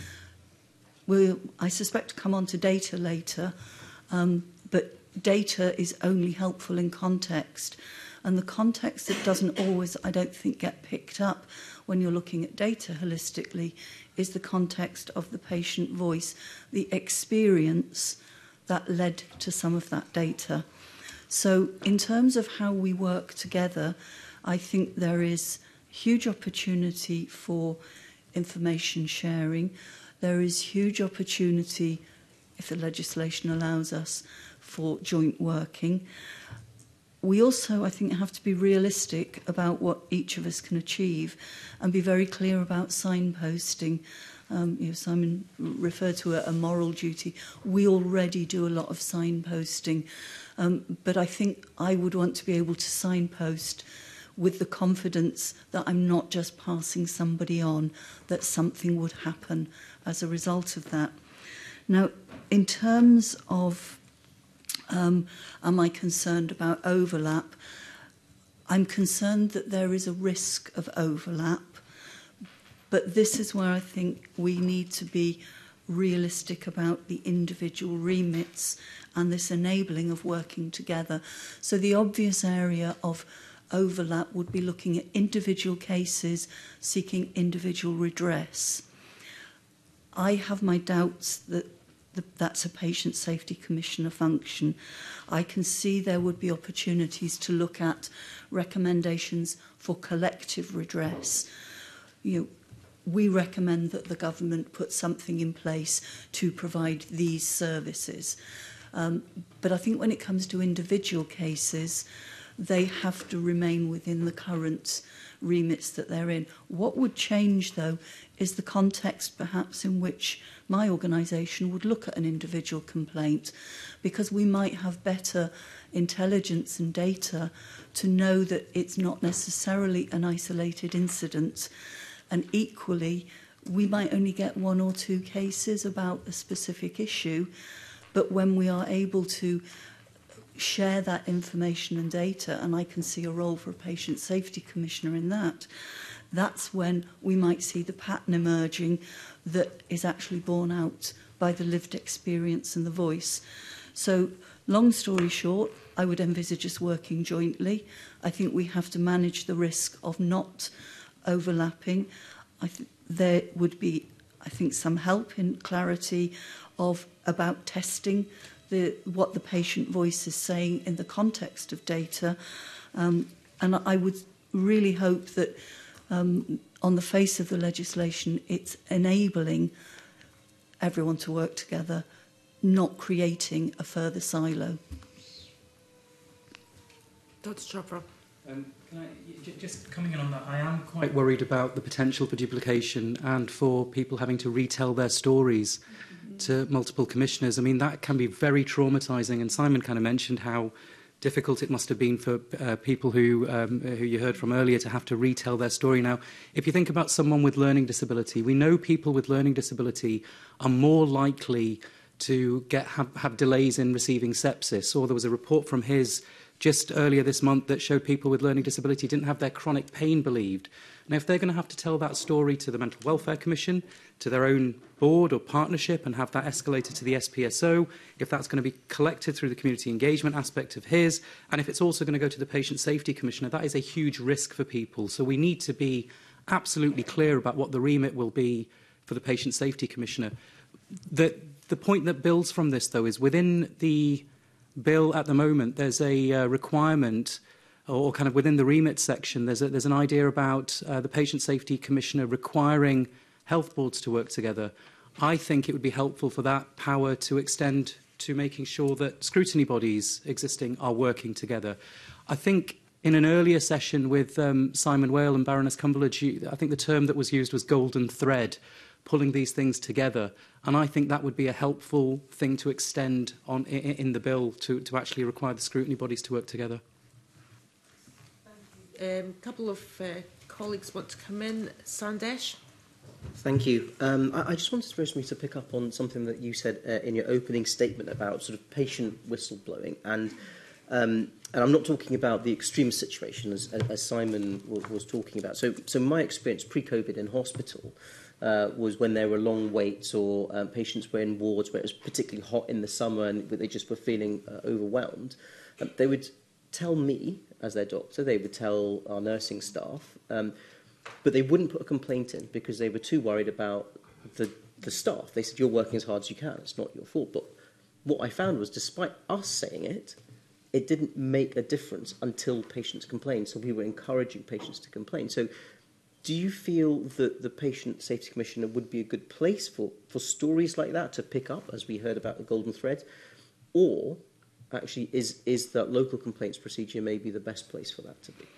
We'll, I suspect, come on to data later, um, but data is only helpful in context. And the context that doesn't always, I don't think, get picked up when you're looking at data holistically is the context of the patient voice, the experience that led to some of that data. So in terms of how we work together, I think there is huge opportunity for information sharing. There is huge opportunity, if the legislation allows us, for joint working. We also, I think, have to be realistic about what each of us can achieve and be very clear about signposting. Um, you know, Simon referred to a, a moral duty. We already do a lot of signposting, um, but I think I would want to be able to signpost with the confidence that I'm not just passing somebody on, that something would happen as a result of that. Now, in terms of Um, am I concerned about overlap? I'm concerned that there is a risk of overlap, but this is where I think we need to be realistic about the individual remits and this enabling of working together. So the obvious area of overlap would be looking at individual cases, seeking individual redress. I have my doubts that that's a patient safety commissioner function. I can see there would be opportunities to look at recommendations for collective redress. You know, we recommend that the government put something in place to provide these services. Um, but I think when it comes to individual cases, they have to remain within the current remits that they're in. What would change, though, is the context perhaps in which my organisation would look at an individual complaint, because we might have better intelligence and data to know that it's not necessarily an isolated incident. And equally, we might only get one or two cases about a specific issue, but when we are able to share that information and data, and I can see a role for a patient safety commissioner in that, that's when we might see the pattern emerging that is actually borne out by the lived experience and the voice. So, long story short, I would envisage us working jointly. I think we have to manage the risk of not overlapping. I th- there would be, I think, some help in clarity of about testing the, what the patient voice is saying in the context of data. Um, and I would really hope that um, on the face of the legislation, it's enabling everyone to work together, not creating a further silo. Doctor Chopra. Um, can I, j- just coming in on that, I am quite worried about the potential for duplication and for people having to retell their stories mm-hmm. to multiple commissioners. I mean, that can be very traumatising, and Simon kind of mentioned how difficult it must have been for uh, people who, um, who you heard from earlier to have to retell their story. Now, if you think about someone with learning disability, we know people with learning disability are more likely to get have, have delays in receiving sepsis. Or there was a report from his just earlier this month that showed people with learning disability didn't have their chronic pain believed. Now, if they're going to have to tell that story to the Mental Welfare Commission, to their own board or partnership, and have that escalated to the S P S O, if that's going to be collected through the community engagement aspect of his, and if it's also going to go to the Patient Safety Commissioner, that is a huge risk for people. So we need to be absolutely clear about what the remit will be for the Patient Safety Commissioner. The, the point that builds from this, though, is within the bill at the moment, there's a uh, requirement, or kind of within the remit section, there's, a, there's an idea about uh, the Patient Safety Commissioner requiring health boards to work together. I think it would be helpful for that power to extend to making sure that scrutiny bodies existing are working together. I think in an earlier session with um, Simon Whale and Baroness Cumberledge, you, I think the term that was used was golden thread, pulling these things together. And I think that would be a helpful thing to extend on in, in the bill to, to actually require the scrutiny bodies to work together. A um, couple of uh, colleagues want to come in. Sandesh. Thank you. Um, I, I just wanted first me to pick up on something that you said uh, in your opening statement about sort of patient whistleblowing. And, um, and I'm not talking about the extreme situation, as, as Simon was, was talking about. So, so my experience pre-COVID in hospital uh, was when there were long waits, or um, patients were in wards where it was particularly hot in the summer and they just were feeling uh, overwhelmed. Um, they would tell me, as their doctor, they would tell our nursing staff, um, but they wouldn't put a complaint in because they were too worried about the, the staff. They said, you're working as hard as you can, it's not your fault. But what I found was, despite us saying it, it didn't make a difference until patients complained. So we were encouraging patients to complain. So do you feel that the Patient Safety Commissioner would be a good place for, for stories like that to pick up, as we heard about the golden thread? Or actually, is, is that local complaints procedure maybe the best place for that to be?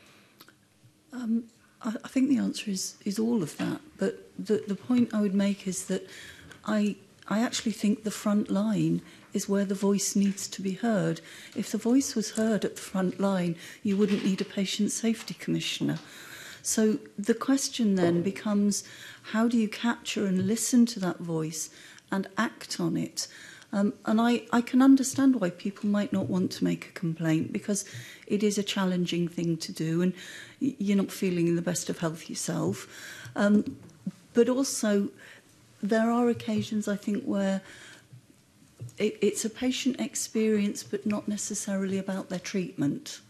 Um, I, I think the answer is, is all of that. But the, the point I would make is that I, I actually think the front line is where the voice needs to be heard. If the voice was heard at the front line, you wouldn't need a Patient Safety Commissioner. So the question then becomes, how do you capture and listen to that voice and act on it? Um, and I, I can understand why people might not want to make a complaint, because it is a challenging thing to do and you're not feeling in the best of health yourself. Um, but also, there are occasions, I think, where it, it's a patient experience but not necessarily about their treatment.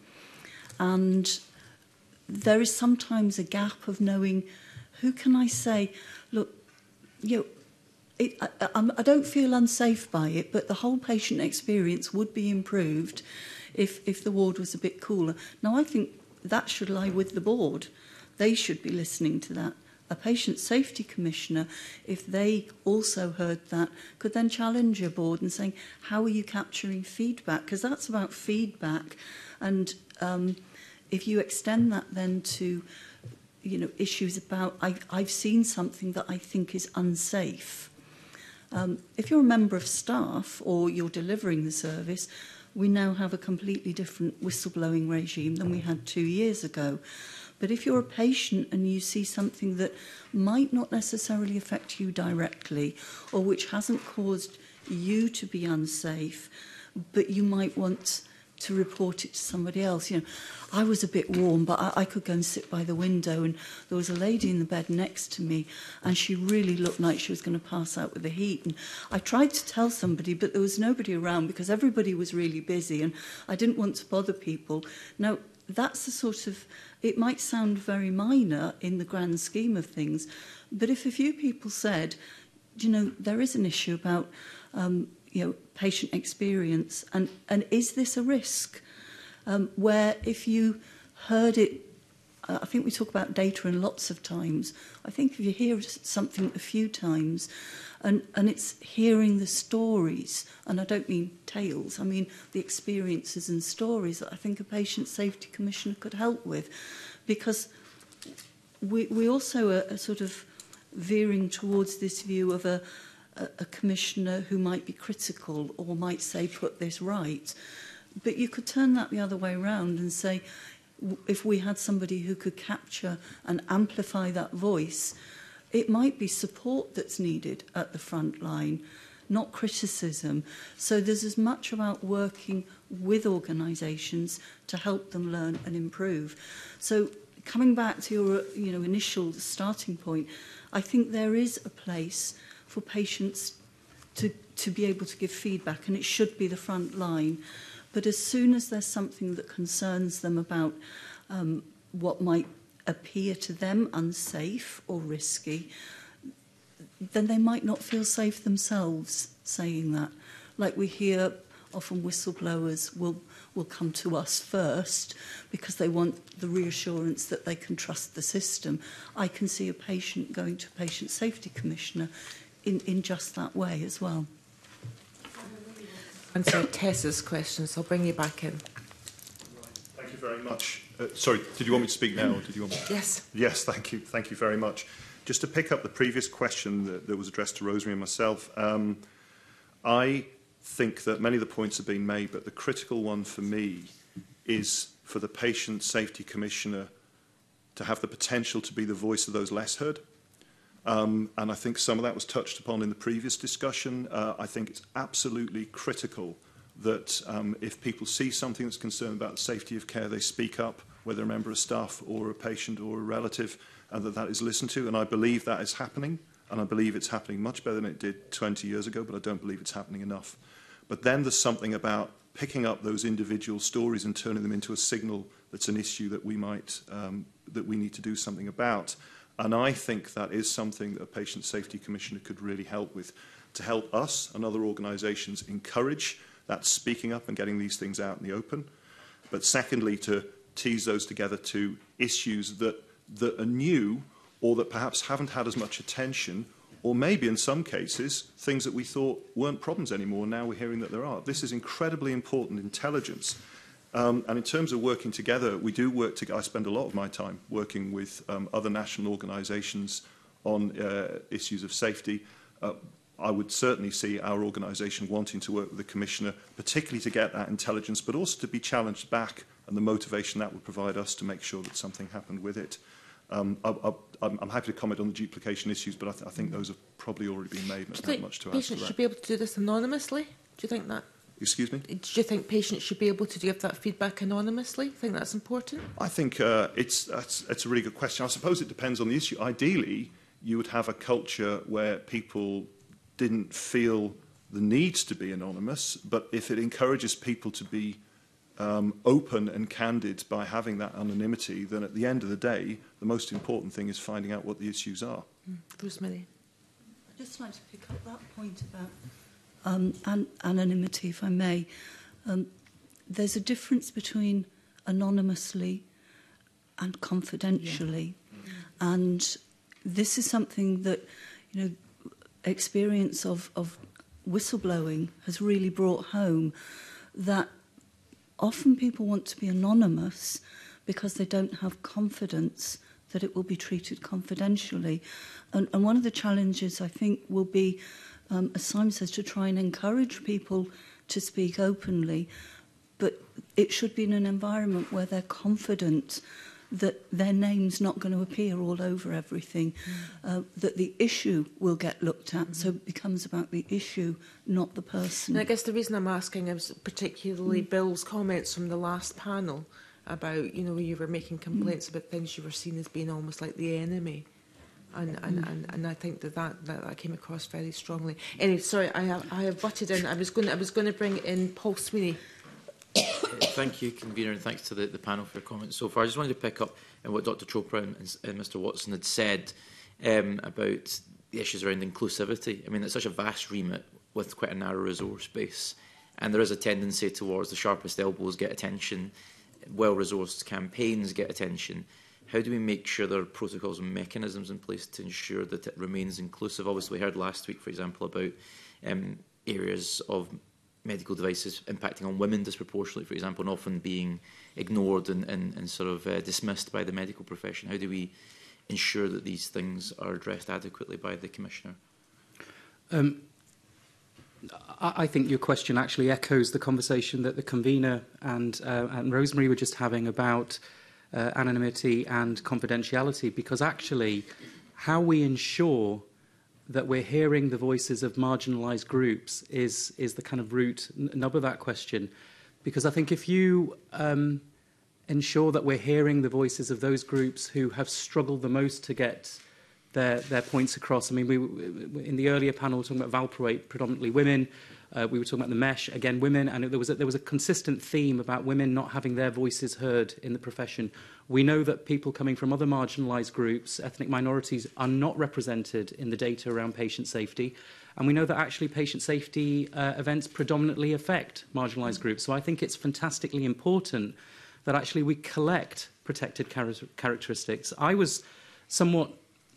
And there is sometimes a gap of knowing, who can I say, look, you know, It, I, I don't feel unsafe by it, but the whole patient experience would be improved if, if the ward was a bit cooler. Now, I think that should lie with the board. They should be listening to that. A Patient Safety Commissioner, if they also heard that, could then challenge your board and saying, how are you capturing feedback? Because that's about feedback. And um, if you extend that then to, you know, issues about, I, I've seen something that I think is unsafe. Um, if you're a member of staff or you're delivering the service, we now have a completely different whistleblowing regime than we had two years ago. But if you're a patient and you see something that might not necessarily affect you directly, or which hasn't caused you to be unsafe, but you might want to report it to somebody else. You know, I was a bit warm, but I, I could go and sit by the window, and there was a lady in the bed next to me, and she really looked like she was going to pass out with the heat. And I tried to tell somebody, but there was nobody around because everybody was really busy, and I didn't want to bother people. Now, that's the sort of, it might sound very minor in the grand scheme of things, but if a few people said, you know, there is an issue about um, you know, patient experience, and, and is this a risk? Um, where if you heard it, uh, I think we talk about data in lots of times. I think if you hear something a few times, and, and it's hearing the stories, and I don't mean tales, I mean the experiences and stories that I think a Patient Safety Commissioner could help with, because we, we also are, are sort of veering towards this view of a a commissioner who might be critical or might say, put this right. But you could turn that the other way around and say, if we had somebody who could capture and amplify that voice, it might be support that's needed at the front line, not criticism. So there's as much about working with organisations to help them learn and improve. So coming back to your you know, initial starting point, I think there is a place for patients to, to be able to give feedback, and it should be the front line. But as soon as there's something that concerns them about um, what might appear to them unsafe or risky, then they might not feel safe themselves saying that. Like we hear often whistleblowers will, will come to us first because they want the reassurance that they can trust the system. I can see a patient going to a patient safety commissioner in, in just that way as well. Answer Tessa's questions. I'll bring you back in. Thank you very much. Uh, sorry, did you want me to speak now? Or did you want me? Yes. Yes, thank you. Thank you very much. Just to pick up the previous question that, that was addressed to Rosemary and myself, um, I think that many of the points have been made, but the critical one for me is for the Patient Safety Commissioner to have the potential to be the voice of those less heard. Um, and I think some of that was touched upon in the previous discussion. Uh, I think it's absolutely critical that um, if people see something that's concerned about the safety of care, they speak up, whether a member of staff or a patient or a relative, and that that is listened to. And I believe that is happening, and I believe it's happening much better than it did twenty years ago, but I don't believe it's happening enough. But then there's something about picking up those individual stories and turning them into a signal that's an issue that we might, um, that we need to do something about. And I think that is something that a Patient Safety Commissioner could really help with, to help us and other organisations encourage that speaking up and getting these things out in the open. But secondly, to tease those together to issues that, that are new or that perhaps haven't had as much attention, or maybe in some cases, things that we thought weren't problems anymore, now we're hearing that there are. This is incredibly important intelligence. Um, and in terms of working together, we do work together. I spend a lot of my time working with um, other national organisations on uh, issues of safety. Uh, I would certainly see our organisation wanting to work with the Commissioner, particularly to get that intelligence, but also to be challenged back and the motivation that would provide us to make sure that something happened with it. Um, I, I, I'm happy to comment on the duplication issues, but I, th I think those have probably already been made. And Do you there's think not much to add patients to should that. be able to do this anonymously? Do you think that? Excuse me? Do you think patients should be able to give that feedback anonymously? I think that's important. I think uh, it's, that's, it's a really good question. I suppose it depends on the issue. Ideally, you would have a culture where people didn't feel the need to be anonymous, but if it encourages people to be um, open and candid by having that anonymity, then at the end of the day, the most important thing is finding out what the issues are. Mm. Rosemary. I'd just like to pick up that point about um, an anonymity, if I may. Um, there's a difference between anonymously and confidentially. Yeah. And this is something that, you know, experience of, of whistleblowing has really brought home, that often people want to be anonymous because they don't have confidence that it will be treated confidentially. And, and one of the challenges, I think, will be, um, as Simon says, to try and encourage people to speak openly, but it should be in an environment where they're confident that their name's not going to appear all over everything, mm. uh, that the issue will get looked at, mm. so it becomes about the issue, not the person. And I guess the reason I'm asking is particularly mm. Bill's comments from the last panel about, you know, you were making complaints mm. about things you were seen as being almost like the enemy. And, and, mm. and, and I think that that, that that came across very strongly. Anyway, sorry, I have, I have butted in. I was going to, I was going to bring in Paul Sweeney. Thank you, Convener, and thanks to the, the panel for your comments so far. I just wanted to pick up on what Doctor Chopra and, and Mr Watson had said um, about the issues around inclusivity. I mean, it's such a vast remit with quite a narrow resource base, and there is a tendency towards the sharpest elbows get attention, well-resourced campaigns get attention. How do we make sure there are protocols and mechanisms in place to ensure that it remains inclusive? Obviously, we heard last week, for example, about um, areas of medical devices impacting on women disproportionately, for example, and often being ignored and, and, and sort of uh, dismissed by the medical profession. How do we ensure that these things are addressed adequately by the Commissioner? Um, I, I think your question actually echoes the conversation that the Convener and, uh, and Rosemary were just having about uh, anonymity and confidentiality, because actually how we ensure that we're hearing the voices of marginalised groups is, is the kind of root nub of that question. Because I think if you um, ensure that we're hearing the voices of those groups who have struggled the most to get their, their points across. I mean, we, we in the earlier panel, we were talking about valproate, predominantly women, Uh, we were talking about the mesh, again, women, and there was, a, there was a consistent theme about women not having their voices heard in the profession. We know that people coming from other marginalised groups, ethnic minorities, are not represented in the data around patient safety. And we know that actually patient safety uh, events predominantly affect marginalised groups. So I think it's fantastically important that actually we collect protected char characteristics. I was somewhat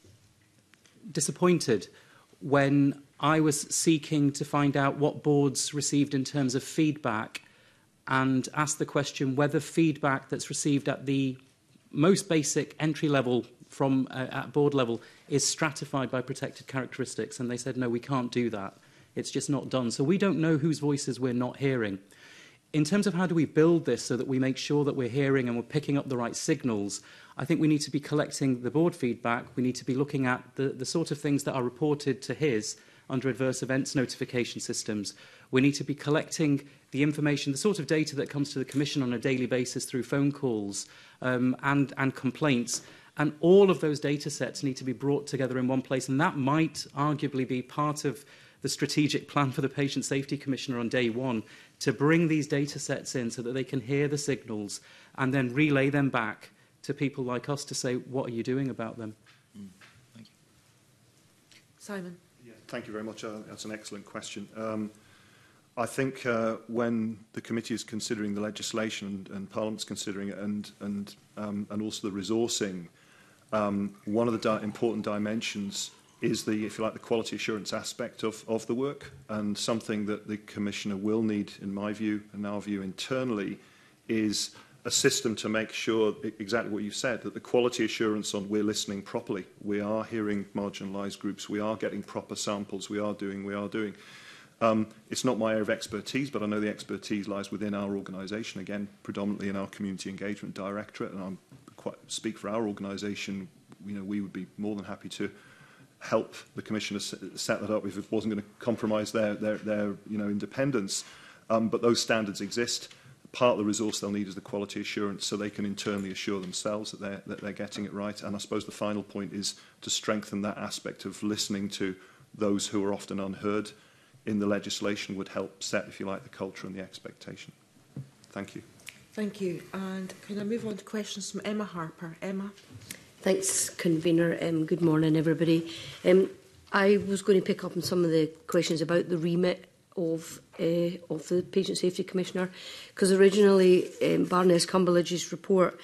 disappointed when I was seeking to find out what boards received in terms of feedback and asked the question whether feedback that's received at the most basic entry level from uh, at board level is stratified by protected characteristics. And they said, no, we can't do that. It's just not done. So we don't know whose voices we're not hearing. In terms of how do we build this so that we make sure that we're hearing and we're picking up the right signals, I think we need to be collecting the board feedback. We need to be looking at the, the sort of things that are reported to his under adverse events notification systems. We need to be collecting the information, the sort of data that comes to the Commission on a daily basis through phone calls um, and, and complaints. And all of those data sets need to be brought together in one place. And that might arguably be part of the strategic plan for the Patient Safety Commissioner on day one, to bring these data sets in so that they can hear the signals and then relay them back to people like us to say, what are you doing about them? Mm. Thank you. Simon. Yeah, thank you very much. Uh, that's an excellent question. Um, I think uh, when the committee is considering the legislation and, and Parliament's considering it, and, and, um, and also the resourcing, um, one of the di important dimensions is the, if you like, the quality assurance aspect of, of the work, and something that the Commissioner will need, in my view, and our view internally, is a system to make sure, exactly what you've said, that the quality assurance on we're listening properly, we are hearing marginalised groups, we are getting proper samples, we are doing, we are doing. Um, it's not my area of expertise, but I know the expertise lies within our organisation, again, predominantly in our Community Engagement Directorate, and I'm quite speak for our organisation, you know, we would be more than happy to help the Commissioner set that up if it wasn't going to compromise their, their, their you know, independence. Um, but those standards exist. Part of the resource they'll need is the quality assurance, so they can internally assure themselves that they're, that they're getting it right. And I suppose the final point is to strengthen that aspect of listening to those who are often unheard in the legislation would help set, if you like, the culture and the expectation. Thank you. Thank you. And can I move on to questions from Emma Harper? Emma. Thanks, Convener. Um, good morning, everybody. Um, I was going to pick up on some of the questions about the remit of uh, of the Patient Safety Commissioner, because originally um, Baroness Cumberledge's report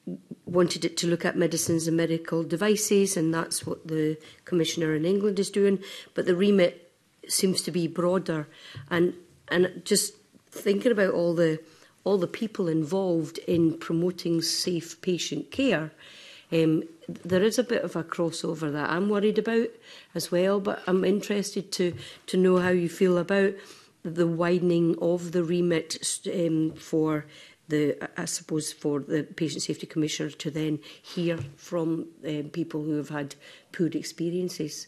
wanted it to look at medicines and medical devices, and that's what the Commissioner in England is doing. But the remit seems to be broader, and and just thinking about all the all the people involved in promoting safe patient care. Um, there is a bit of a crossover that I'm worried about as well, but I'm interested to, to know how you feel about the widening of the remit um, for the, I suppose, for the Patient Safety Commissioner to then hear from um, people who have had poor experiences.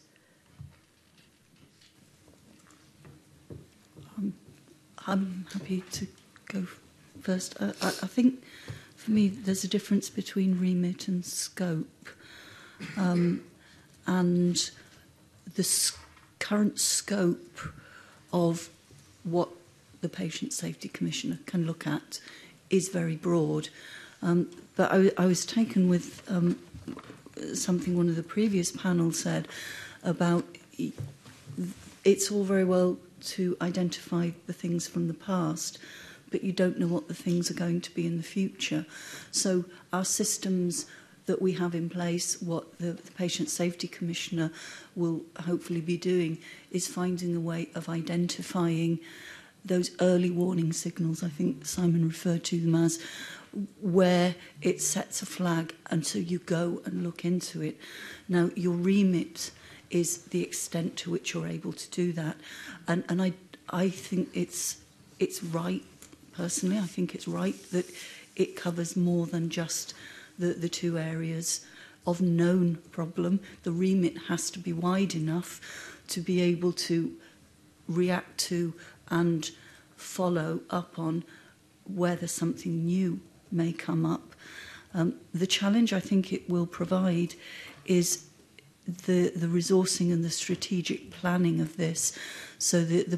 Um, I'm happy to go first. I, I, I think for me, there's a difference between remit and scope. Um, and the s current scope of what the Patient Safety Commissioner can look at is very broad. Um, but I, I was taken with um, something one of the previous panels said about it's all very well to identify the things from the past, but you don't know what the things are going to be in the future. So our systems that we have in place, what the, the Patient Safety Commissioner will hopefully be doing, is finding a way of identifying those early warning signals, I think Simon referred to them as, where it sets a flag, and so you go and look into it. Now, your remit is the extent to which you're able to do that. And, and I, I think it's, it's right. Personally, I think it's right that it covers more than just the, the two areas of known problem. The remit has to be wide enough to be able to react to and follow up on whether something new may come up. Um, the challenge I think it will provide is the, the resourcing and the strategic planning of this. So the, the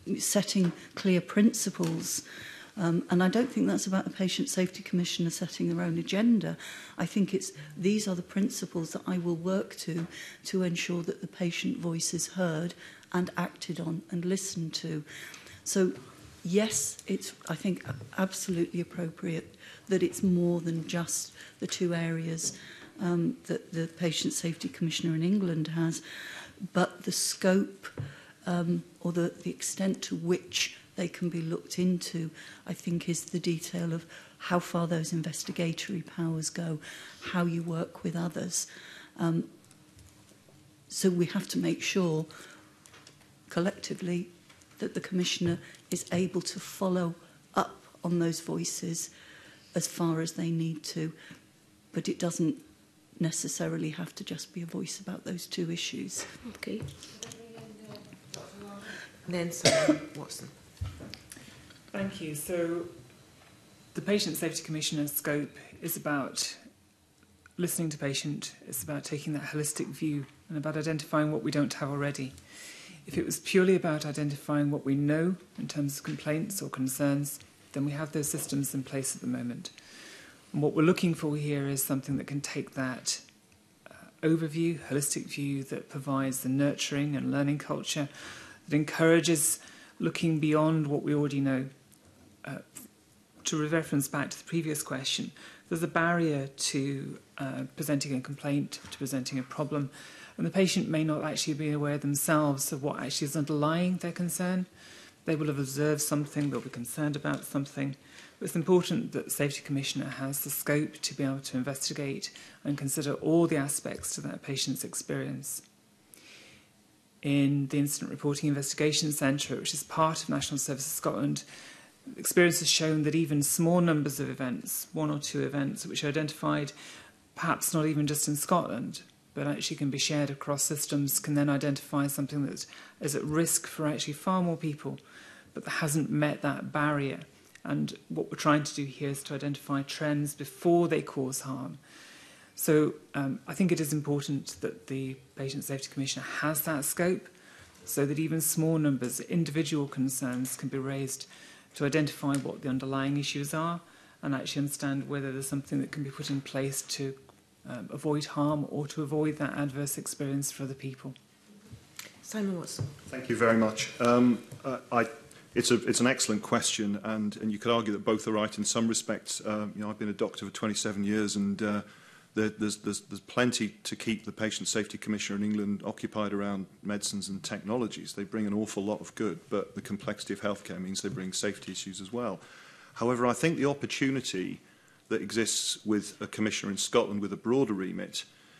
setting clear principles. Um, and I don't think that's about a patient safety commissioner setting their own agenda. I think it's these are the principles that I will work to to ensure that the patient voice is heard and acted on and listened to. So, yes, it's, I think, absolutely appropriate that it's more than just the two areas um, that the Patient Safety Commissioner in England has, but the scope um, or the, the extent to which they can be looked into, I think, is the detail of how far those investigatory powers go, how you work with others. Um, so we have to make sure, collectively, that the Commissioner is able to follow up on those voices as far as they need to. But it doesn't necessarily have to just be a voice about those two issues. Okay. And then Simon Watson. Thank you. So the Patient Safety Commissioner's scope is about listening to patient, it's about taking that holistic view and about identifying what we don't have already. If it was purely about identifying what we know in terms of complaints or concerns, then we have those systems in place at the moment. And what we're looking for here is something that can take that uh, overview, holistic view that provides the nurturing and learning culture, that encourages looking beyond what we already know. Uh, to reference back to the previous question, there's a barrier to uh, presenting a complaint, to presenting a problem, and the patient may not actually be aware themselves of what actually is underlying their concern. They will have observed something, they'll be concerned about something, but it's important that the Safety Commissioner has the scope to be able to investigate and consider all the aspects to that patient's experience. In the Incident Reporting Investigation Centre, which is part of National Services Scotland, experience has shown that even small numbers of events, one or two events, which are identified perhaps not even just in Scotland, but actually can be shared across systems, can then identify something that is at risk for actually far more people, but that hasn't met that barrier. And what we're trying to do here is to identify trends before they cause harm. So um, I think it is important that the Patient Safety Commissioner has that scope so that even small numbers, individual concerns can be raised to identify what the underlying issues are and actually understand whether there's something that can be put in place to um, avoid harm or to avoid that adverse experience for other people. Simon Watson. Thank you very much. Um, uh, I, it's, a, it's an excellent question, and, and you could argue that both are right in some respects. Uh, you know, I've been a doctor for twenty-seven years, and uh, there, there's, there's, there's plenty to keep the Patient Safety Commissioner in England occupied around medicines and technologies. They bring an awful lot of good, but the complexity of healthcare means they bring safety issues as well. However, I think the opportunity that exists with a Commissioner in Scotland with a broader remit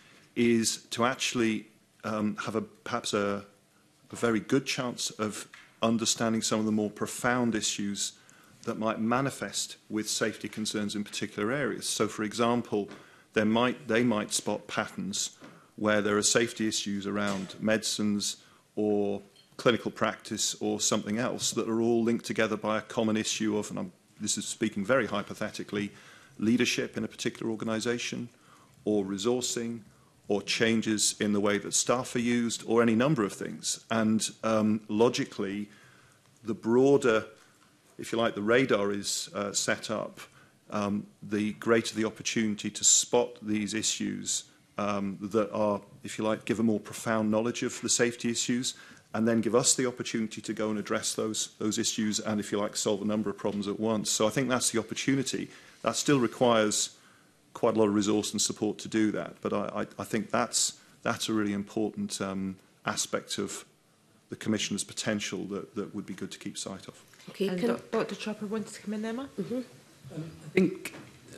is to actually um, have a, perhaps a, a very good chance of understanding some of the more profound issues that might manifest with safety concerns in particular areas. So, for example, there might, they might spot patterns where there are safety issues around medicines or clinical practice or something else that are all linked together by a common issue of, and I'm, this is speaking very hypothetically, leadership in a particular organisation, or resourcing, or changes in the way that staff are used, or any number of things. And um, logically, the broader, if you like, the radar is uh, set up, um, the greater the opportunity to spot these issues um, that are, if you like, give a more profound knowledge of the safety issues, and then give us the opportunity to go and address those, those issues and, if you like, solve a number of problems at once. So I think that's the opportunity. That still requires quite a lot of resource and support to do that, but I, I, I think that's, that's a really important um, aspect of the Commissioner's potential that, that would be good to keep sight of. Okay, and can... Doctor Chopper wanted to come in, Emma? Mm-hmm. um, I think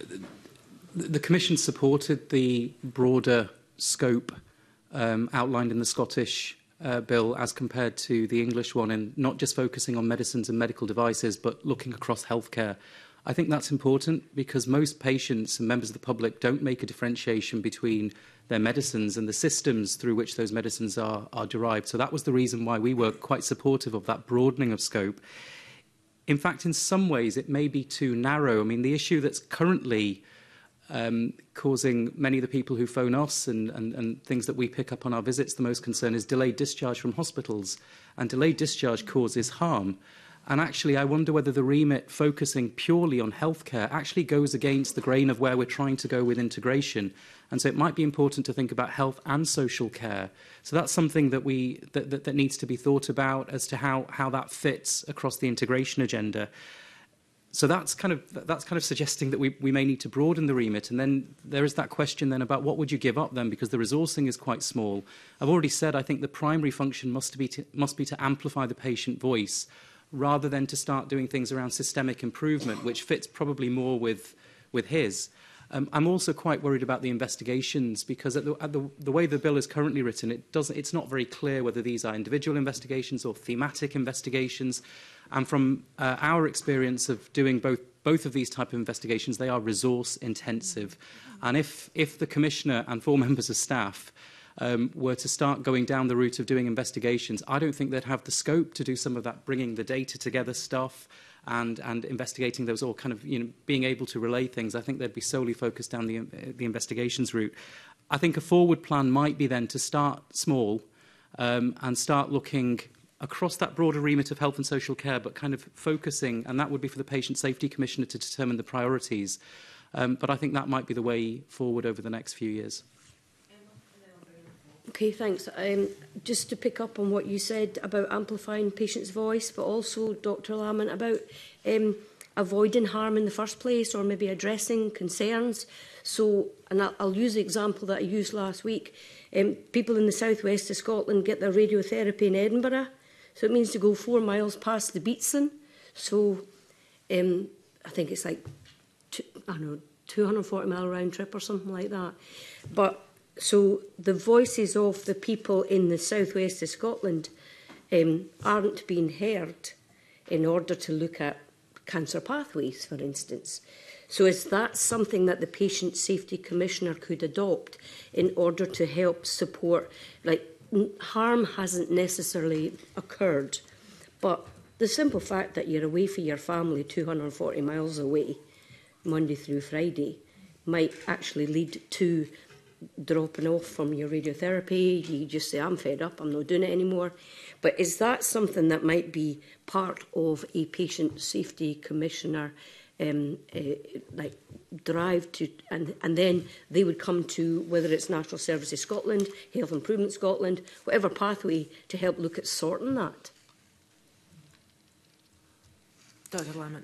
the, the Commission supported the broader scope um, outlined in the Scottish uh, bill as compared to the English one, and not just focusing on medicines and medical devices, but looking across healthcare. I think that's important because most patients and members of the public don't make a differentiation between their medicines and the systems through which those medicines are, are derived. So that was the reason why we were quite supportive of that broadening of scope. In fact, in some ways, it may be too narrow. I mean, the issue that's currently um, causing many of the people who phone us and, and, and things that we pick up on our visits, the most concern is delayed discharge from hospitals. And delayed discharge causes harm. And actually, I wonder whether the remit focusing purely on healthcare actually goes against the grain of where we're trying to go with integration. And so it might be important to think about health and social care. So that's something that we that, that, that needs to be thought about as to how, how that fits across the integration agenda. So that's kind of that's kind of suggesting that we, we may need to broaden the remit. And then there is that question then about what would you give up then, because the resourcing is quite small. I've already said I think the primary function must be to, must be to amplify the patient voice, rather than to start doing things around systemic improvement, which fits probably more with, with his. Um, I'm also quite worried about the investigations, because at the, at the, the way the bill is currently written, it doesn't, it's not very clear whether these are individual investigations or thematic investigations. And from uh, our experience of doing both, both of these type of investigations, they are resource intensive. And if, if the Commissioner and four members of staff Um, were to start going down the route of doing investigations, I don't think they'd have the scope to do some of that, bringing the data together stuff and, and investigating those, or kind of, you know, being able to relay things. I think they'd be solely focused down the, uh, the investigations route. I think a forward plan might be then to start small um, and start looking across that broader remit of health and social care, but kind of focusing, and that would be for the Patient Safety Commissioner to determine the priorities. Um, but I think that might be the way forward over the next few years. Okay, thanks. Um, just to pick up on what you said about amplifying patients' voice, but also, Doctor Lamont, about um, avoiding harm in the first place, or maybe addressing concerns. So, and I'll, I'll use the example that I used last week. Um, people in the southwest of Scotland get their radiotherapy in Edinburgh, so it means to go four miles past the Beatson. So, um, I think it's like, two, I don't know, two hundred forty mile round trip or something like that. But so the voices of the people in the southwest of Scotland um, aren't being heard in order to look at cancer pathways, for instance. So is that something that the Patient Safety Commissioner could adopt in order to help support, like, harm hasn't necessarily occurred, but the simple fact that you're away from your family two hundred forty miles away, Monday through Friday, might actually lead to dropping off from your radiotherapy. You just say, I'm fed up, I'm not doing it anymore. But is that something that might be part of a Patient Safety Commissioner um, uh, like drive to, and, and then they would come to, whether it's Natural Services Scotland, Health Improvement Scotland, whatever pathway, to help look at sorting that? Doctor Lamont.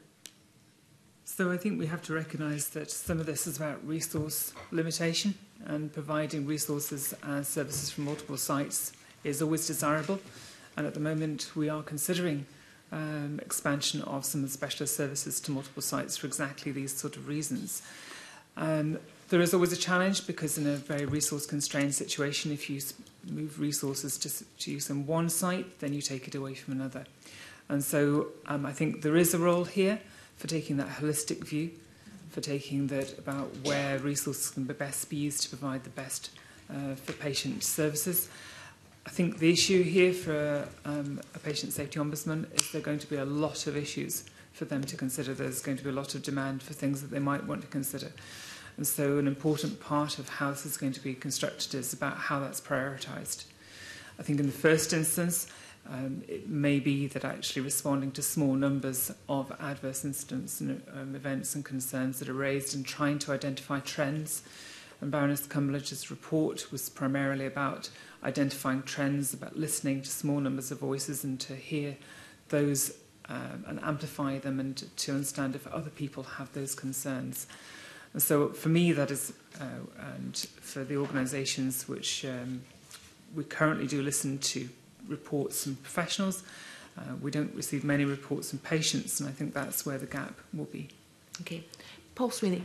So I think we have to recognise that some of this is about resource limitation, and providing resources and services from multiple sites is always desirable. And at the moment we are considering um, expansion of some of the specialist services to multiple sites for exactly these sort of reasons. Um, there is always a challenge, because in a very resource constrained situation, if you move resources to, to use in one site, then you take it away from another. And so um, I think there is a role here for taking that holistic view, for taking that about where resources can be best be used to provide the best uh, for patient services. I think the issue here for um, a patient safety ombudsman is there are going to be a lot of issues for them to consider. There's going to be a lot of demand for things that they might want to consider. And so an important part of how this is going to be constructed is about how that's prioritised. I think in the first instance, Um, it may be that actually responding to small numbers of adverse incidents and um, events and concerns that are raised, and trying to identify trends. And Baroness Cumberledge's report was primarily about identifying trends, about listening to small numbers of voices and to hear those um, and amplify them, and to, to understand if other people have those concerns. And so for me, that is, uh, and for the organisations which um, we currently do listen to reports from professionals, uh, we don't receive many reports from patients, and I think that's where the gap will be. Okay. Paul Sweeney.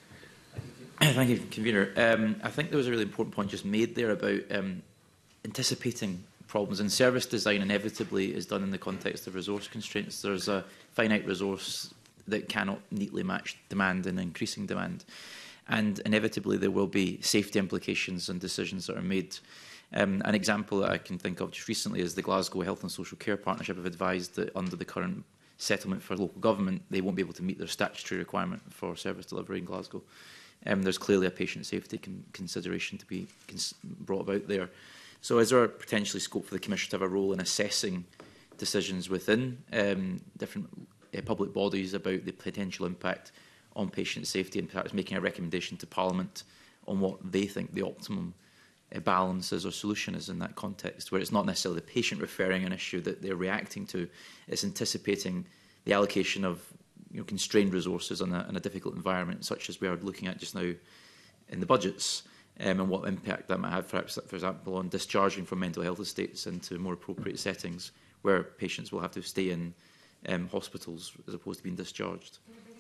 Thank you, Convener. Um, I think there was a really important point just made there about um, anticipating problems. And service design inevitably is done in the context of resource constraints. There's a finite resource that cannot neatly match demand and increasing demand. And inevitably there will be safety implications and decisions that are made. Um, an example that I can think of just recently is the Glasgow Health and Social Care Partnership have advised that under the current settlement for local government, they won't be able to meet their statutory requirement for service delivery in Glasgow. um, there's clearly a patient safety con consideration to be cons brought about there. So is there potentially scope for the Commission to have a role in assessing decisions within um, different uh, public bodies about the potential impact on patient safety, and perhaps making a recommendation to Parliament on what they think the optimum uh, balance is or solution is in that context, where it's not necessarily the patient referring an issue that they're reacting to, it's anticipating the allocation of you know, constrained resources in a, in a difficult environment, such as we are looking at just now in the budgets, um, and what impact that might have, perhaps, for example, on discharging from mental health estates into more appropriate settings where patients will have to stay in um, hospitals as opposed to being discharged.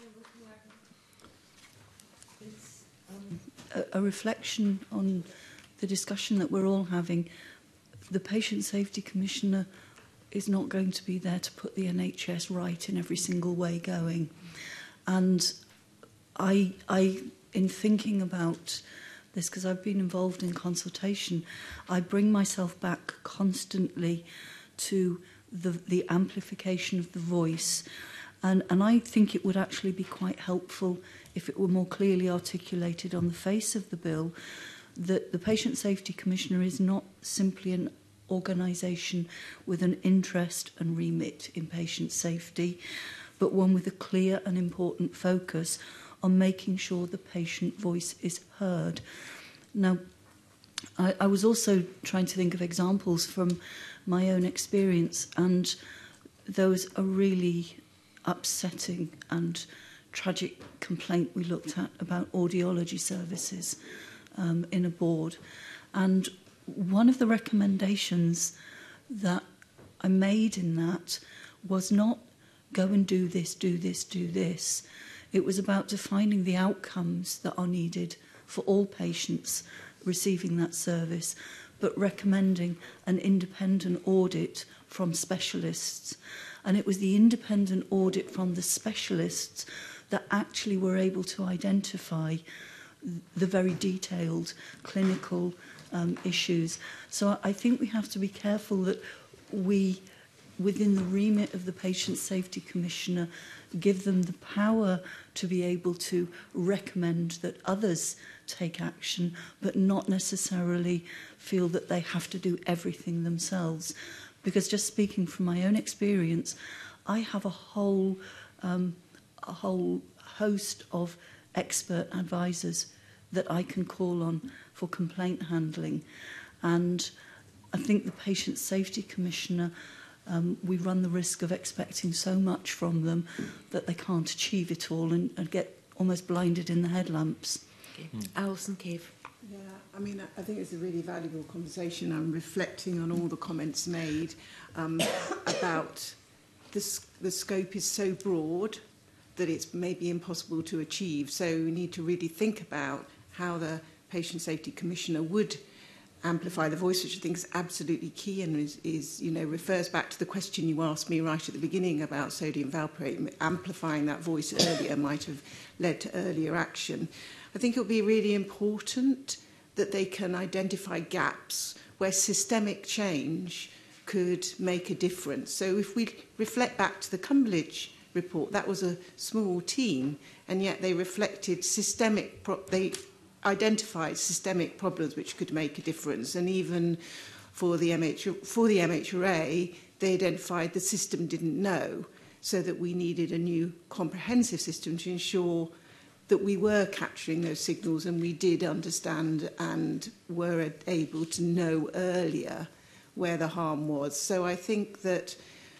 A, a reflection on the discussion that we're all having. The Patient Safety Commissioner is not going to be there to put the N H S right in every single way going. And I, I in thinking about this, because I've been involved in consultation, I bring myself back constantly to the, the amplification of the voice. And, and I think it would actually be quite helpful if it were more clearly articulated on the face of the bill that the Patient Safety Commissioner is not simply an organisation with an interest and remit in patient safety, but one with a clear and important focus on making sure the patient voice is heard. Now, I, I was also trying to think of examples from my own experience, and there was a really upsetting and tragic complaint we looked at about audiology services um, in a board. And one of the recommendations that I made in that was not go and do this, do this, do this. It was about defining the outcomes that are needed for all patients receiving that service, but recommending an independent audit from specialists. And it was the independent audit from the specialists that actually were able to identify the very detailed clinical um, issues. So I think we have to be careful that we, within the remit of the Patient Safety Commissioner, give them the power to be able to recommend that others take action, but not necessarily feel that they have to do everything themselves. Because just speaking from my own experience, I have a whole, um, a whole host of expert advisors that I can call on for complaint handling. And I think the Patient Safety Commissioner, um, we run the risk of expecting so much from them that they can't achieve it all and, and get almost blinded in the headlamps. Okay. Mm. Alison Cave. Yeah, I mean, I think it's a really valuable conversation. I'm reflecting on all the comments made um, about this, the scope is so broad that it's maybe impossible to achieve. So we need to really think about how the Patient Safety Commissioner would amplify the voice, which I think is absolutely key and is, is, you know, refers back to the question you asked me right at the beginning about sodium valproate. Amplifying that voice earlier might have led to earlier action. I think it will be really important that they can identify gaps where systemic change could make a difference. So if we reflect back to the Cumberledge report, that was a small team, and yet they reflected systemic, pro they identified systemic problems which could make a difference. And even for the M H, for the M H R A, they identified the system didn't know, so that we needed a new comprehensive system to ensure that we were capturing those signals and we did understand and were able to know earlier where the harm was. So I think that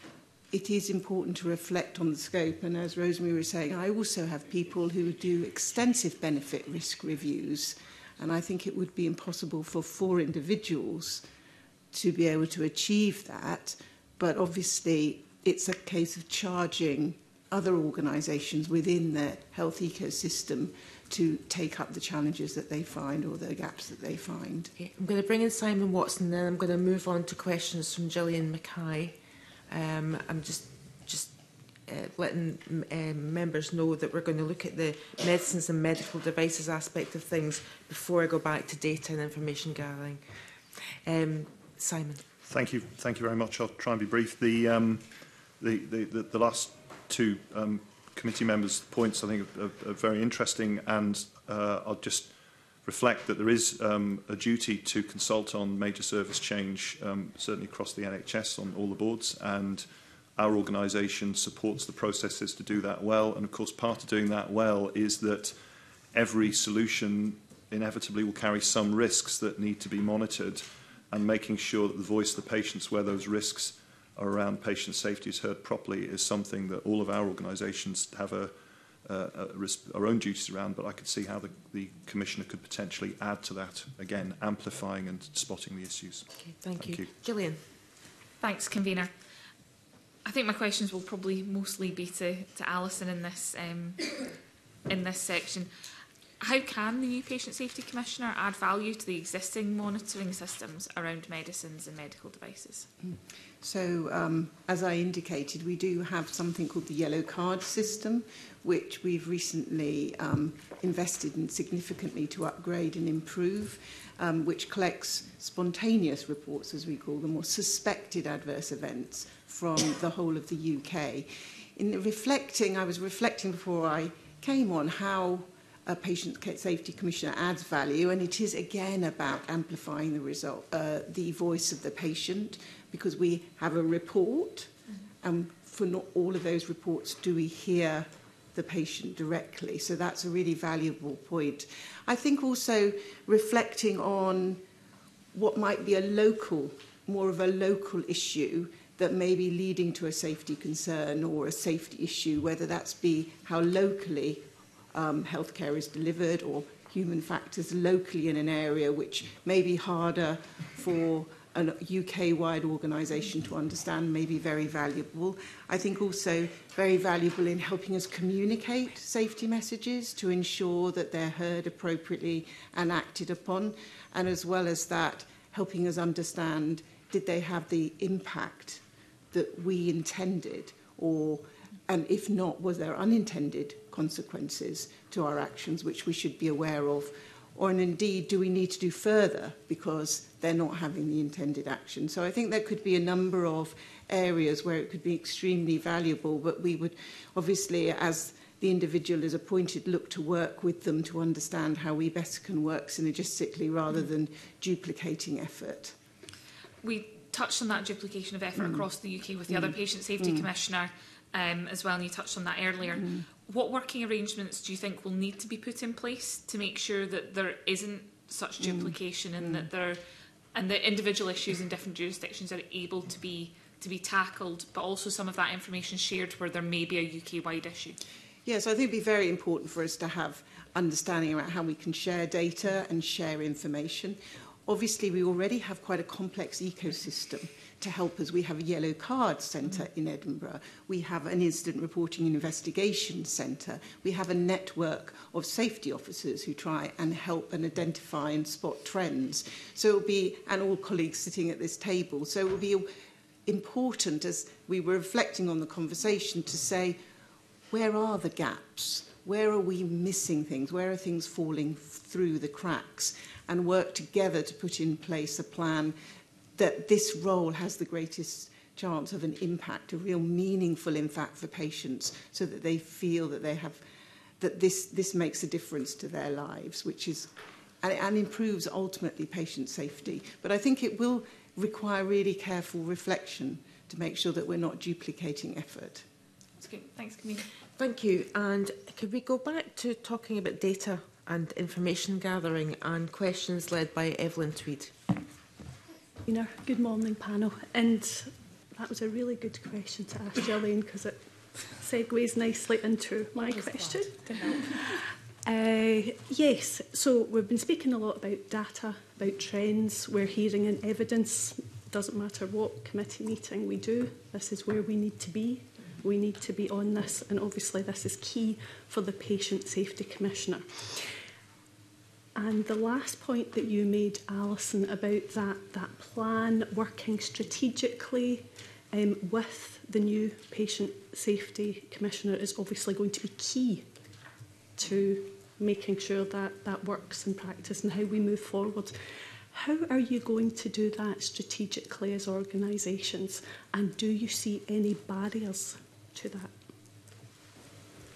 it is important to reflect on the scope. And as Rosemary was saying, I also have people who do extensive benefit risk reviews. And I think it would be impossible for four individuals to be able to achieve that. But obviously, it's a case of charging other organisations within the health ecosystem to take up the challenges that they find or the gaps that they find. Okay, I'm going to bring in Simon Watson, then I'm going to move on to questions from Gillian Mackay. Um, I'm just just uh, letting um, members know that we're going to look at the medicines and medical devices aspect of things before I go back to data and information gathering. Um, Simon. Thank you. Thank you very much. I'll try and be brief. The um, the, the, the, the last two um, committee members' points, I think, are, are very interesting, and uh, I'll just reflect that there is um, a duty to consult on major service change, um, certainly across the N H S on all the boards, and our organisation supports the processes to do that well. And of course, part of doing that well is that every solution inevitably will carry some risks that need to be monitored, and making sure that the voice of the patients where those risks are around patient safety is heard properly is something that all of our organisations have a, a, a risk, our own duties around, but I could see how the, the Commissioner could potentially add to that, again, amplifying and spotting the issues. Okay, thank, thank you. you. Gillian. Thanks, Convener. I think my questions will probably mostly be to, to Alison in this, um, in this section. How can the new Patient Safety Commissioner add value to the existing monitoring systems around medicines and medical devices? So, um, as I indicated, we do have something called the Yellow Card system, which we've recently um, invested in significantly to upgrade and improve, um, which collects spontaneous reports, as we call them, or suspected adverse events from the whole of the U K. In reflecting, I was reflecting before I came on how a Patient Safety Commissioner adds value, and it is again about amplifying the result, uh, the voice of the patient, because we have a report, and for not all of those reports do we hear the patient directly. So that's a really valuable point. I think also reflecting on what might be a local, more of a local issue that may be leading to a safety concern or a safety issue, whether that's be how locally um, healthcare is delivered or human factors locally in an area which may be harder for a U K-wide organisation to understand, may be very valuable. I think also very valuable in helping us communicate safety messages to ensure that they're heard appropriately and acted upon, and as well as that, helping us understand, did they have the impact that we intended, or, and if not, was there unintended consequences to our actions which we should be aware of? Or and indeed, do we need to do further because they're not having the intended action? So I think there could be a number of areas where it could be extremely valuable, but we would obviously, as the individual is appointed, look to work with them to understand how we best can work synergistically rather than duplicating effort. We touched on that duplication of effort Mm. across the U K with the Mm. other Patient Safety Mm. Commissioner um, as well, and you touched on that earlier. Mm. What working arrangements do you think will need to be put in place to make sure that there isn't such duplication Mm. and Mm. that there and the individual issues in different jurisdictions are able to be to be tackled, but also some of that information shared where there may be a U K-wide issue? Yes, I think it would be very important for us to have understanding about how we can share data and share information. Obviously, we already have quite a complex ecosystem to help us. We have a Yellow Card Centre mm. in Edinburgh. We have an Incident Reporting and Investigation Centre. We have a network of safety officers who try and help and identify and spot trends. So it will be, and all colleagues sitting at this table, so it will be important as we were reflecting on the conversation to say, where are the gaps? Where are we missing things? Where are things falling through the cracks? And work together to put in place a plan that this role has the greatest chance of an impact, a real meaningful impact for patients, so that they feel that they have, that this, this makes a difference to their lives, which is, and, and improves ultimately patient safety. But I think it will require really careful reflection to make sure that we're not duplicating effort. That's good. Thanks, Camille. Thank you. And could we go back to talking about data and information gathering and questions led by Evelyn Tweed? Good morning, panel. And that was a really good question to ask Gillian because it segues nicely into my question. Uh, yes, so we've been speaking a lot about data, about trends. We're hearing in evidence. Doesn't matter what committee meeting we do, this is where we need to be. We need to be on this, and obviously this is key for the Patient Safety Commissioner. And the last point that you made, Alison, about that, that plan working strategically um, with the new Patient Safety Commissioner is obviously going to be key to making sure that that works in practice and how we move forward. How are you going to do that strategically as organisations, and do you see any barriers to that?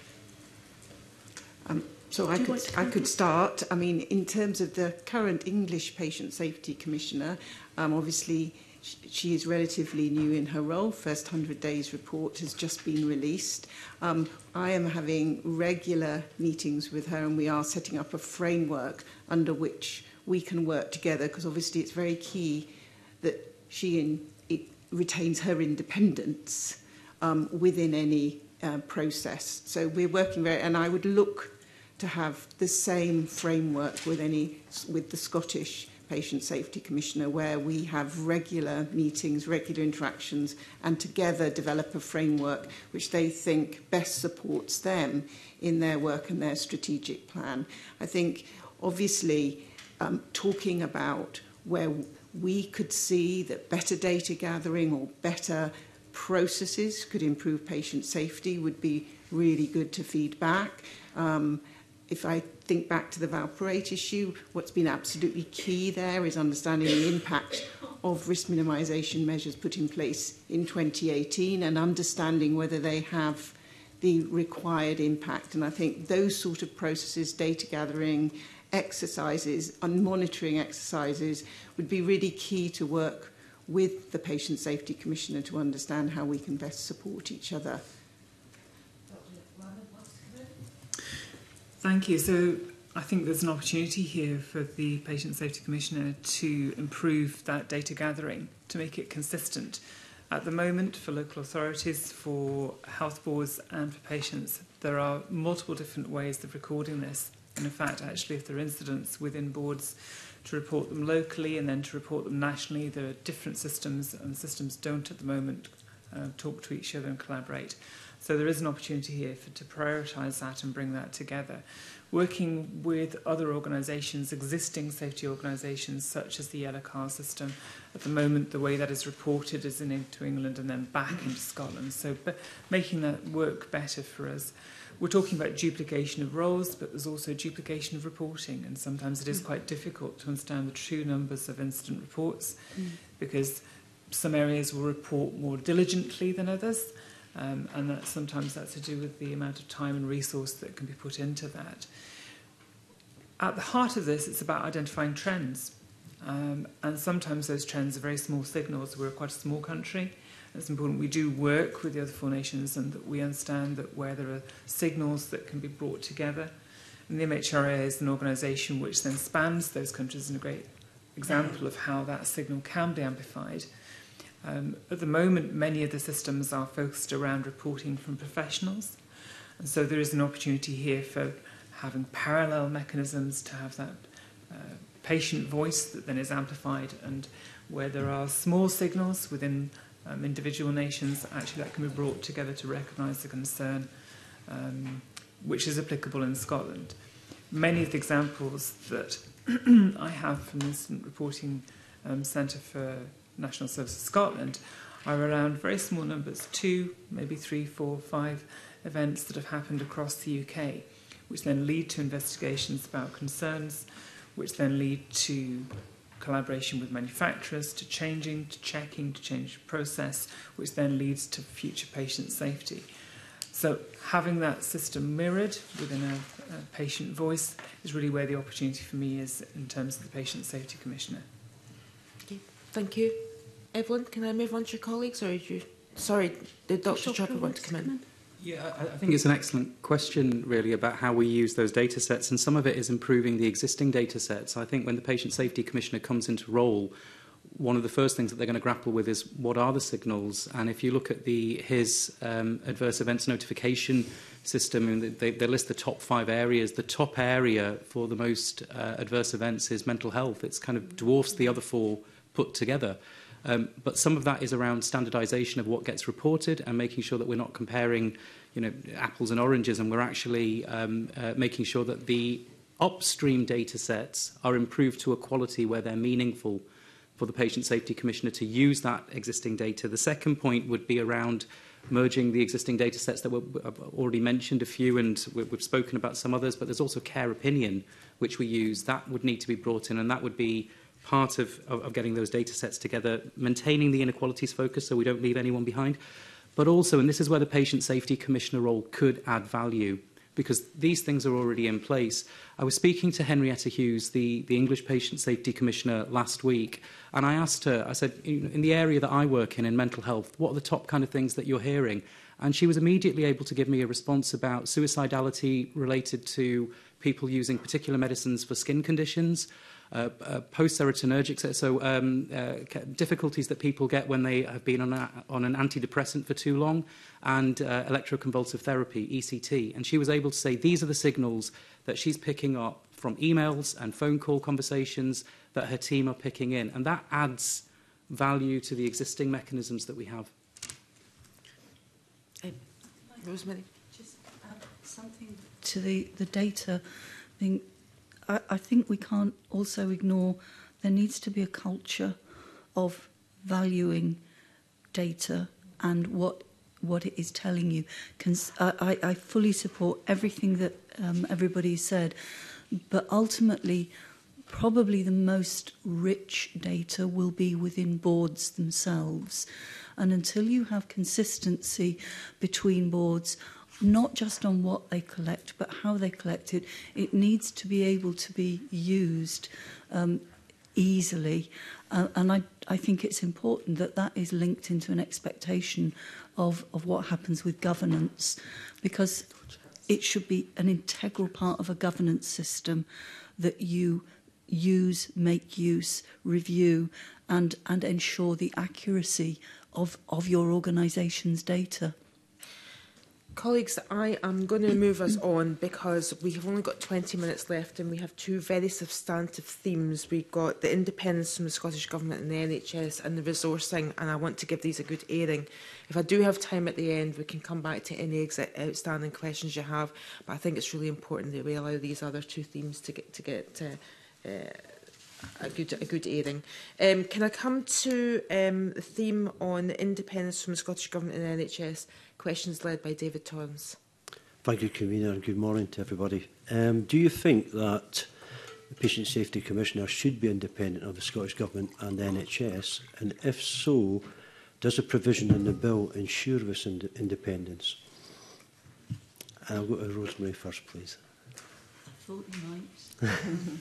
So I could, I could start. I mean, in terms of the current English Patient Safety Commissioner, um, obviously sh she is relatively new in her role. First one hundred days report has just been released. Um, I am having regular meetings with her, and we are setting up a framework under which we can work together, because obviously it's very key that she in, it retains her independence um, within any uh, process. So we're working very, and I would look to have the same framework with any with the Scottish Patient Safety Commissioner, where we have regular meetings, regular interactions, and together develop a framework which they think best supports them in their work and their strategic plan. I think, obviously, um, talking about where we could see that better data gathering or better processes could improve patient safety would be really good to feed back. Um, If I think back to the valproate issue, what's been absolutely key there is understanding the impact of risk minimisation measures put in place in twenty eighteen and understanding whether they have the required impact. And I think those sort of processes, data gathering, exercises and monitoring exercises would be really key to work with the Patient Safety Commissioner to understand how we can best support each other. Thank you. So I think there's an opportunity here for the Patient Safety Commissioner to improve that data gathering, to make it consistent. At the moment, for local authorities, for health boards and for patients, there are multiple different ways of recording this. And in fact, actually, if there are incidents within boards, to report them locally and then to report them nationally, there are different systems, and the systems don't at the moment uh, talk to each other and collaborate. So there is an opportunity here for, to prioritise that and bring that together. Working with other organisations, existing safety organisations such as the Yellow Car system, at the moment the way that is reported is in, into England and then back into Scotland. So but making that work better for us. We're talking about duplication of roles, but there's also duplication of reporting, and sometimes it is quite difficult to understand the true numbers of incident reports mm. because some areas will report more diligently than others. Um, and that sometimes that's to do with the amount of time and resource that can be put into that. At the heart of this, it's about identifying trends. Um, and sometimes those trends are very small signals. We're quite a small country. It's important we do work with the other four nations and that we understand that where there are signals that can be brought together. And the M H R A is an organisation which then spans those countries, and a great example of how that signal can be amplified. Um, at the moment, many of the systems are focused around reporting from professionals. And so there is an opportunity here for having parallel mechanisms to have that uh, patient voice that then is amplified, and where there are small signals within um, individual nations, actually that can be brought together to recognise the concern, um, which is applicable in Scotland. Many of the examples that I have from the Incident Reporting um, Centre for National Services Scotland are around very small numbers, two, maybe three, four, five events that have happened across the U K, which then lead to investigations about concerns, which then lead to collaboration with manufacturers, to changing, to checking, to change the process, which then leads to future patient safety. So having that system mirrored within a, a patient voice is really where the opportunity for me is in terms of the Patient Safety Commissioner. Okay, thank you. Evelyn, can I move on to your colleagues, or are you... Sorry, did Doctor Chopper want to come in? Yeah, I, I think it's an excellent question, really, about how we use those data sets, and some of it is improving the existing data sets. I think when the Patient Safety Commissioner comes into role, one of the first things that they're going to grapple with is what are the signals. And if you look at the his um, adverse events notification system, and they, they list the top five areas. The top area for the most uh, adverse events is mental health. It's kind of dwarfs the other four put together. Um, but some of that is around standardisation of what gets reported and making sure that we're not comparing, you know, apples and oranges, and we're actually um, uh, making sure that the upstream data sets are improved to a quality where they're meaningful for the Patient Safety Commissioner to use that existing data. The second point would be around merging the existing data sets that were I've already mentioned a few, and we've spoken about some others, but there's also care opinion, which we use. That would need to be brought in, and that would be part of, of, of getting those data sets together, maintaining the inequalities focus so we don't leave anyone behind. But also, and this is where the Patient Safety Commissioner role could add value, because these things are already in place. I was speaking to Henrietta Hughes, the, the English Patient Safety Commissioner, last week, and I asked her, I said, in the area that I work in, in mental health, what are the top kind of things that you're hearing? And she was immediately able to give me a response about suicidality related to people using particular medicines for skin conditions, uh, uh, post-serotonergic, so um, uh, difficulties that people get when they have been on, a, on an antidepressant for too long, and uh, electroconvulsive therapy, E C T. And she was able to say these are the signals that she's picking up from emails and phone call conversations that her team are picking in. And that adds value to the existing mechanisms that we have. Um, Rosemary? Just add something to the, the data thing. I, I think we can't also ignore there needs to be a culture of valuing data and what what it is telling you. Cons I, I fully support everything that um, everybody said, but ultimately, probably the most rich data will be within boards themselves. And until you have consistency between boards, not just on what they collect, but how they collect it, it needs to be able to be used um, easily. Uh, and I, I think it's important that that is linked into an expectation of, of what happens with governance, because it should be an integral part of a governance system that you use, make use, review, and, and ensure the accuracy of, of your organisation's data. Colleagues, I am going to move us on because we have only got twenty minutes left and we have two very substantive themes. We've got the independence from the Scottish Government and the N H S and the resourcing, and I want to give these a good airing. If I do have time at the end, we can come back to any outstanding questions you have, but I think it's really important that we allow these other two themes to get, to get uh, uh, a good, a good airing. Um, can I come to um, the theme on independence from the Scottish Government and the N H S? Questions led by David Torrance. Thank you, Convener, and good morning to everybody. Um, do you think that the Patient Safety Commissioner should be independent of the Scottish Government and the N H S? And if so, does a provision in the bill ensure this ind independence? And I'll go to Rosemary first, please. I thought you might.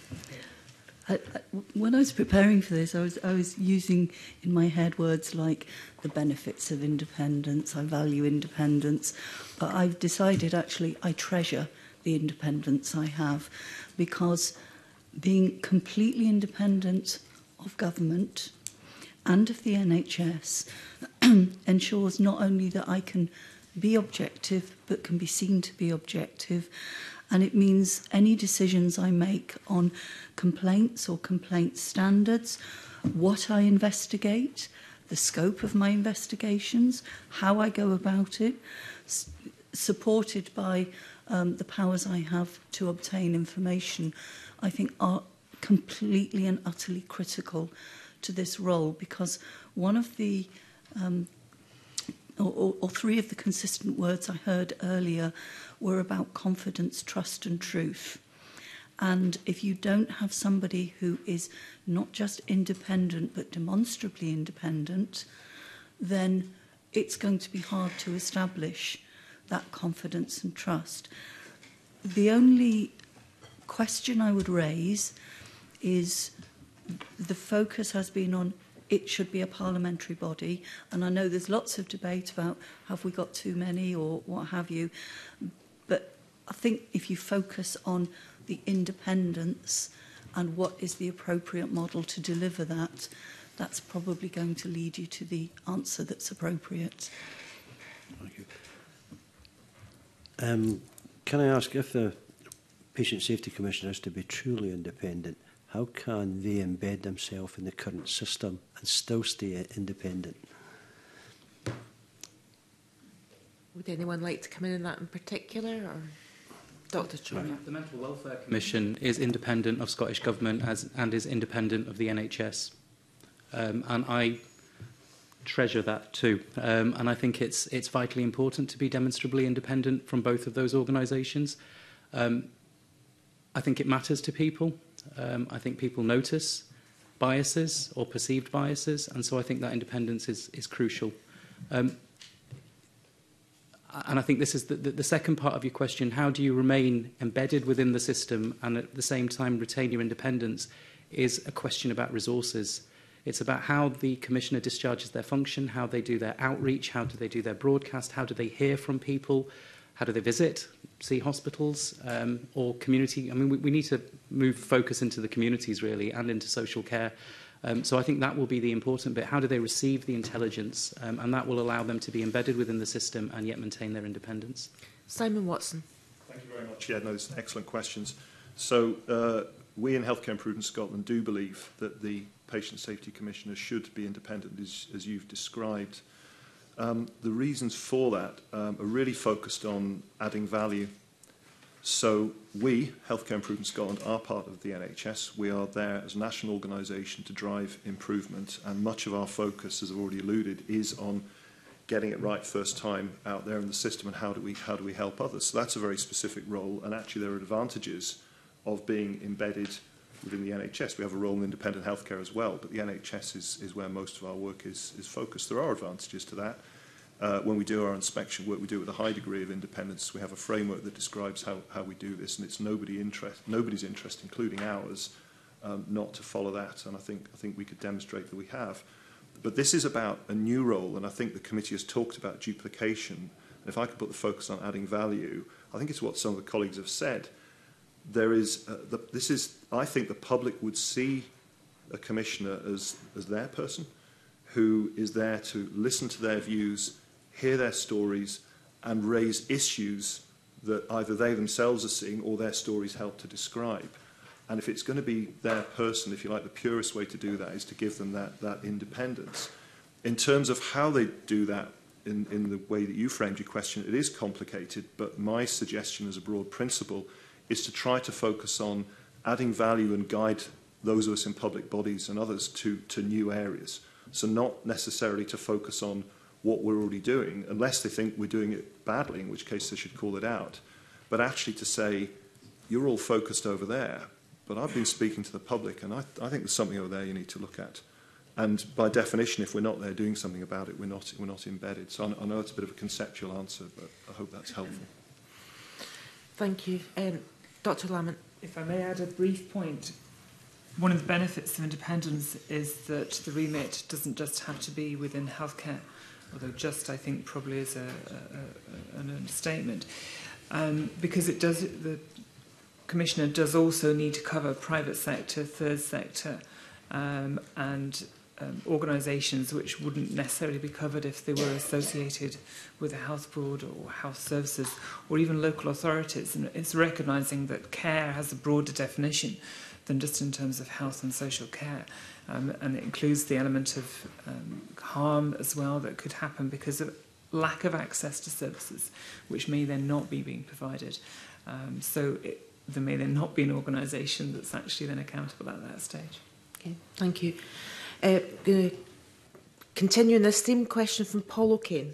I, I, when I was preparing for this, I was, I was using in my head words like the benefits of independence, I value independence, but I've decided actually I treasure the independence I have, because being completely independent of government and of the N H S ensures not only that I can be objective, but can be seen to be objective. And it means any decisions I make on complaints or complaint standards, what I investigate, the scope of my investigations, how I go about it, s supported by um, the powers I have to obtain information, I think are completely and utterly critical to this role, because one of the um, Or, or, or three of the consistent words I heard earlier were about confidence, trust and truth. And if you don't have somebody who is not just independent but demonstrably independent, then it's going to be hard to establish that confidence and trust. The only question I would raise is the focus has been on it should be a parliamentary body, and I know there's lots of debate about have we got too many or what have you, but I think if you focus on the independence and what is the appropriate model to deliver that, that's probably going to lead you to the answer that's appropriate. Thank you. Um, can I ask, if the Patient Safety Commissioner is to be truly independent, how can they embed themselves in the current system and still stay independent? Would anyone like to come in on that in particular, or Doctor Troy? The Mental Welfare Commission is independent of Scottish Government as, and is independent of the N H S. Um, and I treasure that too. Um, and I think it's, it's vitally important to be demonstrably independent from both of those organisations. Um, I think it matters to people. Um, I think people notice biases or perceived biases, and so I think that independence is, is crucial. Um, And I think this is the, the, the second part of your question. How do you remain embedded within the system and at the same time retain your independence is a question about resources. It's about how the Commissioner discharges their function, how they do their outreach, how do they do their broadcast, how do they hear from people, how do they visit, see hospitals um, or community. I mean, we, we need to move focus into the communities really and into social care. Um, so I think that will be the important bit. How do they receive the intelligence? Um, and that will allow them to be embedded within the system and yet maintain their independence. Simon Watson. Thank you very much. Yeah, no, those are excellent questions. So uh, we in Healthcare Improvement Scotland do believe that the Patient Safety Commissioner should be independent, as, as you've described. Um, the reasons for that um, are really focused on adding value. So we, Healthcare Improvement Scotland, are part of the N H S. We are there as a national organisation to drive improvement, and much of our focus, as I've already alluded, is on getting it right first time out there in the system and how do we, how do we help others. So that's a very specific role, and actually there are advantages of being embedded within the N H S. We have a role in independent healthcare as well, but the N H S is, is where most of our work is, is focused. There are advantages to that. Uh, when we do our inspection work, we do it with a high degree of independence. We have a framework that describes how, how we do this, and it's nobody interest, nobody's interest, including ours, um, not to follow that. And I think, I think we could demonstrate that we have. But this is about a new role, and I think the committee has talked about duplication. And if I could put the focus on adding value, I think it's what some of the colleagues have said. There is, uh, the, this is, I think the public would see a commissioner as, as their person who is there to listen to their views, hear their stories, and raise issues that either they themselves are seeing or their stories help to describe. And if it's going to be their person, if you like, the purest way to do that is to give them that, that independence. In terms of how they do that, in, in the way that you framed your question, it is complicated, but my suggestion as a broad principle is to try to focus on adding value and guide those of us in public bodies and others to, to new areas. So not necessarily to focus on what we're already doing, unless they think we're doing it badly, in which case they should call it out. But actually to say, you're all focused over there, but I've been speaking to the public, and I, I think there's something over there you need to look at. And by definition, if we're not there doing something about it, we're not, we're not embedded. So I, I know it's a bit of a conceptual answer, but I hope that's helpful. Thank you. Um, Doctor Lamont. If I may add a brief point, one of the benefits of independence is that the remit doesn't just have to be within healthcare, although just, I think, probably is a, a, a, an understatement, um, because it does, the Commissioner does also need to cover private sector, third sector, um, and um, organisations which wouldn't necessarily be covered if they were associated with a health board or health services, or even local authorities. And it's recognising that care has a broader definition than just in terms of health and social care. Um, and it includes the element of um, harm as well that could happen because of lack of access to services, which may then not be being provided. Um, so it, there may then not be an organisation that's actually then accountable at that stage. Okay, thank you. Uh, going to continue in this theme, question from Paul O'Kane.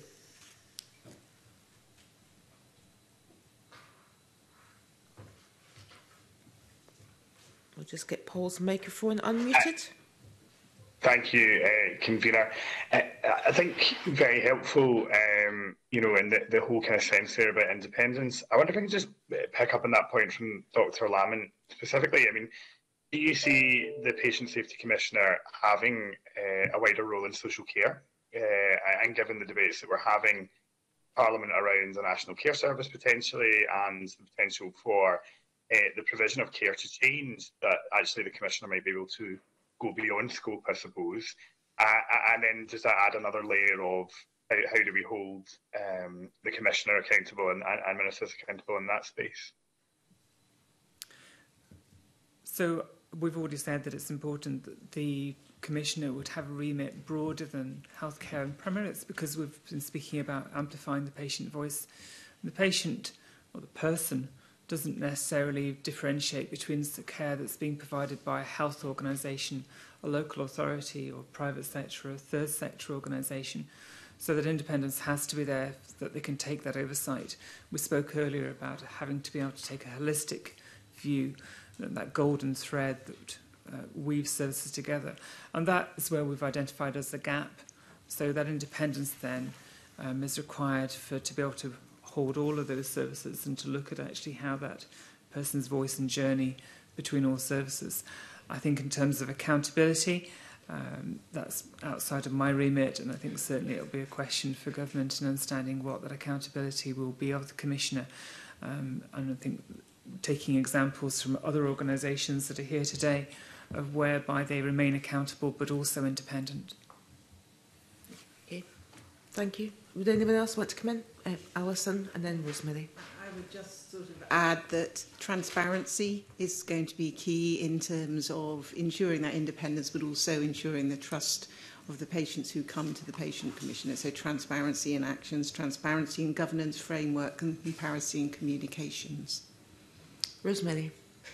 We'll just get Paul's microphone unmuted. Thank you, uh, Convener. Uh, I think very helpful, um, you know, in the, the whole kind of sense there about independence. I wonder if I can just pick up on that point from Doctor Lamont specifically. I mean, do you see the Patient Safety Commissioner having uh, a wider role in social care? Uh, and given the debates that we're having, Parliament around the National Care Service potentially, and the potential for uh, the provision of care to change, that actually the Commissioner might be able to go beyond scope, I suppose, uh, and then just add another layer of how, how do we hold um, the Commissioner accountable and, and, and Ministers accountable in that space? So we've already said that it's important that the Commissioner would have a remit broader than healthcare, and primarily it's because we've been speaking about amplifying the patient voice. The patient, or the person, doesn't necessarily differentiate between the care that's being provided by a health organisation, a local authority or private sector or a third sector organisation, so that independence has to be there, that they can take that oversight. We spoke earlier about having to be able to take a holistic view, that, that golden thread that uh, weaves services together. And that is where we've identified as a gap. So that independence then um, is required for to be able to hold all of those services and to look at actually how that person's voice and journey between all services. I think in terms of accountability, um, that's outside of my remit, and I think certainly it'll be a question for government in understanding what that accountability will be of the Commissioner. Um, and I think taking examples from other organisations that are here today of whereby they remain accountable but also independent. Okay, thank you. Would anyone else want to come in? Uh, Alison and then Rosemary. I would just sort of add that transparency is going to be key in terms of ensuring that independence, but also ensuring the trust of the patients who come to the Patient Commissioner. So transparency in actions, transparency in governance framework, and transparency in communications. Rosemary.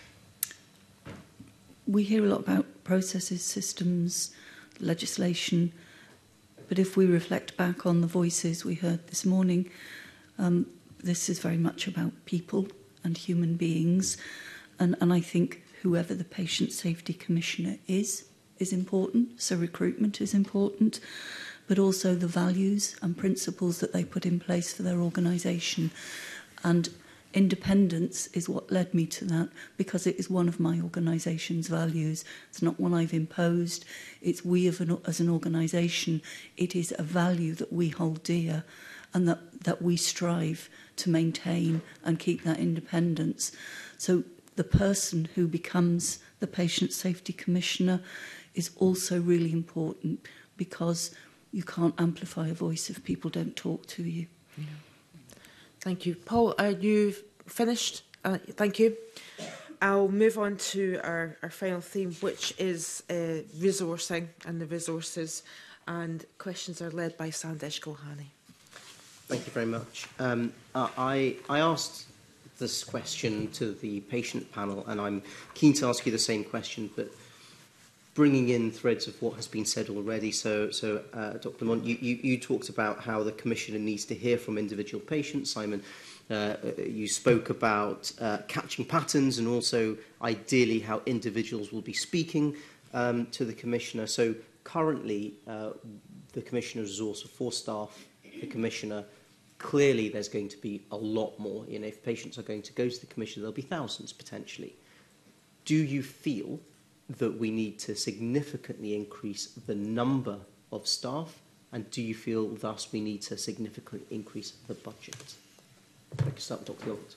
We hear a lot about processes, systems, legislation, but if we reflect back on the voices we heard this morning, um, this is very much about people and human beings, and, and I think whoever the Patient Safety Commissioner is, is important, so recruitment is important, but also the values and principles that they put in place for their organisation. And independence is what led me to that, because it is one of my organisation's values. It's not one I've imposed. It's we of an, as an organisation, it is a value that we hold dear and that, that we strive to maintain and keep that independence. So the person who becomes the Patient Safety Commissioner is also really important, because you can't amplify a voice if people don't talk to you. Yeah. Thank you. Paul, are you finished? Uh, thank you. I'll move on to our, our final theme, which is uh, resourcing and the resources. And questions are led by Sandesh Gulhani. Thank you very much. Um, uh, I, I asked this question to the patient panel, and I'm keen to ask you the same question, but bringing in threads of what has been said already. So, so uh, Doctor Mont, you, you, you talked about how the Commissioner needs to hear from individual patients. Simon, uh, you spoke about uh, catching patterns and also ideally how individuals will be speaking um, to the Commissioner. So currently, uh, the Commissioner's resource of four staff, the Commissioner, clearly there's going to be a lot more. You know, if patients are going to go to the Commissioner, there'll be thousands potentially. Do you feel that we need to significantly increase the number of staff, and do you feel thus we need to significantly increase the budget? I can start with Doctor Gilbert.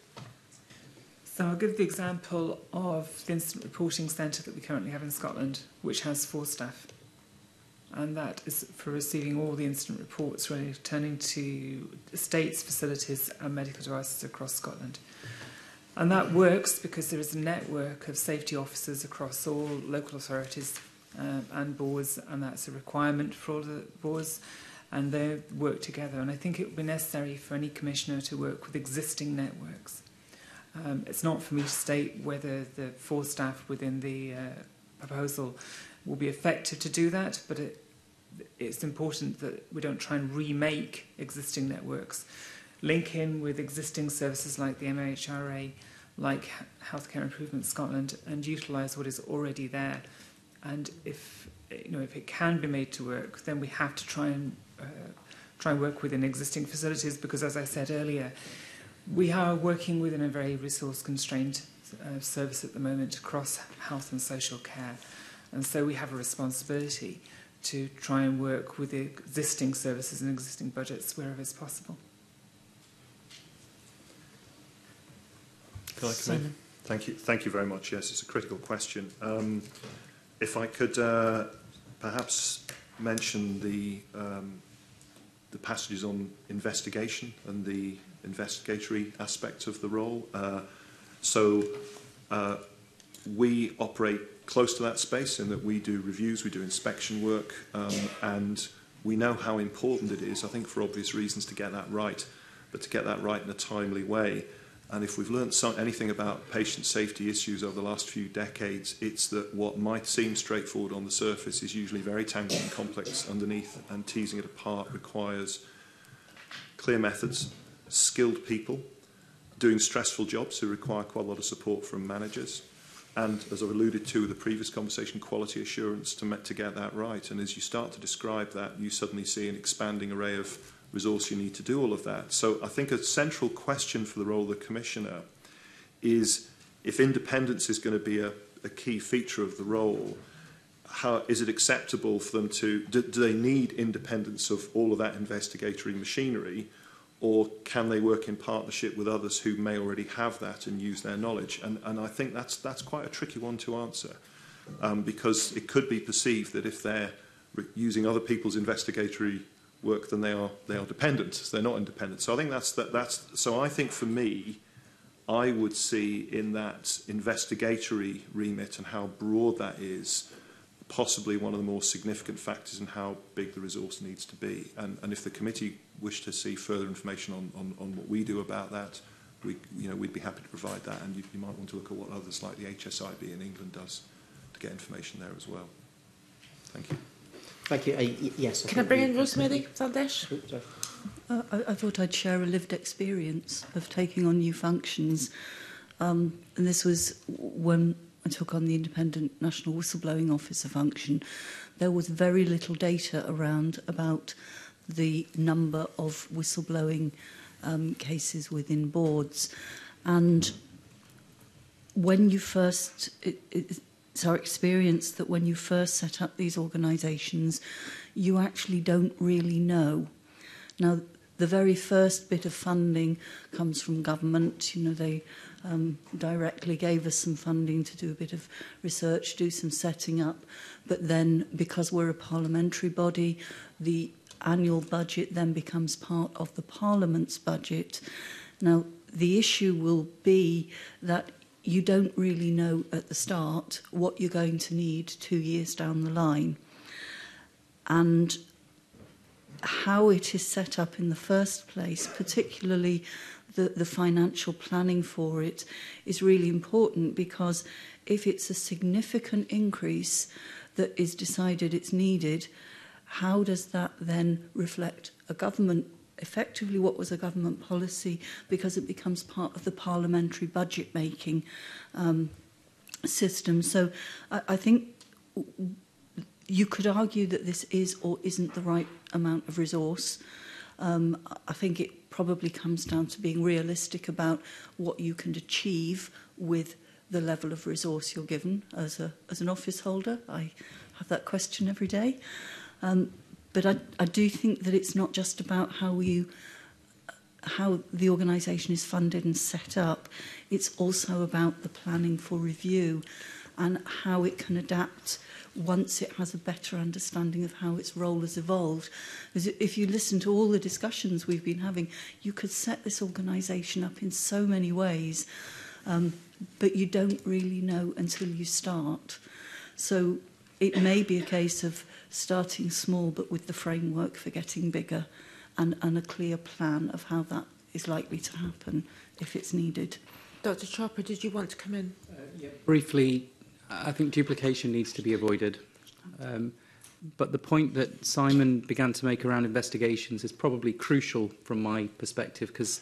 So I'll give the example of the Incident Reporting Centre that we currently have in Scotland, which has four staff. And that is for receiving all the incident reports returning to estates, facilities and medical devices across Scotland. And that works because there is a network of safety officers across all local authorities um, and boards, and that's a requirement for all the boards, and they work together. And I think it would be necessary for any Commissioner to work with existing networks. Um, it's not for me to state whether the four staff within the uh, proposal will be effective to do that, but it, it's important that we don't try and remake existing networks. Link in with existing services like the M H R A, like Healthcare Improvement Scotland, and utilise what is already there. And if you know if it can be made to work, then we have to try and uh, try and work within existing facilities, because, as I said earlier, we are working within a very resource-constrained uh, service at the moment across health and social care, and so we have a responsibility to try and work with the existing services and existing budgets wherever it's possible. Can I come in? Thank you. Thank you very much. Yes, it's a critical question. Um, if I could uh, perhaps mention the um, the passages on investigation and the investigatory aspect of the role. Uh, so uh, we operate close to that space in that we do reviews, we do inspection work, um, and we know how important it is, I think for obvious reasons, to get that right, but to get that right in a timely way. And if we've learned some, anything about patient safety issues over the last few decades, it's that what might seem straightforward on the surface is usually very tangled and complex underneath, and teasing it apart requires clear methods, skilled people, doing stressful jobs who require quite a lot of support from managers, and, as I've alluded to with the previous conversation, quality assurance to, to get that right. And as you start to describe that, you suddenly see an expanding array of resource you need to do all of that. So I think a central question for the role of the Commissioner is, if independence is going to be a, a key feature of the role, how is it acceptable for them to, do, do they need independence of all of that investigatory machinery, or can they work in partnership with others who may already have that and use their knowledge? And, and I think that's, that's quite a tricky one to answer, um, because it could be perceived that if they're using other people's investigatory work, then they are, they are dependent, they're not independent. So I think that's, that, that's, so I think for me, I would see in that investigatory remit and how broad that is, possibly one of the more significant factors in how big the resource needs to be. And, and if the committee wish to see further information on, on, on what we do about that, we, you know, we'd be happy to provide that. And you, you might want to look at what others like the H S I B in England does to get information there as well. Thank you. Thank you. Uh, yes. Can I bring in Rosemary Sandesh? Uh, I, I thought I'd share a lived experience of taking on new functions. Um, and this was when I took on the Independent National Whistleblowing Officer function. There was very little data around about the number of whistleblowing um, cases within boards. And when you first, it, it, it's our experience that when you first set up these organisations, you actually don't really know. Now, the very first bit of funding comes from government. You know, they um, directly gave us some funding to do a bit of research, do some setting up. But then, because we're a parliamentary body, the annual budget then becomes part of the Parliament's budget. Now, the issue will be that you don't really know at the start what you're going to need two years down the line. And how it is set up in the first place, particularly the, the financial planning for it, is really important, because if it's a significant increase that is decided it's needed, how does that then reflect a government, effectively what was a government policy, because it becomes part of the parliamentary budget making um, system. So I, I think you could argue that this is or isn't the right amount of resource. Um, I think it probably comes down to being realistic about what you can achieve with the level of resource you're given as a as an office holder. I have that question every day. Um, but I, I do think that it's not just about how you how the organisation is funded and set up. It's also about the planning for review and how it can adapt once it has a better understanding of how its role has evolved. Because if you listen to all the discussions we've been having, you could set this organisation up in so many ways, um, but you don't really know until you start. So it may be a case of starting small, but with the framework for getting bigger, and, and a clear plan of how that is likely to happen if it's needed. Doctor Chopper, did you want to come in? Uh, yeah. Briefly, I think duplication needs to be avoided. Um, but the point that Simon began to make around investigations is probably crucial from my perspective, because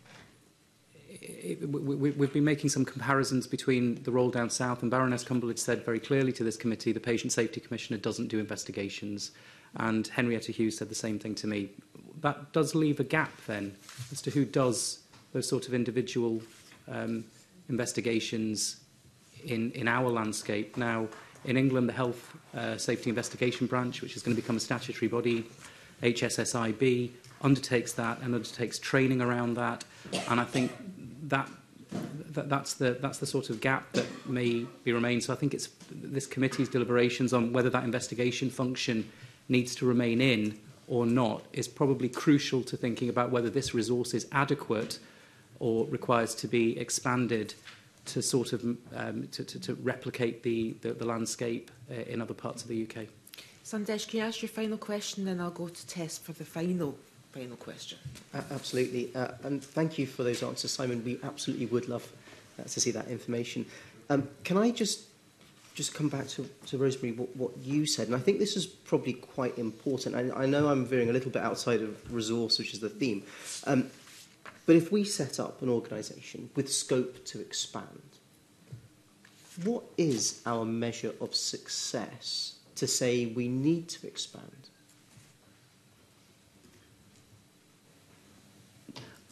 we, we've been making some comparisons between the role down south, and Baroness Cumberledge said very clearly to this committee the Patient Safety Commissioner doesn't do investigations, and Henrietta Hughes said the same thing to me. That does leave a gap then as to who does those sort of individual um, investigations in, in our landscape. Now, in England, the Health uh, Safety Investigation Branch, which is going to become a statutory body, H S S I B, undertakes that and undertakes training around that. And I think that, that that's, the, that's the sort of gap that may be remain. So I think it's this committee's deliberations on whether that investigation function needs to remain in or not is probably crucial to thinking about whether this resource is adequate or requires to be expanded to sort of um, to, to, to replicate the, the, the landscape uh, in other parts of the U K. Sandesh, can you ask your final question, then I'll go to Tess for the final final question. Uh, absolutely, uh, and thank you for those answers, Simon. We absolutely would love uh, to see that information. Um, can I just just come back to, to Rosemary, what, what you said, and I think this is probably quite important. I, I know I'm veering a little bit outside of resource, which is the theme. Um, But if we set up an organisation with scope to expand, what is our measure of success to say we need to expand?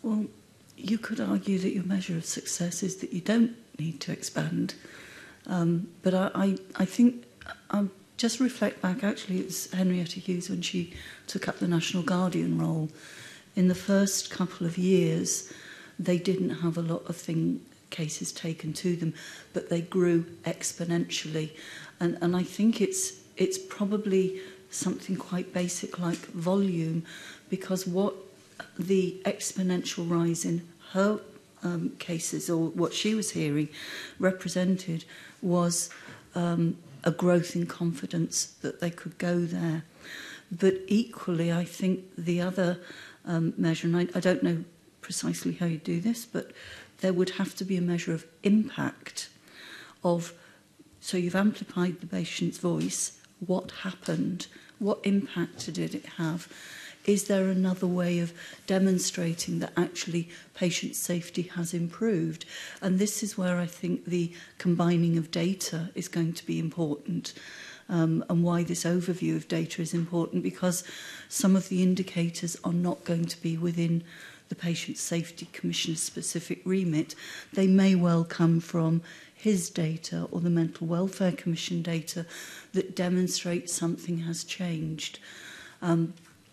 Well, you could argue that your measure of success is that you don't need to expand. Um, but I, I, I think I'll just reflect back. Actually, it was Henrietta Hughes when she took up the National Guardian role. In the first couple of years, they didn't have a lot of thing, cases taken to them, but they grew exponentially. And, and I think it's, it's probably something quite basic like volume, because what the exponential rise in her um, cases, or what she was hearing, represented was um, a growth in confidence that they could go there. But equally, I think the other um, measure, and I, I don't know precisely how you do this, but there would have to be a measure of impact of, so you've amplified the patient's voice, what happened, what impact did it have? Is there another way of demonstrating that actually patient safety has improved? And this is where I think the combining of data is going to be important, um, and why this overview of data is important, because some of the indicators are not going to be within the Patient Safety Commissioner's specific remit. They may well come from his data or the Mental Welfare Commission data that demonstrate something has changed. Um,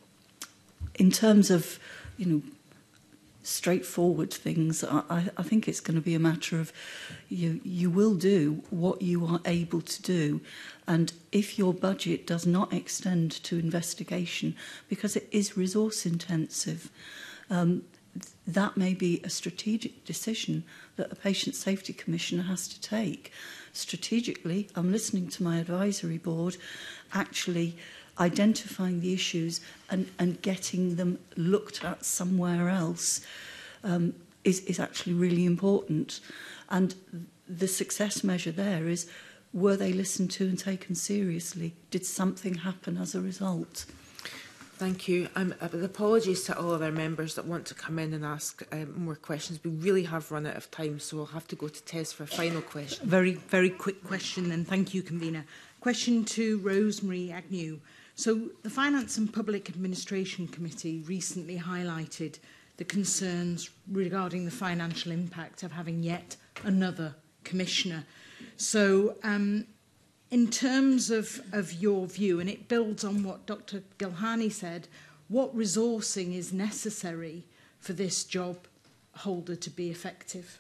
in terms of, you know, straightforward things, I, I think it's going to be a matter of you, you will do what you are able to do. And if your budget does not extend to investigation, because it is resource intensive, um, that may be a strategic decision that a Patient Safety Commissioner has to take. Strategically, I'm listening to my advisory board, actually identifying the issues and, and getting them looked at somewhere else um, is, is actually really important. And the success measure there is, were they listened to and taken seriously? Did something happen as a result? Thank you. Um, uh, apologies to all of our members that want to come in and ask um, more questions. We really have run out of time, so we'll have to go to Tess for a final question. Very, very quick question, and thank you, Convener. Question to Rosemary Agnew. So the Finance and Public Administration Committee recently highlighted the concerns regarding the financial impact of having yet another commissioner. So um, in terms of, of your view, and it builds on what Doctor Gilhani said, what resourcing is necessary for this job holder to be effective?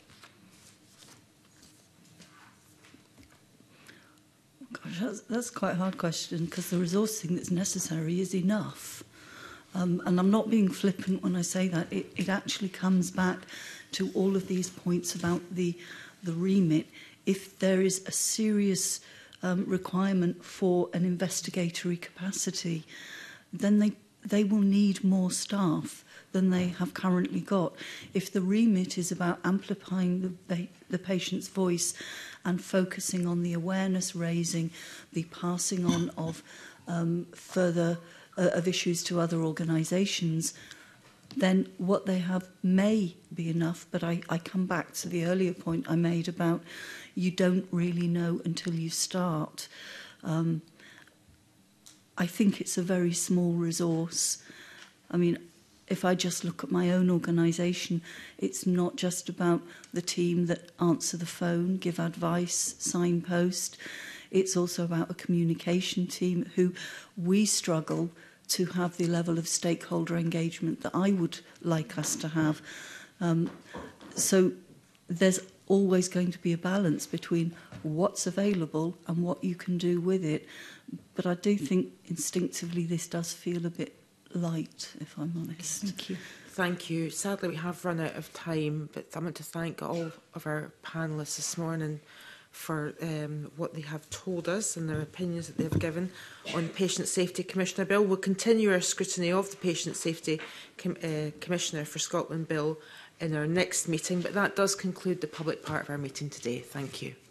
Gosh, that's, that's quite a hard question, because the resourcing that's necessary is enough. Um, and I'm not being flippant when I say that. It, it actually comes back to all of these points about the, the remit. If there is a serious um, requirement for an investigatory capacity, then they, they will need more staff than they have currently got. If the remit is about amplifying the, the patient's voice and focusing on the awareness raising, the passing on of um, further uh, of issues to other organisations, then what they have may be enough. But I, I come back to the earlier point I made about you don't really know until you start. Um, I think it's a very small resource. I mean, if I just look at my own organisation, it's not just about the team that answer the phone, give advice, signpost. It's also about a communication team who we struggle to have the level of stakeholder engagement that I would like us to have. Um, so there's always going to be a balance between what's available and what you can do with it. But I do think instinctively this does feel a bit light, if I'm honest. Thank you. Thank you. Sadly, we have run out of time, but I want to thank all of our panellists this morning for um, what they have told us and their opinions that they have given on Patient Safety Commissioner Bill. We'll continue our scrutiny of the Patient Safety Com uh, Commissioner for Scotland Bill in our next meeting, but that does conclude the public part of our meeting today. Thank you.